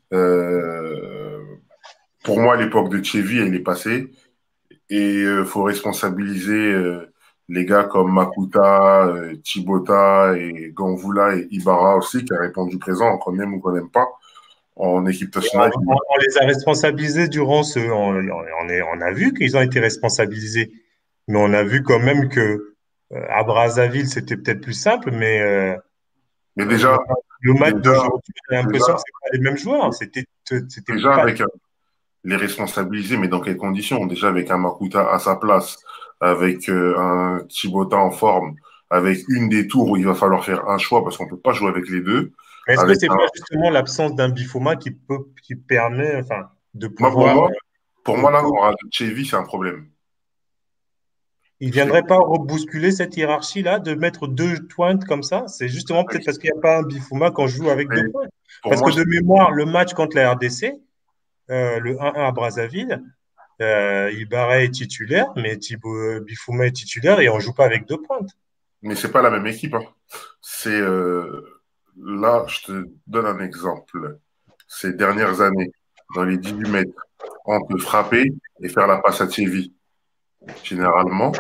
Pour moi, l'époque de Tchévi, elle est passée. Et faut responsabiliser les gars comme Makuta, Tibota et Ganvula et Ibarra aussi, qui a répondu présent, qu'on aime ou qu'on n'aime pas, en équipe nationale. On les a responsabilisés durant ce. On a vu qu'ils ont été responsabilisés. Mais on a vu quand même que à Brazzaville, c'était peut-être plus simple, mais déjà, le match d'aujourd'hui, j'ai l'impression que ce pas les mêmes joueurs. C'était déjà pas... avec les responsabiliser, mais dans quelles conditions? Déjà avec un Makuta à sa place, avec un Tibota en forme, avec une des tours où il va falloir faire un choix parce qu'on ne peut pas jouer avec les deux. Mais est-ce que c'est pas justement l'absence d'un Bifouma qui permet de pouvoir. Pour moi, là, on rajoute Tchévi, c'est un problème. Il ne viendrait pas rebousculer cette hiérarchie-là, de mettre deux pointes comme ça? C'est justement peut-être parce qu'il n'y a pas un Bifouma qu'on joue avec deux pointes. Parce que de mémoire, le match contre la RDC, le 1-1 à Brazzaville, Ibarra est titulaire, mais Bifouma est titulaire et on ne joue pas avec deux pointes. Mais ce n'est pas la même équipe. Hein. C'est là, je te donne un exemple. Ces dernières années, dans les 18 mètres, on peut frapper et faire la passe à Tchévi. Généralement,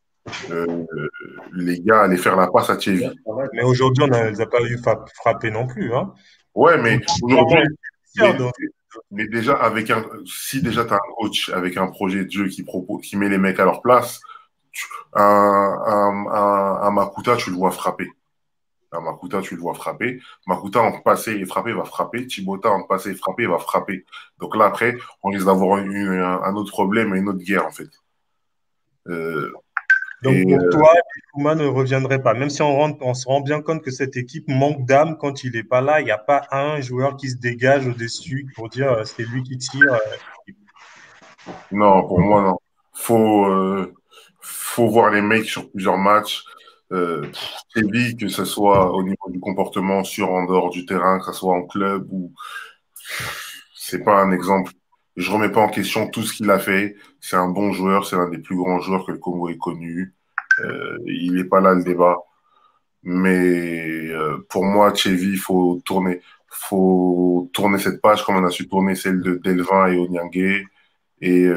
les gars allaient faire la passe à Tchévi. Mais aujourd'hui, on ne les a pas eu frapper non plus. Hein. Ouais, mais aujourd'hui, mais déjà, si déjà tu as un coach avec un projet de jeu qui met les mecs à leur place, un Makuta, tu le vois frapper. Un Makuta, tu le vois frapper. Makuta, en passer et frapper, va frapper. Tibota, en passer et frapper, va frapper. Donc là, après, on risque d'avoir un autre problème et une autre guerre, en fait. Donc pour toi, Bifouma ne reviendrait pas. Même si on se rend bien compte que cette équipe manque d'âme quand il n'est pas là, il n'y a pas un joueur qui se dégage au-dessus pour dire c'est lui qui tire. Non, pour moi, non. Faut voir les mecs sur plusieurs matchs. C'est dit que ce soit au niveau du comportement en dehors du terrain, que ce soit en club ou c'est pas un exemple. Je remets pas en question tout ce qu'il a fait. C'est un bon joueur, c'est l'un des plus grands joueurs que le Congo ait connu. Il n'est pas là le débat. Mais pour moi, Tchévi, faut tourner cette page comme on a su tourner celle de Delvin et Onyangé. Et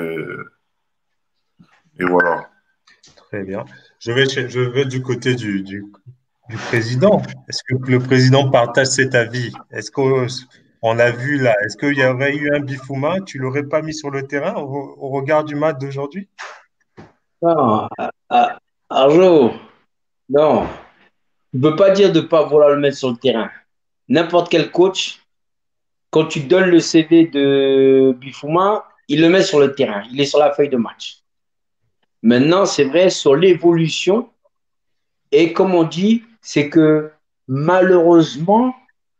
voilà. Très bien. Je vais du côté du président. Est-ce que le président partage cet avis? Est-ce qu'on a vu là, est-ce qu'il y aurait eu un Bifouma, tu ne l'aurais pas mis sur le terrain au regard du match d'aujourd'hui? Non, Arjo, non. Tu ne peux pas dire de ne pas vouloir le mettre sur le terrain. N'importe quel coach, quand tu donnes le CV de Bifouma, il le met sur le terrain. Il est sur la feuille de match. Maintenant, c'est vrai, sur l'évolution, et comme on dit, c'est que malheureusement,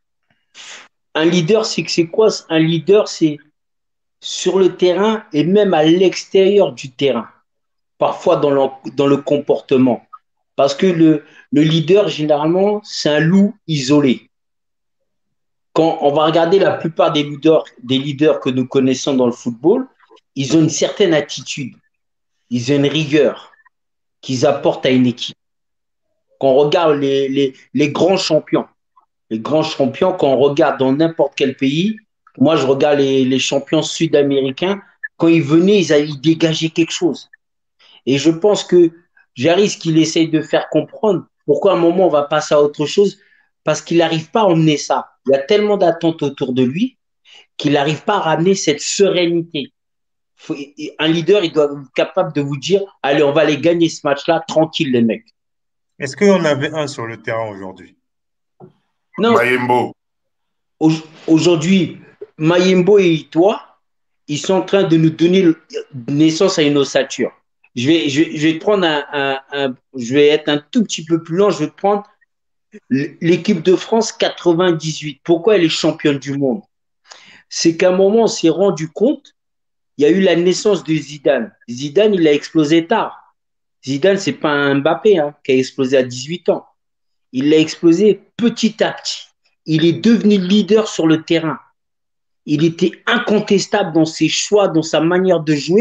un leader, c'est quoi? Un leader, c'est sur le terrain et même à l'extérieur du terrain, parfois dans le comportement. Parce que le leader, généralement, c'est un loup isolé. Quand on va regarder la plupart des leaders que nous connaissons dans le football, ils ont une certaine attitude, ils ont une rigueur qu'ils apportent à une équipe. Quand on regarde les grands champions, quand on regarde dans n'importe quel pays, moi je regarde les champions sud-américains, quand ils venaient, ils dégageaient quelque chose. Et je pense que Jarry, qu'il essaye de faire comprendre, pourquoi à un moment on va passer à autre chose, parce qu'il n'arrive pas à emmener ça. Il y a tellement d'attentes autour de lui qu'il n'arrive pas à ramener cette sérénité. Un leader, il doit être capable de vous dire, allez, on va aller gagner ce match-là, tranquille les mecs. Est-ce qu'on avait un sur le terrain aujourd'hui? Non. Mayembo. Aujourd'hui, Mayembo et toi, ils sont en train de nous donner naissance à une ossature. Je vais te prendre je vais être un tout petit peu plus long. Je vais te prendre l'équipe de France 98. Pourquoi elle est championne du monde? C'est qu'à un moment, on s'est rendu compte, il y a eu la naissance de Zidane. Zidane, il a explosé tard. Zidane, c'est pas un Mbappé qui a explosé à 18 ans. Il l'a explosé petit à petit. Il est devenu leader sur le terrain. Il était incontestable dans ses choix, dans sa manière de jouer.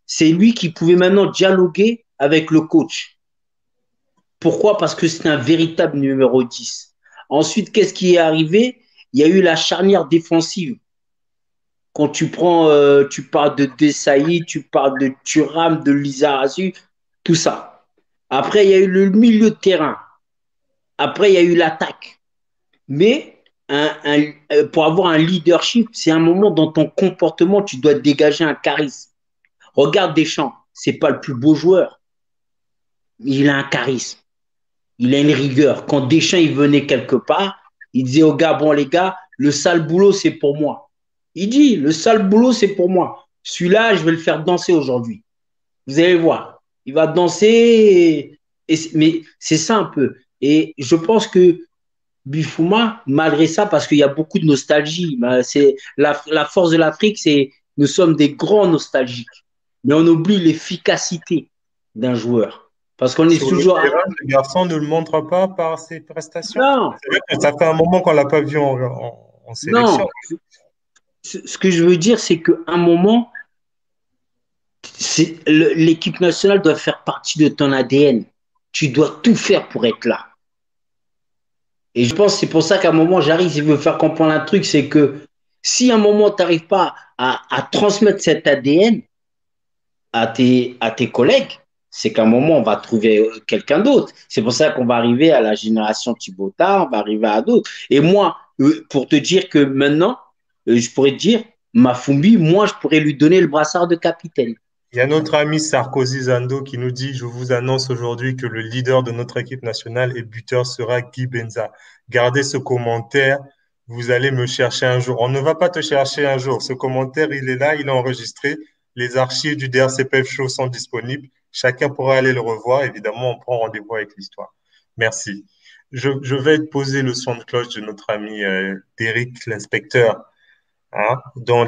c'est lui qui pouvait maintenant dialoguer avec le coach. Pourquoi? Parce que c'est un véritable numéro 10. Ensuite, qu'est-ce qui est arrivé? Il y a eu la charnière défensive. Quand tu parles de Desailly, tu parles de Thuram, de Lizarazu, tout ça. Après, il y a eu le milieu de terrain. Après, il y a eu l'attaque. Mais pour avoir un leadership, c'est un moment dans ton comportement, tu dois dégager un charisme. Regarde Deschamps, c'est pas le plus beau joueur. Il a un charisme. Il a une rigueur. Quand Deschamps il venait quelque part, il disait aux gars, bon les gars, le sale boulot, c'est pour moi. Il dit, le sale boulot, c'est pour moi. Celui-là, je vais le faire danser aujourd'hui. Vous allez voir. Il va danser, mais c'est ça un peu. Et je pense que Bifouma, malgré ça, parce qu'il y a beaucoup de nostalgie, c'est la force de l'Afrique, c'est nous sommes des grands nostalgiques. Mais on oublie l'efficacité d'un joueur. Parce qu'on est Sur toujours. le terrain, le garçon ne le montre pas par ses prestations. Non. C'est vrai que ça fait un moment qu'on ne l'a pas vu en sélection. Non. Ce que je veux dire, c'est qu'à un moment, l'équipe nationale doit faire partie de ton ADN. Tu dois tout faire pour être là. Et je pense que c'est pour ça qu'à un moment, j'arrive, si je veux faire comprendre un truc, c'est que si à un moment, tu n'arrives pas à transmettre cet ADN à tes collègues, c'est qu'à un moment, on va trouver quelqu'un d'autre. C'est pour ça qu'on va arriver à la génération Thibautat, on va arriver à d'autres. Et moi, pour te dire que maintenant, je pourrais te dire, Mafumbi, moi, je pourrais lui donner le brassard de capitaine. Il y a notre ami Sarkozy Zando qui nous dit: je vous annonce aujourd'hui que le leader de notre équipe nationale et buteur sera Guy Benza. Gardez ce commentaire, vous allez me chercher un jour. On ne va pas te chercher un jour. Ce commentaire, il est là, il est enregistré. Les archives du DRCPF Show sont disponibles. Chacun pourra aller le revoir. Évidemment, on prend rendez-vous avec l'histoire. Merci. Je vais te poser le son de cloche de notre ami Derrick, l'inspecteur, hein, dans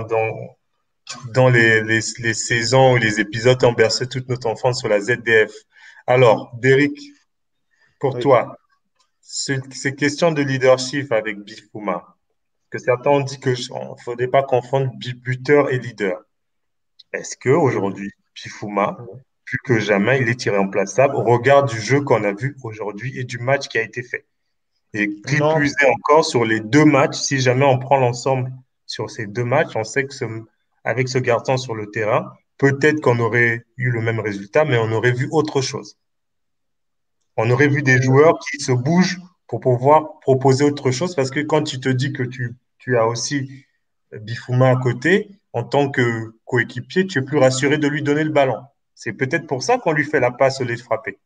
les saisons ou les épisodes ont bercé toute notre enfance sur la ZDF. Alors, Derrick, pour toi, ces questions de leadership avec Bifouma, que certains ont dit qu'il ne faudrait pas confondre buteur et leader. Est-ce qu'aujourd'hui, Bifouma, plus que jamais, il est irremplaçable au regard du jeu qu'on a vu aujourd'hui et du match qui a été fait? Et qui plus est encore sur les deux matchs, si jamais on prend l'ensemble sur ces deux matchs, on sait que avec ce garçon sur le terrain, peut-être qu'on aurait eu le même résultat, mais on aurait vu autre chose. On aurait vu des joueurs qui se bougent pour pouvoir proposer autre chose, parce que quand tu te dis que tu as aussi Bifouma à côté, en tant que coéquipier, tu es plus rassuré de lui donner le ballon. C'est peut-être pour ça qu'on lui fait la passe au lieu de frapper.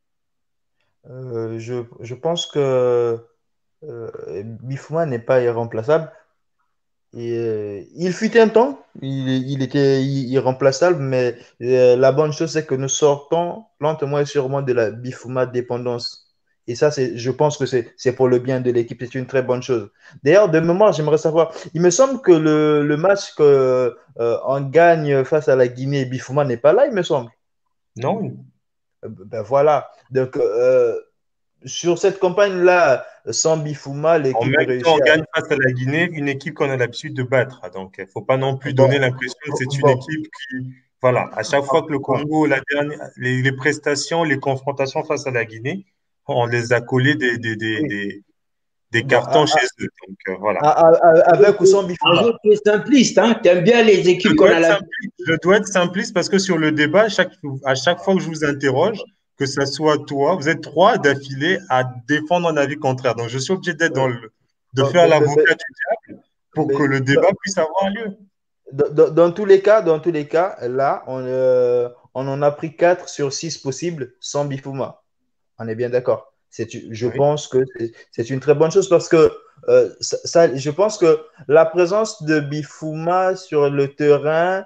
Je pense que Bifouma n'est pas irremplaçable. Et, il fut un temps, il était irremplaçable, mais la bonne chose, c'est que nous sortons lentement et sûrement de la Bifouma dépendance. Et ça, je pense que c'est pour le bien de l'équipe. C'est une très bonne chose. D'ailleurs, de mémoire, j'aimerais savoir, il me semble que le match qu'on gagne face à la Guinée, Bifouma n'est pas là, il me semble. Non. Ben voilà. Donc, sur cette campagne-là, sans Bifouma, l'équipe réussit. On gagne face à la Guinée, une équipe qu'on a l'habitude de battre. Donc, il ne faut pas non plus donner l'impression que c'est une équipe qui… Voilà, à chaque fois que le Congo, les prestations, les confrontations face à la Guinée, on les a collés des cartons chez eux. Donc, voilà. Avec ou sans Bifouma. Tu es simpliste, hein? Tu aimes bien les équipes qu'on a l'habitude. Je dois être simpliste parce que sur le débat, à chaque fois que je vous interroge, que ce soit toi, vous êtes trois d'affilée à défendre un avis contraire. Donc, je suis obligé d'être de faire l'avocat du diable pour que le débat puisse avoir lieu. Dans tous les cas, là, on en a pris 4 sur 6 possibles sans Bifouma. On est bien d'accord. Je pense que c'est une très bonne chose parce que je pense que la présence de Bifouma sur le terrain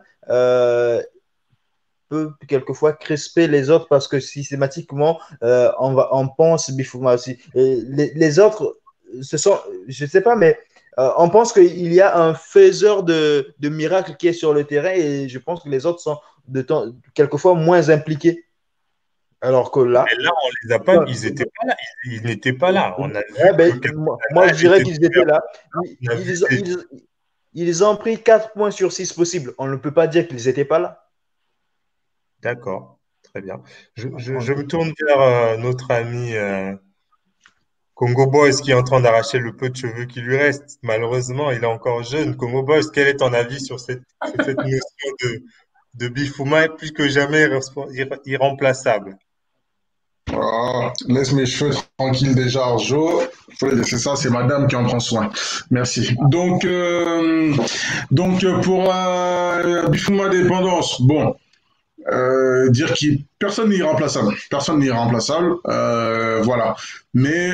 peut quelquefois crisper les autres parce que systématiquement, on pense Bifouma aussi. Et les autres, je ne sais pas, mais on pense qu'il y a un faiseur de miracles qui est sur le terrain et je pense que les autres sont quelquefois moins impliqués. Alors que là… Mais là, on les a pas, ils n'étaient pas là. Ils n'étaient pas là. On a vu moi, je dirais qu'ils étaient là. Ils ont pris 4 points sur 6 possibles. On ne peut pas dire qu'ils n'étaient pas là. D'accord, très bien. Je me tourne vers notre ami Congo Boys qui est en train d'arracher le peu de cheveux qui lui reste. Malheureusement, il est encore jeune. Congo Boys, quel est ton avis sur cette notion de Bifouma est plus que jamais irremplaçable? Ah, laisse mes cheveux tranquilles déjà, Arjo. Faut les laisser ça, c'est madame qui en prend soin. Merci. Donc, pour Bifouma Dépendance, bon, dire que personne n'est irremplaçable. Personne n'est irremplaçable. Voilà. Mais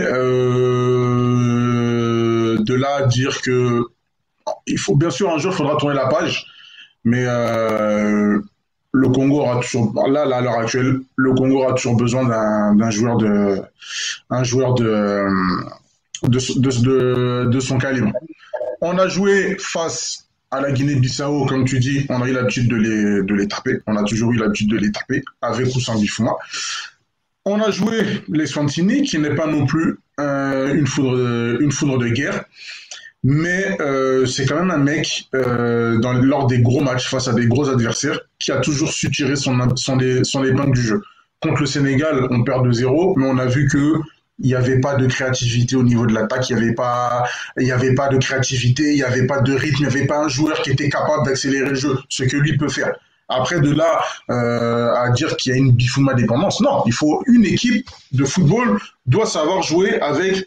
de là à dire que il faut bien sûr un jour, il faudra tourner la page. Mais le Congo aura toujours, là, à l'heure actuelle, le Congo aura toujours besoin d'un joueur de son calibre. On a joué face à la Guinée-Bissau, comme tu dis, on a eu l'habitude de les taper. On a toujours eu l'habitude de les taper, avec ou sans Bifouma. On a joué les Swantini, qui n'est pas non plus une foudre de guerre. Mais c'est quand même un mec, lors des gros matchs, face à des gros adversaires, qui a toujours su tirer son épingle du jeu. Contre le Sénégal, on perd 2-0, mais on a vu que il n'y avait pas de créativité au niveau de l'attaque, il n'y avait pas de créativité, il n'y avait pas de rythme, il n'y avait pas un joueur qui était capable d'accélérer le jeu, ce que lui peut faire. Après, de là à dire qu'il y a une Bifouma dépendance, non, il faut une équipe de football doit savoir jouer avec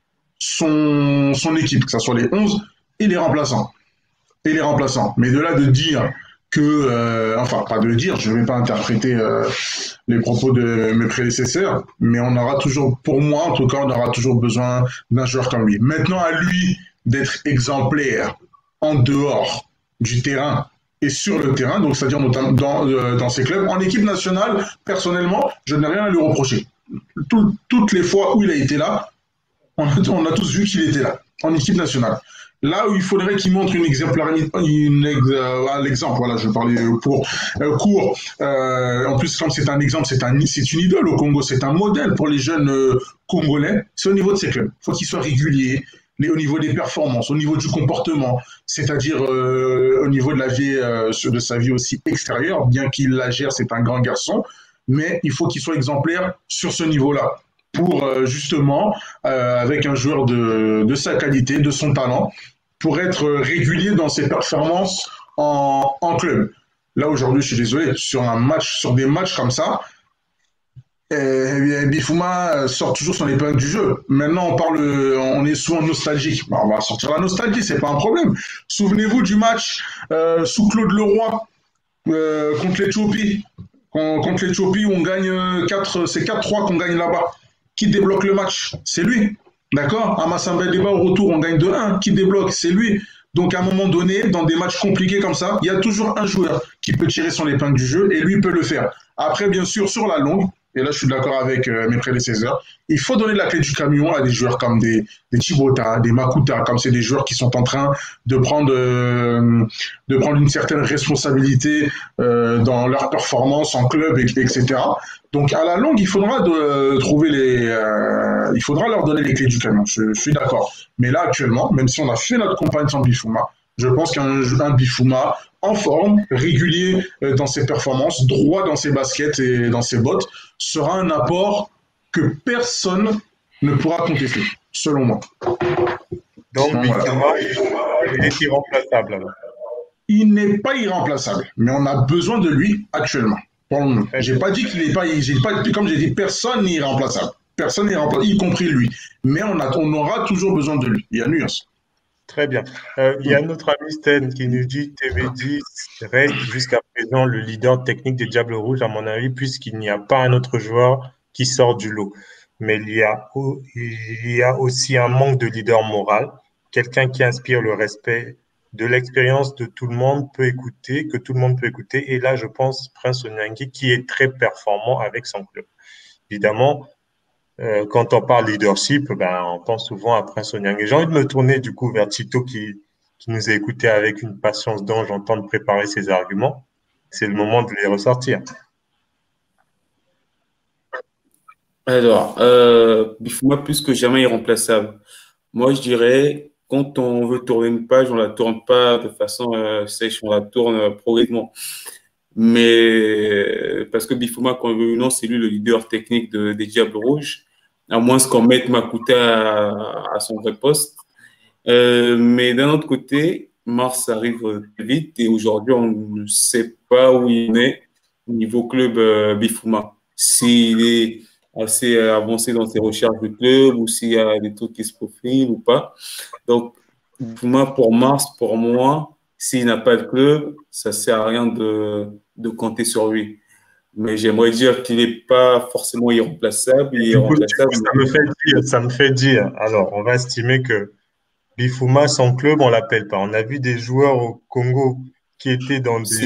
son équipe, que ce soit les 11 et les remplaçants. Mais de là de dire que, enfin, pas de dire, je ne vais pas interpréter les propos de mes prédécesseurs, mais on aura toujours, pour moi en tout cas, on aura toujours besoin d'un joueur comme lui. Maintenant, à lui d'être exemplaire en dehors du terrain et sur le terrain, donc c'est-à-dire notamment dans ses clubs. En équipe nationale, personnellement, je n'ai rien à lui reprocher. Toutes les fois où il a été là, on a tous vu qu'il était là, en équipe nationale. Là où il faudrait qu'il montre une exemplarité, l'exemple, voilà, je parlais pour court. En plus, comme c'est un exemple, c'est une idole au Congo, c'est un modèle pour les jeunes Congolais. C'est au niveau de ses clubs. Il faut qu'il soit régulier, au niveau des performances, au niveau du comportement, c'est-à-dire au niveau de la vie, de sa vie aussi extérieure, bien qu'il la gère, c'est un grand garçon, mais il faut qu'il soit exemplaire sur ce niveau-là pour justement, avec un joueur de sa qualité, de son talent, pour être régulier dans ses performances en club. Là, aujourd'hui, je suis désolé, sur des matchs comme ça, Bifouma sort toujours son épingle du jeu. Maintenant, on est souvent nostalgique. Bah, on va sortir la nostalgie, c'est pas un problème. Souvenez-vous du match sous Claude Leroy contre l'Éthiopie. Contre l'Éthiopie, on gagne c'est 4-3 qu'on gagne là-bas. Qui débloque le match? C'est lui. D'accord? À Massamba Débat, au retour, on gagne 2-1. Qui débloque? C'est lui. Donc, à un moment donné, dans des matchs compliqués comme ça, il y a toujours un joueur qui peut tirer son épingle du jeu et lui peut le faire. Après, bien sûr, sur la longue, et là, je suis d'accord avec mes prédécesseurs, il faut donner la clé du camion à des joueurs comme des Chibota, des Makuta, comme c'est des joueurs qui sont en train de prendre une certaine responsabilité dans leur performance en club, etc. Donc, à la longue, il faudra il faudra leur donner les clés du camion. Je suis d'accord. Mais là, actuellement, même si on a fait notre campagne sans Bifouma, je pense qu'un Bifouma en forme, régulier dans ses performances, droit dans ses baskets et dans ses bottes, sera un apport que personne ne pourra contester, selon moi. Donc, Bifouma, il est irremplaçable alors. Il n'est pas irremplaçable, mais on a besoin de lui actuellement. J'ai pas dit qu'il n'est pas, comme j'ai dit, personne n'est irremplaçable. Personne n'est irremplaçable, y compris lui. Mais on aura toujours besoin de lui. Il y a nuance. Très bien. Il y a notre ami Sten qui nous dit TV10 reste jusqu'à présent le leader technique des Diables Rouges, à mon avis, puisqu'il n'y a pas un autre joueur qui sort du lot. Mais il y a aussi un manque de leader moral, quelqu'un qui inspire le respect, de l'expérience de tout le monde que tout le monde peut écouter. Et là, je pense Prince Onyangui qui est très performant avec son club. Évidemment, quand on parle leadership, on pense souvent à Prince Onyangui. J'ai envie de me tourner du coup vers Tito qui nous a écoutés avec une patience d'ange en train de préparer ses arguments. C'est le moment de les ressortir. Alors, Bifouma plus que jamais irremplaçable. Moi, je dirais, quand on veut tourner une page, on la tourne pas de façon sèche, on la tourne progressivement. Mais parce que Bifouma, quand il veut ou non, c'est lui le leader technique des Diables Rouges, à moins qu'on mette Makuta à son vrai poste. Mais d'un autre côté, Mars arrive très vite et aujourd'hui, on ne sait pas où il est au niveau club Bifouma. S'il est assez avancé dans ses recherches de club ou s'il y a des trucs qui se profilent ou pas. Donc, Bifouma, pour Mars, pour moi, s'il n'a pas de club, ça ne sert à rien de compter sur lui. Mais j'aimerais dire qu'il n'est pas forcément irremplaçable. Il est Du coup, irremplaçable. ça me fait dire, alors, on va estimer que Bifouma, son club, on l'appelle pas. On a vu des joueurs au Congo qui étaient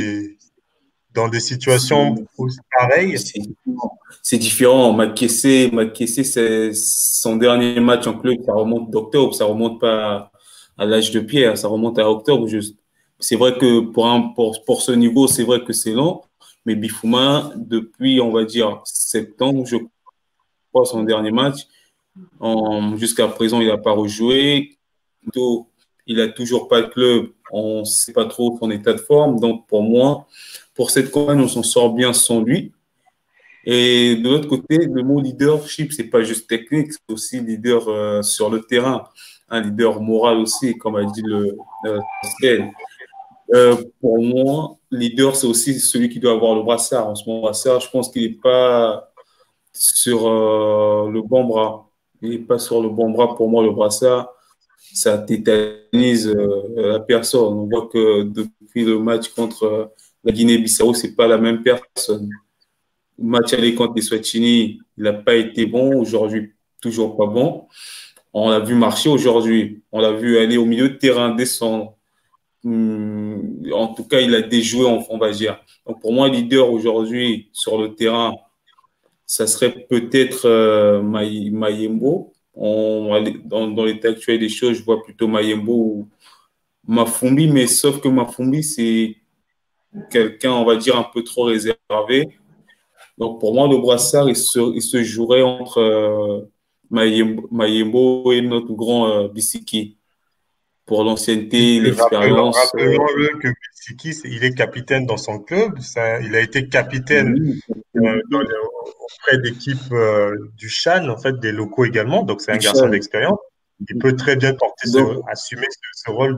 dans des situations pareilles. C'est différent. Makessé, c'est son dernier match en club, ça remonte d'octobre, ça remonte pas à l'âge de pierre, ça remonte à octobre juste. C'est vrai que pour ce niveau, c'est vrai que c'est long, mais Bifouma, depuis, on va dire, septembre, je crois, son dernier match, jusqu'à présent, il n'a pas rejoué. Il a toujours pas de club, on ne sait pas trop son état de forme. Donc, pour moi, pour cette campagne, on s'en sort bien sans lui. Et de l'autre côté, le mot leadership, c'est pas juste technique, c'est aussi leader sur le terrain, un leader moral aussi, comme a dit le Pascal. Pour moi, leader, c'est aussi celui qui doit avoir le brassard. En ce moment, brassard, je pense qu'il n'est pas sur le bon bras. Il n'est pas sur le bon bras. Pour moi, le brassard, ça tétanise la personne. On voit que depuis le match contre la Guinée-Bissau, c'est pas la même personne. Le match aller contre les Swatini, il n'a pas été bon. Aujourd'hui, toujours pas bon. On l'a vu marcher aujourd'hui. On l'a vu aller au milieu de terrain, descendre. En tout cas, il a déjoué, on va dire. Donc, pour moi, leader aujourd'hui sur le terrain, ça serait peut-être Mayembo. Dans l'état actuel des choses, je vois plutôt Mayembo ou Mafumbi, mais sauf que Mafumbi, c'est quelqu'un, on va dire, un peu trop réservé. Donc, pour moi, le brassard, il se jouerait entre Mayembo et notre grand Bissiki. Pour l'ancienneté, l'expérience. Rappelons-le que Bissiki, il est capitaine dans son club. Il a été capitaine auprès d'équipes du Chan, en fait, des locaux également. Donc, c'est un garçon d'expérience. Il peut très bien assumer ce rôle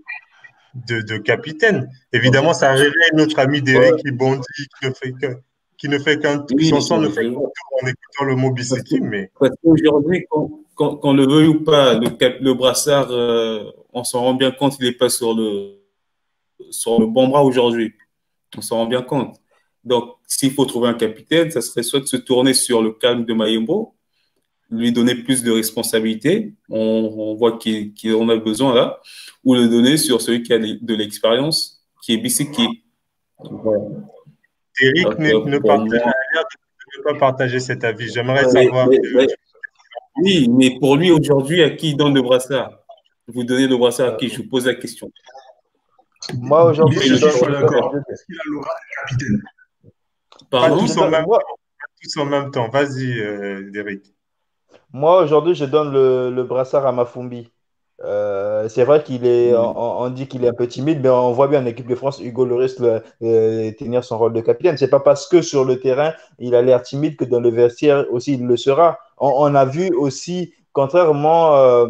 de capitaine. Évidemment, ça révèle notre ami Derek qui bondit, qui ne fait qu'un tour en écoutant le mot Bissiki. Parce qu'aujourd'hui, qu'on le veuille ou pas, le brassard, on s'en rend bien compte, il n'est pas sur le bon bras aujourd'hui. On s'en rend bien compte. Donc, s'il faut trouver un capitaine, ça serait soit de se tourner sur le calme de Mayembo, lui donner plus de responsabilités, on voit qu'il en a besoin là, ou le donner sur celui qui a de l'expérience, qui est Bissiki. Voilà. Eric ne peut pas partager cet avis. J'aimerais savoir. Oui, mais pour lui, aujourd'hui, à qui il donne le brassard? Vous donnez le brassard à qui? Je vous pose la question. Moi, aujourd'hui, je suis d'accord. Est-ce qu'il a l'aura de capitaine? Pardon? Pas tous en même temps. Vas-y, Derek. Moi, aujourd'hui, je donne le brassard à Mafumbi. C'est vrai qu'il est, on dit qu'il est un peu timide, mais on voit bien en équipe de France, Hugo Lloris tenir son rôle de capitaine. C'est pas parce que sur le terrain, il a l'air timide que dans le vestiaire aussi, il le sera. On a vu aussi, contrairement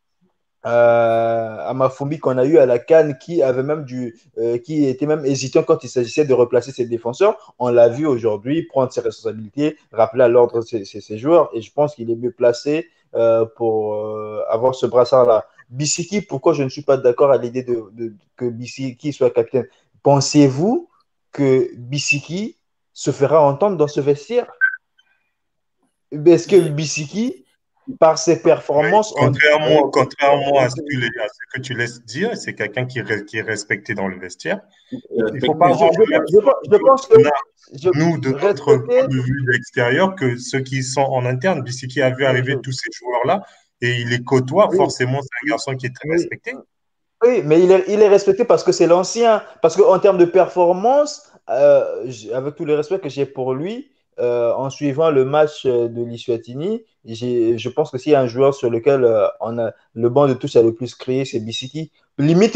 à Mafumbi qu'on a eu à la CAN, qui était même hésitant quand il s'agissait de replacer ses défenseurs. On l'a vu aujourd'hui prendre ses responsabilités, rappeler à l'ordre ses joueurs, et je pense qu'il est mieux placé pour avoir ce brassard-là. Bissiki, pourquoi je ne suis pas d'accord à l'idée que Bissiki soit capitaine? Pensez-vous que Bissiki se fera entendre dans ce vestiaire? Est-ce que Bissiki, par ses performances... Contrairement à ce que tu laisses dire, c'est quelqu'un qui est respecté dans le vestiaire. Il faut pas avoir je pense que nous, de notre point de vue extérieur, que ceux qui sont en interne, Bissiki a vu arriver tous ces joueurs-là et il les côtoie, forcément, c'est un garçon qui est très respecté. Oui, mais il est respecté parce que c'est l'ancien. Parce qu'en termes de performance, avec tout le respect que j'ai pour lui, en suivant le match de l'Iswatini, je pense que s'il y a un joueur sur lequel le banc de touche a le plus crié, c'est Bissiki. Limite, en fait,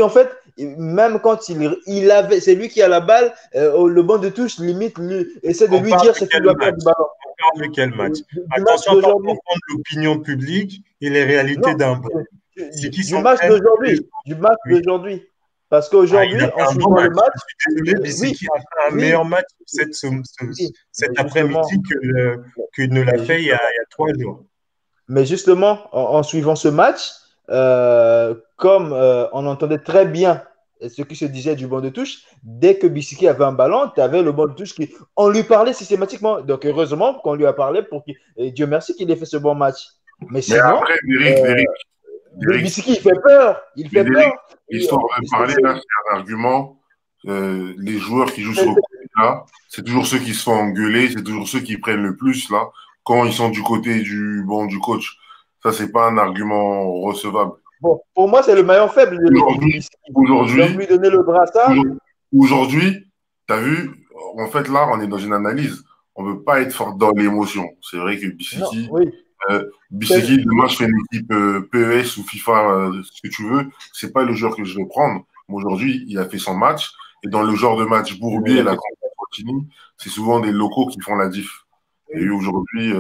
même quand il avait, c'est lui qui a la balle, le banc de touche, limite, lui, essaie de lui dire ce qu'il doit faire du ballon. On parle de quel match? Attention à pas confondre l'opinion publique et les réalités d'un banc. Du match d'aujourd'hui. Parce qu'aujourd'hui, en suivant le match. Je suis désolé, Bissiki a fait un meilleur match cet après-midi que ne l'a fait il y a 3 jours. Mais justement, en suivant ce match, comme on entendait très bien ce qui se disait du banc de touche, dès que Bissiki avait un ballon, tu avais le banc de touche on lui parlait systématiquement. Donc, heureusement qu'on lui a parlé et Dieu merci qu'il ait fait ce bon match. Mais sinon, après, Derrick, Bissiki, il fait peur. L'histoire de parler, là, c'est un argument. Les joueurs qui jouent sur le côté, là, c'est toujours ceux qui se font engueuler, c'est toujours ceux qui prennent le plus, là, quand ils sont du côté du coach. Ça, c'est pas un argument recevable. Bon, pour moi, c'est le maillon faible de l'équipe. Aujourd'hui, lui donner le brassard. Aujourd'hui, tu as vu, en fait, là, on est dans une analyse. On ne veut pas être fort dans l'émotion. C'est vrai que Bissiki, demain, je fais une équipe PES ou FIFA, ce que tu veux. C'est pas le joueur que je vais prendre. Mais aujourd'hui, il a fait son match. Et dans le genre de match Bourbier, la Contini, c'est souvent des locaux qui font la diff. Et aujourd'hui,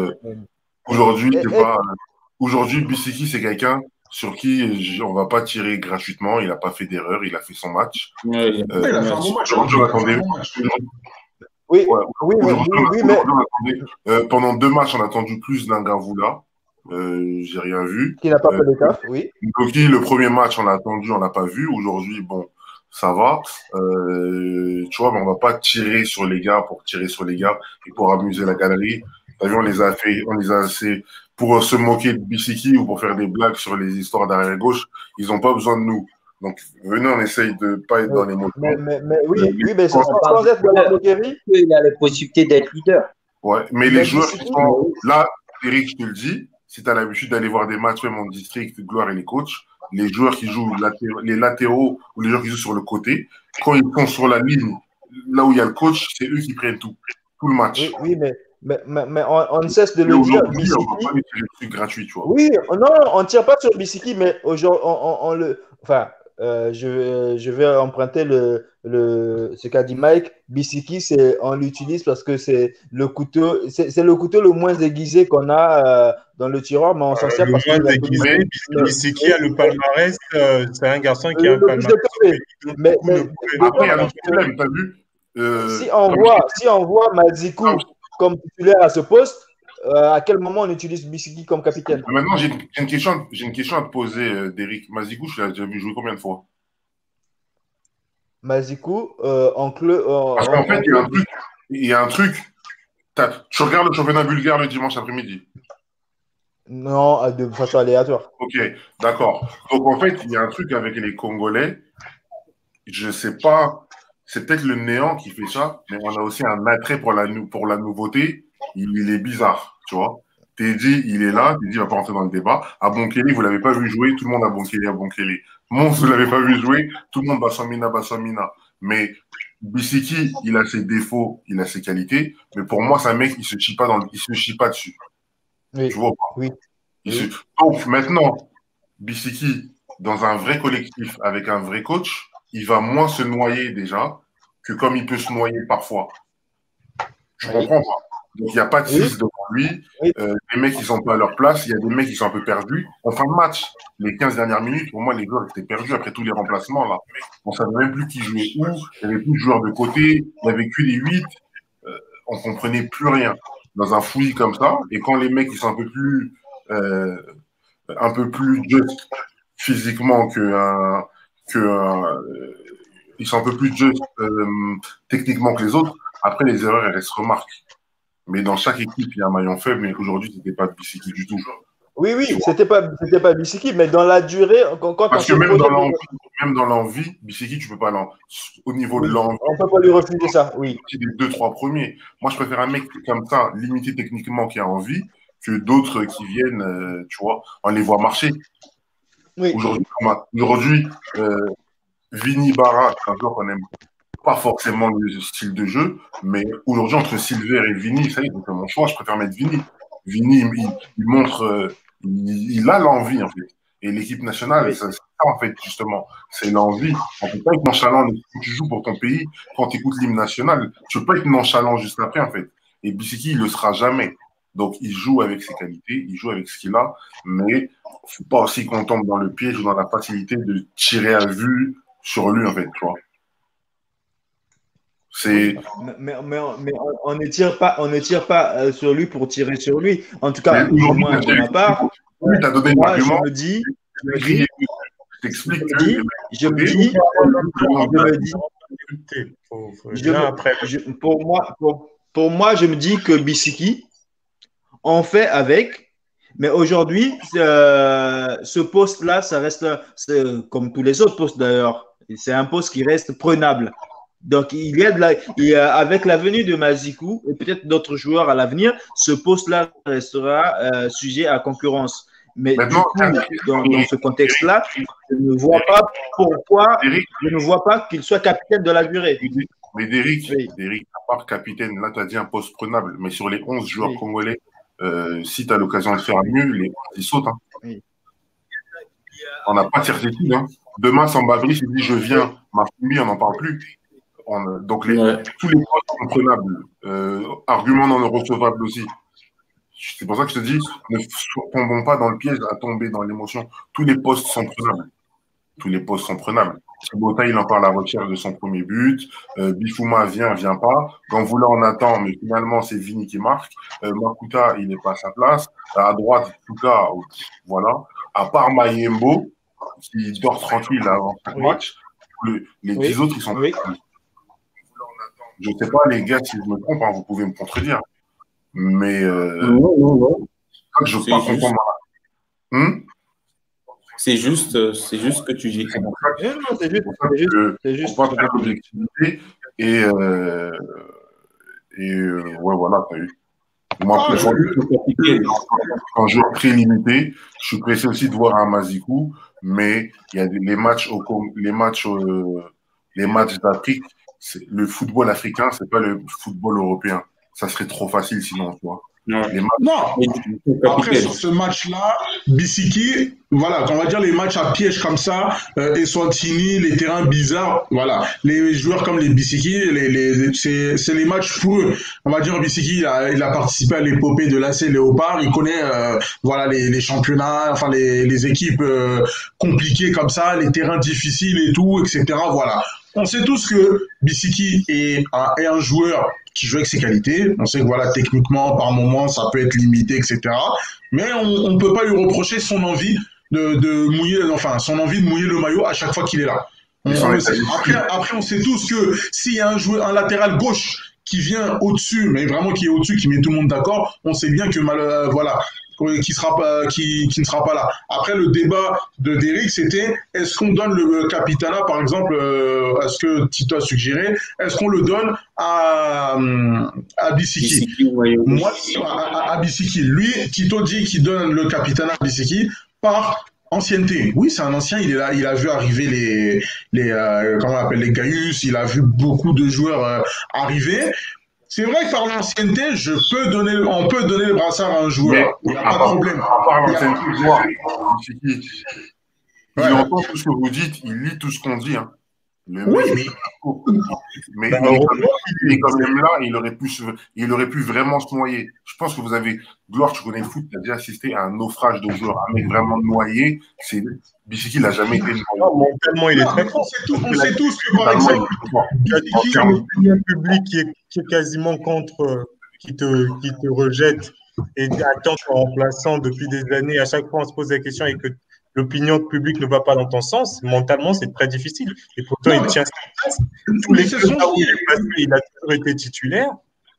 aujourd'hui, Bissiki, c'est quelqu'un sur qui on ne va pas tirer gratuitement. Il n'a pas fait d'erreur. Il a fait son match. Il a fait un bon match. Pendant 2 matchs, on a attendu plus d'un Gavoula. J'ai rien vu. Qui n'a pas fait d'étape, oui. Doki, le premier match, on l'a attendu, on l'a pas vu. Aujourd'hui, bon, ça va. Tu vois, mais on va pas tirer sur les gars pour tirer sur les gars et pour amuser la galerie. T'as vu, on les a assez pour se moquer de Bissiki ou pour faire des blagues sur les histoires d'arrière gauche. Ils n'ont pas besoin de nous. Donc, venez, on essaye de pas être dans les mots. Mais sans être dans la moquerie. Il a la possibilité d'être leader. Ouais, mais les joueurs qui sont là, Eric, je te le dis, si tu as l'habitude d'aller voir des matchs, même en district, Gloire et les coachs, les joueurs qui jouent les latéraux ou les joueurs qui jouent sur le côté, quand ils sont sur la ligne, là où il y a le coach, c'est eux qui prennent tout le match. Oui, mais on ne cesse de le dire. Bissiki, on ne va pas lui tirer dessus gratuit, tu vois. Oui, non, on ne tire pas sur Bissiki, mais aujourd'hui, je vais emprunter ce qu'a dit Mike. Bissiki, on l'utilise parce que c'est le couteau le moins aiguisé qu'on a dans le tiroir, mais on s'en sert parce que aiguisé. Bissiki a le palmarès. C'est un garçon qui a un palmarès. Mais après, il y a un problème, tu as vu. Si on voit Mazikou comme titulaire à ce poste, à quel moment on utilise Bissiki comme capitaine? Maintenant, j'ai une question à te poser, Derrick. Mazikou, tu l'as déjà vu jouer combien de fois? Mazikou, Parce qu'en fait, il y a un truc. Tu regardes le championnat bulgare le dimanche après-midi? Non, de façon aléatoire. Ok, d'accord. Donc, en fait, il y a un truc avec les Congolais. Je ne sais pas. C'est peut-être le néant qui fait ça, mais on a aussi un attrait pour la nouveauté. Il est bizarre, tu vois. Teddy, il est là. Teddy ne va pas rentrer dans le débat. À Bonkele, vous ne l'avez pas vu jouer. Tout le monde a Bonkele. Mons, vous ne l'avez pas vu jouer. Tout le monde Bassamina. Mais Bissiki, il a ses défauts, il a ses qualités. Mais pour moi, c'est un mec, il se chie pas dessus. Oui. Tu vois pas? Oui. Donc, maintenant, Bissiki, dans un vrai collectif, avec un vrai coach, il va moins se noyer déjà que comme il peut se noyer parfois. Je comprends pas. Donc, il n'y a pas de 6 devant lui. Les mecs, ils sont pas à leur place. Il y a des mecs qui sont un peu perdus. En fin de match, les 15 dernières minutes, pour moi, les joueurs étaient perdus après tous les remplacements. Là. On ne savait même plus qui jouait où. Il n'y avait plus de joueurs de côté. Il n'y avait que les 8. On ne comprenait plus rien dans un fouillis comme ça. Et quand les mecs, ils sont un peu plus just physiquement ils sont un peu plus just techniquement que les autres. Après, les erreurs, elles se remarquent. Mais dans chaque équipe, il y a un maillon faible, mais aujourd'hui, ce n'était pas Bissiki du tout. Oui, c'était pas Bissiki, mais dans la durée, parce que même dans l'envie, Bissiki, tu peux pas au niveau de l'envie. On peut pas lui refuser ça, oui. C'est les 2-3 premiers. Moi, je préfère un mec comme ça, limité techniquement, qui a envie, que d'autres qui viennent, tu vois, on les voit marcher. Oui. Aujourd'hui, Vini Barra, c'est un joueur qu'on n'aime pas forcément le style de jeu, mais aujourd'hui, entre Silver et Vini, ça y est, c'est mon choix, je préfère mettre Vini. Vini, il montre, il a l'envie, en fait. Et l'équipe nationale, c'est ça en fait, justement. C'est l'envie. On ne peut pas être nonchalant quand tu joues pour ton pays, quand tu écoutes l'hymne national. Tu ne peux pas être nonchalant juste après, en fait. Et Bissiki, il ne le sera jamais. Donc, il joue avec ses qualités, il joue avec ce qu'il a, mais il ne faut pas aussi qu'on tombe dans le piège ou dans la facilité de tirer à vue sur lui, en fait, tu vois. Mais on ne tire pas sur lui pour tirer sur lui. En tout cas, moi, de ma part, oui, tu as donné moi, l'argument. je me dis, T'expliques. Pour moi, je me dis que Bissiki, on fait avec, mais aujourd'hui, ce poste-là, ça reste comme tous les autres postes d'ailleurs. C'est un poste qui reste prenable. Donc, avec la venue de Mazikou et peut-être d'autres joueurs à l'avenir, ce poste-là restera sujet à concurrence. Mais maintenant, du coup, dans ce contexte-là, je ne vois pas pourquoi, je ne vois pas qu'il soit capitaine de la durée. Mais Derrick, à part capitaine, là, tu as dit un poste prenable, mais sur les 11 joueurs congolais, si tu as l'occasion de faire mieux, les 11, ils sautent. Hein. Oui. On n'a pas de certitude. Hein. Demain, Samba Brice, il dit je viens, ma famille, on n'en parle plus. Donc, tous les postes sont prenables. Argument non recevable aussi. C'est pour ça que je te dis, ne tombons pas dans le piège à tomber dans l'émotion. Tous les postes sont prenables. Tous les postes sont prenables. Bota, il en parle à la recherche de son premier but. Bifouma vient pas. Gamboula, on attend, mais finalement, c'est Vini qui marque. Makuta, il n'est pas à sa place. À droite, Tuka, voilà. À part Mayembo, qui dort tranquille avant chaque match, les 10 autres, ils sont prenables. Je ne sais pas, les gars, si je me trompe, hein, vous pouvez me contredire. Mais non. Je ne veux pas comprendre. C'est juste que tu dis. C'est pour ça que je pas faire l'objectivité et ouais, voilà, tu as eu. Moi, quand je suis très limité, je suis pressé aussi de voir un Mazikou, mais il y a les matchs d'Afrique, le football africain, c'est pas le football européen. Ça serait trop facile sinon, tu vois. Non. Après, sur ce match-là, Bissiki, voilà, on va dire les matchs à piège comme ça, Eswatini, les terrains bizarres, voilà, les joueurs comme les Bissiki, c'est les matchs pour eux. On va dire Bissiki, il a participé à l'épopée de l'AC Léopard, il connaît voilà les championnats, enfin les équipes compliquées comme ça, les terrains difficiles et tout, etc. Voilà. On sait tous que Bissiki est un joueur qui joue avec ses qualités. On sait que voilà, techniquement, par moment, ça peut être limité, etc. Mais on ne peut pas lui reprocher son envie de mouiller le maillot à chaque fois qu'il est là. Après, on sait tous que s'il y a un latéral gauche qui vient au-dessus, mais vraiment qui est au-dessus, qui met tout le monde d'accord, on sait bien que qui ne sera pas là. Après, le débat de Derrick, c'était est-ce qu'on donne le capitanat, par exemple, à ce que Tito a suggéré, est-ce qu'on le donne à Bissiki? Moi, à Bissiki. Lui, Tito dit qu'il donne le capitanat à Bissiki par ancienneté. Oui, c'est un ancien, il est là, il a vu arriver comment on appelle, les Gaius, il a vu beaucoup de joueurs arriver. C'est vrai que par l'ancienneté, on peut donner le brassard à un joueur. Il n'y a pas de problème. À part l'ancienneté, il entend tout ce que vous dites, il lit tout ce qu'on dit. Hein. Mais il est quand même là, il aurait pu vraiment se noyer. Je pense que vous avez, Gloire, tu connais le foot, tu as déjà assisté à un naufrage de joueurs, un mec vraiment noyé. Bissiki, il n'a jamais été noyé. Mentalement, il est très fort. On sait tous que, par exemple, il y a un public qui est quasiment contre, qui te rejette et attend ton remplaçant depuis des années. À chaque fois, on se pose la question et que l'opinion publique ne va pas dans ton sens, mentalement, c'est très difficile. Et pourtant, il tient sa place. Tous les clubs où il est passé, il a toujours été titulaire.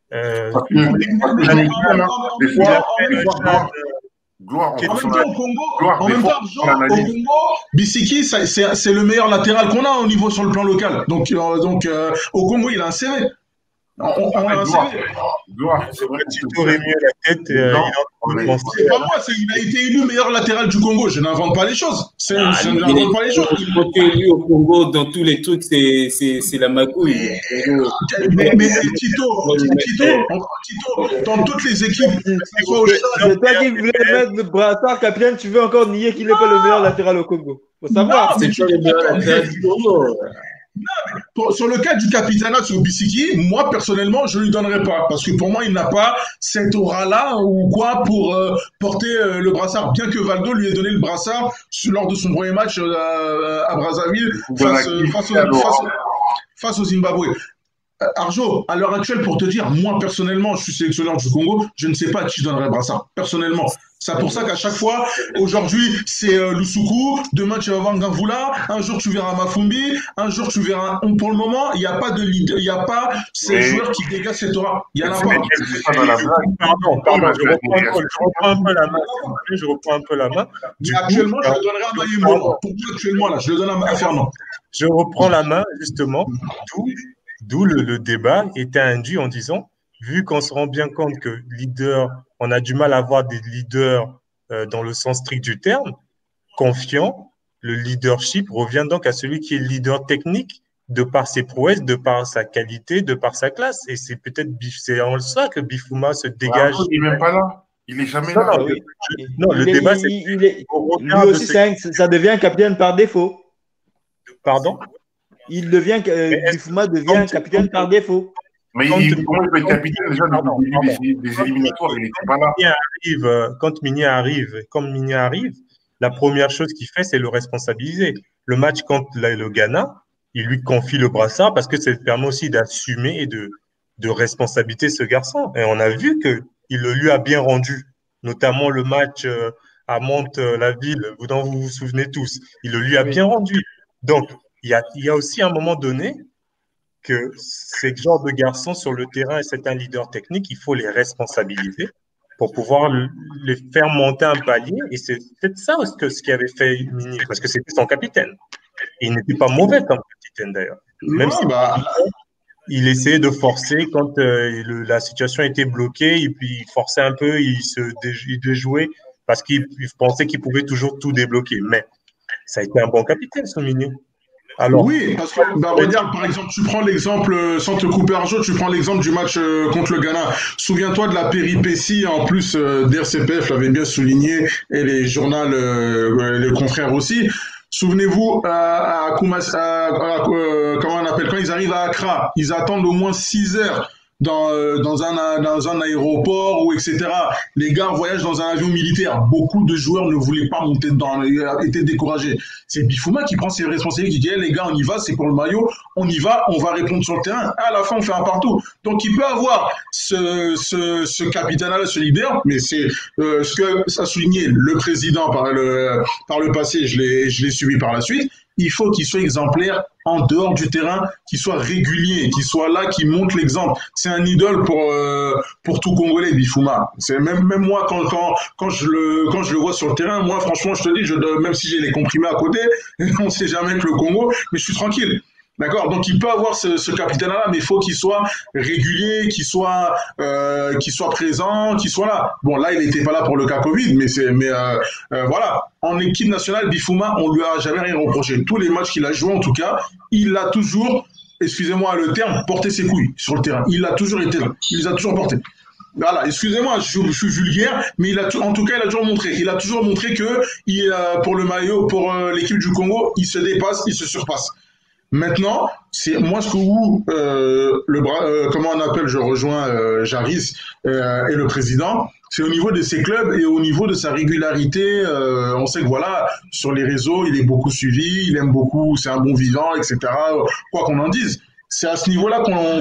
Gloire, en même temps, au Congo, Bissiki, c'est le meilleur latéral qu'on a au niveau sur le plan local. Donc au Congo, il a un CV. Gloire, c'est vrai que tu aurais mieux la tête. C'est pas moi, il a été élu meilleur latéral du Congo. Je n'invente pas les choses. Je n'invente pas les choses. Il a été élu au Congo dans tous les trucs, c'est la magouille. Mais Tito, dans toutes les équipes, c'est toi qui voulais mettre le brassard capitaine, tu veux encore nier qu'il n'est pas le meilleur latéral au Congo. Faut savoir. C'est pas le meilleur latéral du Congo. Sur le cas du capitanat sur Bissiki, moi personnellement, je lui donnerais pas parce que pour moi, il n'a pas cette aura-là ou quoi pour porter le brassard. Bien que Valdo lui ait donné le brassard lors de son premier match à Brazzaville face au Zimbabwe. Arjo, à l'heure actuelle, pour te dire, moi personnellement, je suis sélectionneur du Congo, je ne sais pas à qui je donnerais le brassard, personnellement. C'est pour ça qu'à chaque fois, aujourd'hui, c'est Lusuku, demain tu vas voir Ngavula, un jour tu verras Mafumbi, un jour tu verras. Pour le moment, il n'y a pas de leader, il n'y a pas ces joueurs qui dégagent cette aura. Il n'y en a pas. Pardon, je reprends un peu la main. Mais actuellement, je le donnerai à Mayembo. Pour moi, actuellement, là, je le donne à Fernand. Je reprends la main, justement, d'où le débat était induit en disant, vu qu'on se rend bien compte que leader, on a du mal à avoir des leaders dans le sens strict du terme, confiant, le leadership revient donc à celui qui est leader technique, de par ses prouesses, de par sa qualité, de par sa classe. Et c'est peut-être en ça que Bifouma se dégage. Il n'est même pas là. Il n'est jamais là. Non, le débat, c'est... Lui aussi, ça devient capitaine par défaut. Pardon? Bifouma devient capitaine par défaut. Mais comment il peut être capitaine déjà des éliminatoires? Il n'était pas là. Quand Migné arrive, la première chose qu'il fait, c'est le responsabiliser. Le match contre le Ghana, il lui confie le brassard parce que ça permet aussi d'assumer et de responsabiliser ce garçon. Et on a vu qu'il le lui a bien rendu, notamment le match à Mantes-la-Ville, dont vous vous souvenez tous. Il le lui a bien rendu. Donc, il y a aussi un moment donné que ces genres de garçons sur le terrain, et c'est un leader technique, il faut les responsabiliser pour pouvoir les faire monter un palier. Et c'est peut-être ça ce qui avait fait Migné, parce que c'était son capitaine. Et il n'était pas mauvais comme capitaine d'ailleurs. Même si il essayait de forcer quand la situation était bloquée, et puis il forçait un peu, il devait jouer parce qu'il pensait qu'il pouvait toujours tout débloquer. Mais ça a été un bon capitaine, ce Migné. Alors, oui, parce que regarde, par exemple, tu prends l'exemple, sans te couper Arjo, tu prends l'exemple du match contre le Ghana. Souviens-toi de la péripétie, en plus, d'RCPF l'avait bien souligné, et les journaux, les confrères aussi. Souvenez-vous, comment on appelle, quand ils arrivent à Accra, ils attendent au moins 6 heures dans un aéroport ou etc. Les gars voyagent dans un avion militaire. Beaucoup de joueurs ne voulaient pas monter dedans, étaient découragés. C'est Bifouma qui prend ses responsabilités, qui dit les gars, on y va, c'est pour le maillot, on y va, on va répondre sur le terrain. À la fin, on fait un partout. Donc, il peut avoir ce capitaine-là, ce leader, mais c'est ce que ça a souligné le président par le passé, je l'ai suivi par la suite. Il faut qu'il soit exemplaire en dehors du terrain, qu'il soit régulier, qu'il soit là, qu'il montre l'exemple. C'est un idole pour tout Congolais, Bifouma. C'est même moi quand je le vois sur le terrain, moi franchement je te dis, même si j'ai les comprimés à côté, on ne sait jamais que le Congo, mais je suis tranquille. D'accord, donc il peut avoir ce capitaine-là, mais il faut qu'il soit régulier, qu'il soit présent, qu'il soit là. Bon, là, il n'était pas là pour le cas Covid, mais voilà. En équipe nationale, Bifouma, on lui a jamais rien reproché. Tous les matchs qu'il a joués, en tout cas, il a toujours, excusez-moi le terme, porté ses couilles sur le terrain. Il a toujours été là. Il les a toujours portés. Voilà, excusez-moi, je suis vulgaire, mais en tout cas, il a toujours montré. Il a toujours montré que pour le maillot, pour l'équipe du Congo, il se dépasse, il se surpasse. Maintenant, c'est moi comment on appelle, je rejoins Jarvis et le président, c'est au niveau de ses clubs et au niveau de sa régularité. On sait que voilà, sur les réseaux, il est beaucoup suivi, il aime beaucoup, c'est un bon vivant, etc. Quoi qu'on en dise, c'est à ce niveau-là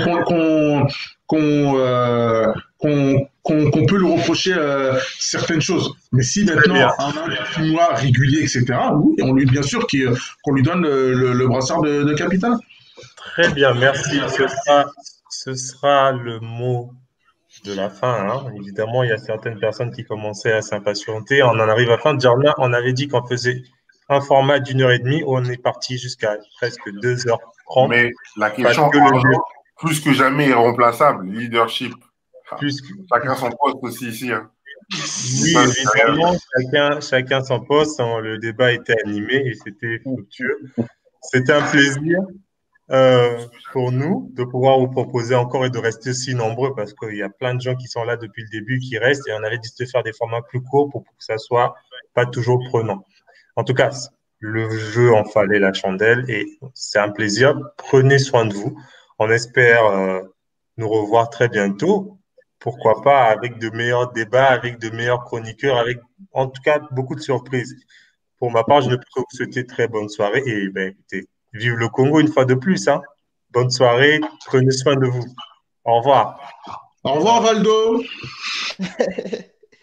qu'on peut lui reprocher certaines choses. Mais si maintenant un mois régulier, etc., oui, on lui bien sûr qu'on lui donne le brassard de capitaine. Très bien, merci. Ce sera le mot de la fin. Hein. Évidemment, il y a certaines personnes qui commençaient à s'impatienter. On en arrive à la fin. Déjà, on avait dit qu'on faisait un format d'1h30. On est parti jusqu'à presque 2h30. Mais la question, plus que jamais irremplaçable, leadership. Chacun son poste aussi ici. Hein. Oui, évidemment, chacun son poste. Hein, le débat était animé et c'était fructueux. C'était un plaisir pour nous de pouvoir vous proposer encore et de rester si nombreux parce qu'il y a plein de gens qui sont là depuis le début qui restent et on avait dit de faire des formats plus courts pour que ça soit pas toujours prenant. En tout cas, le jeu en fallait la chandelle et c'est un plaisir. Prenez soin de vous. On espère nous revoir très bientôt. Pourquoi pas avec de meilleurs débats, avec de meilleurs chroniqueurs, avec en tout cas beaucoup de surprises. Pour ma part, je ne peux que vous souhaiter très bonne soirée et ben, écoutez, vive le Congo une fois de plus. Hein. Bonne soirée, prenez soin de vous. Au revoir. Au revoir, Valdo.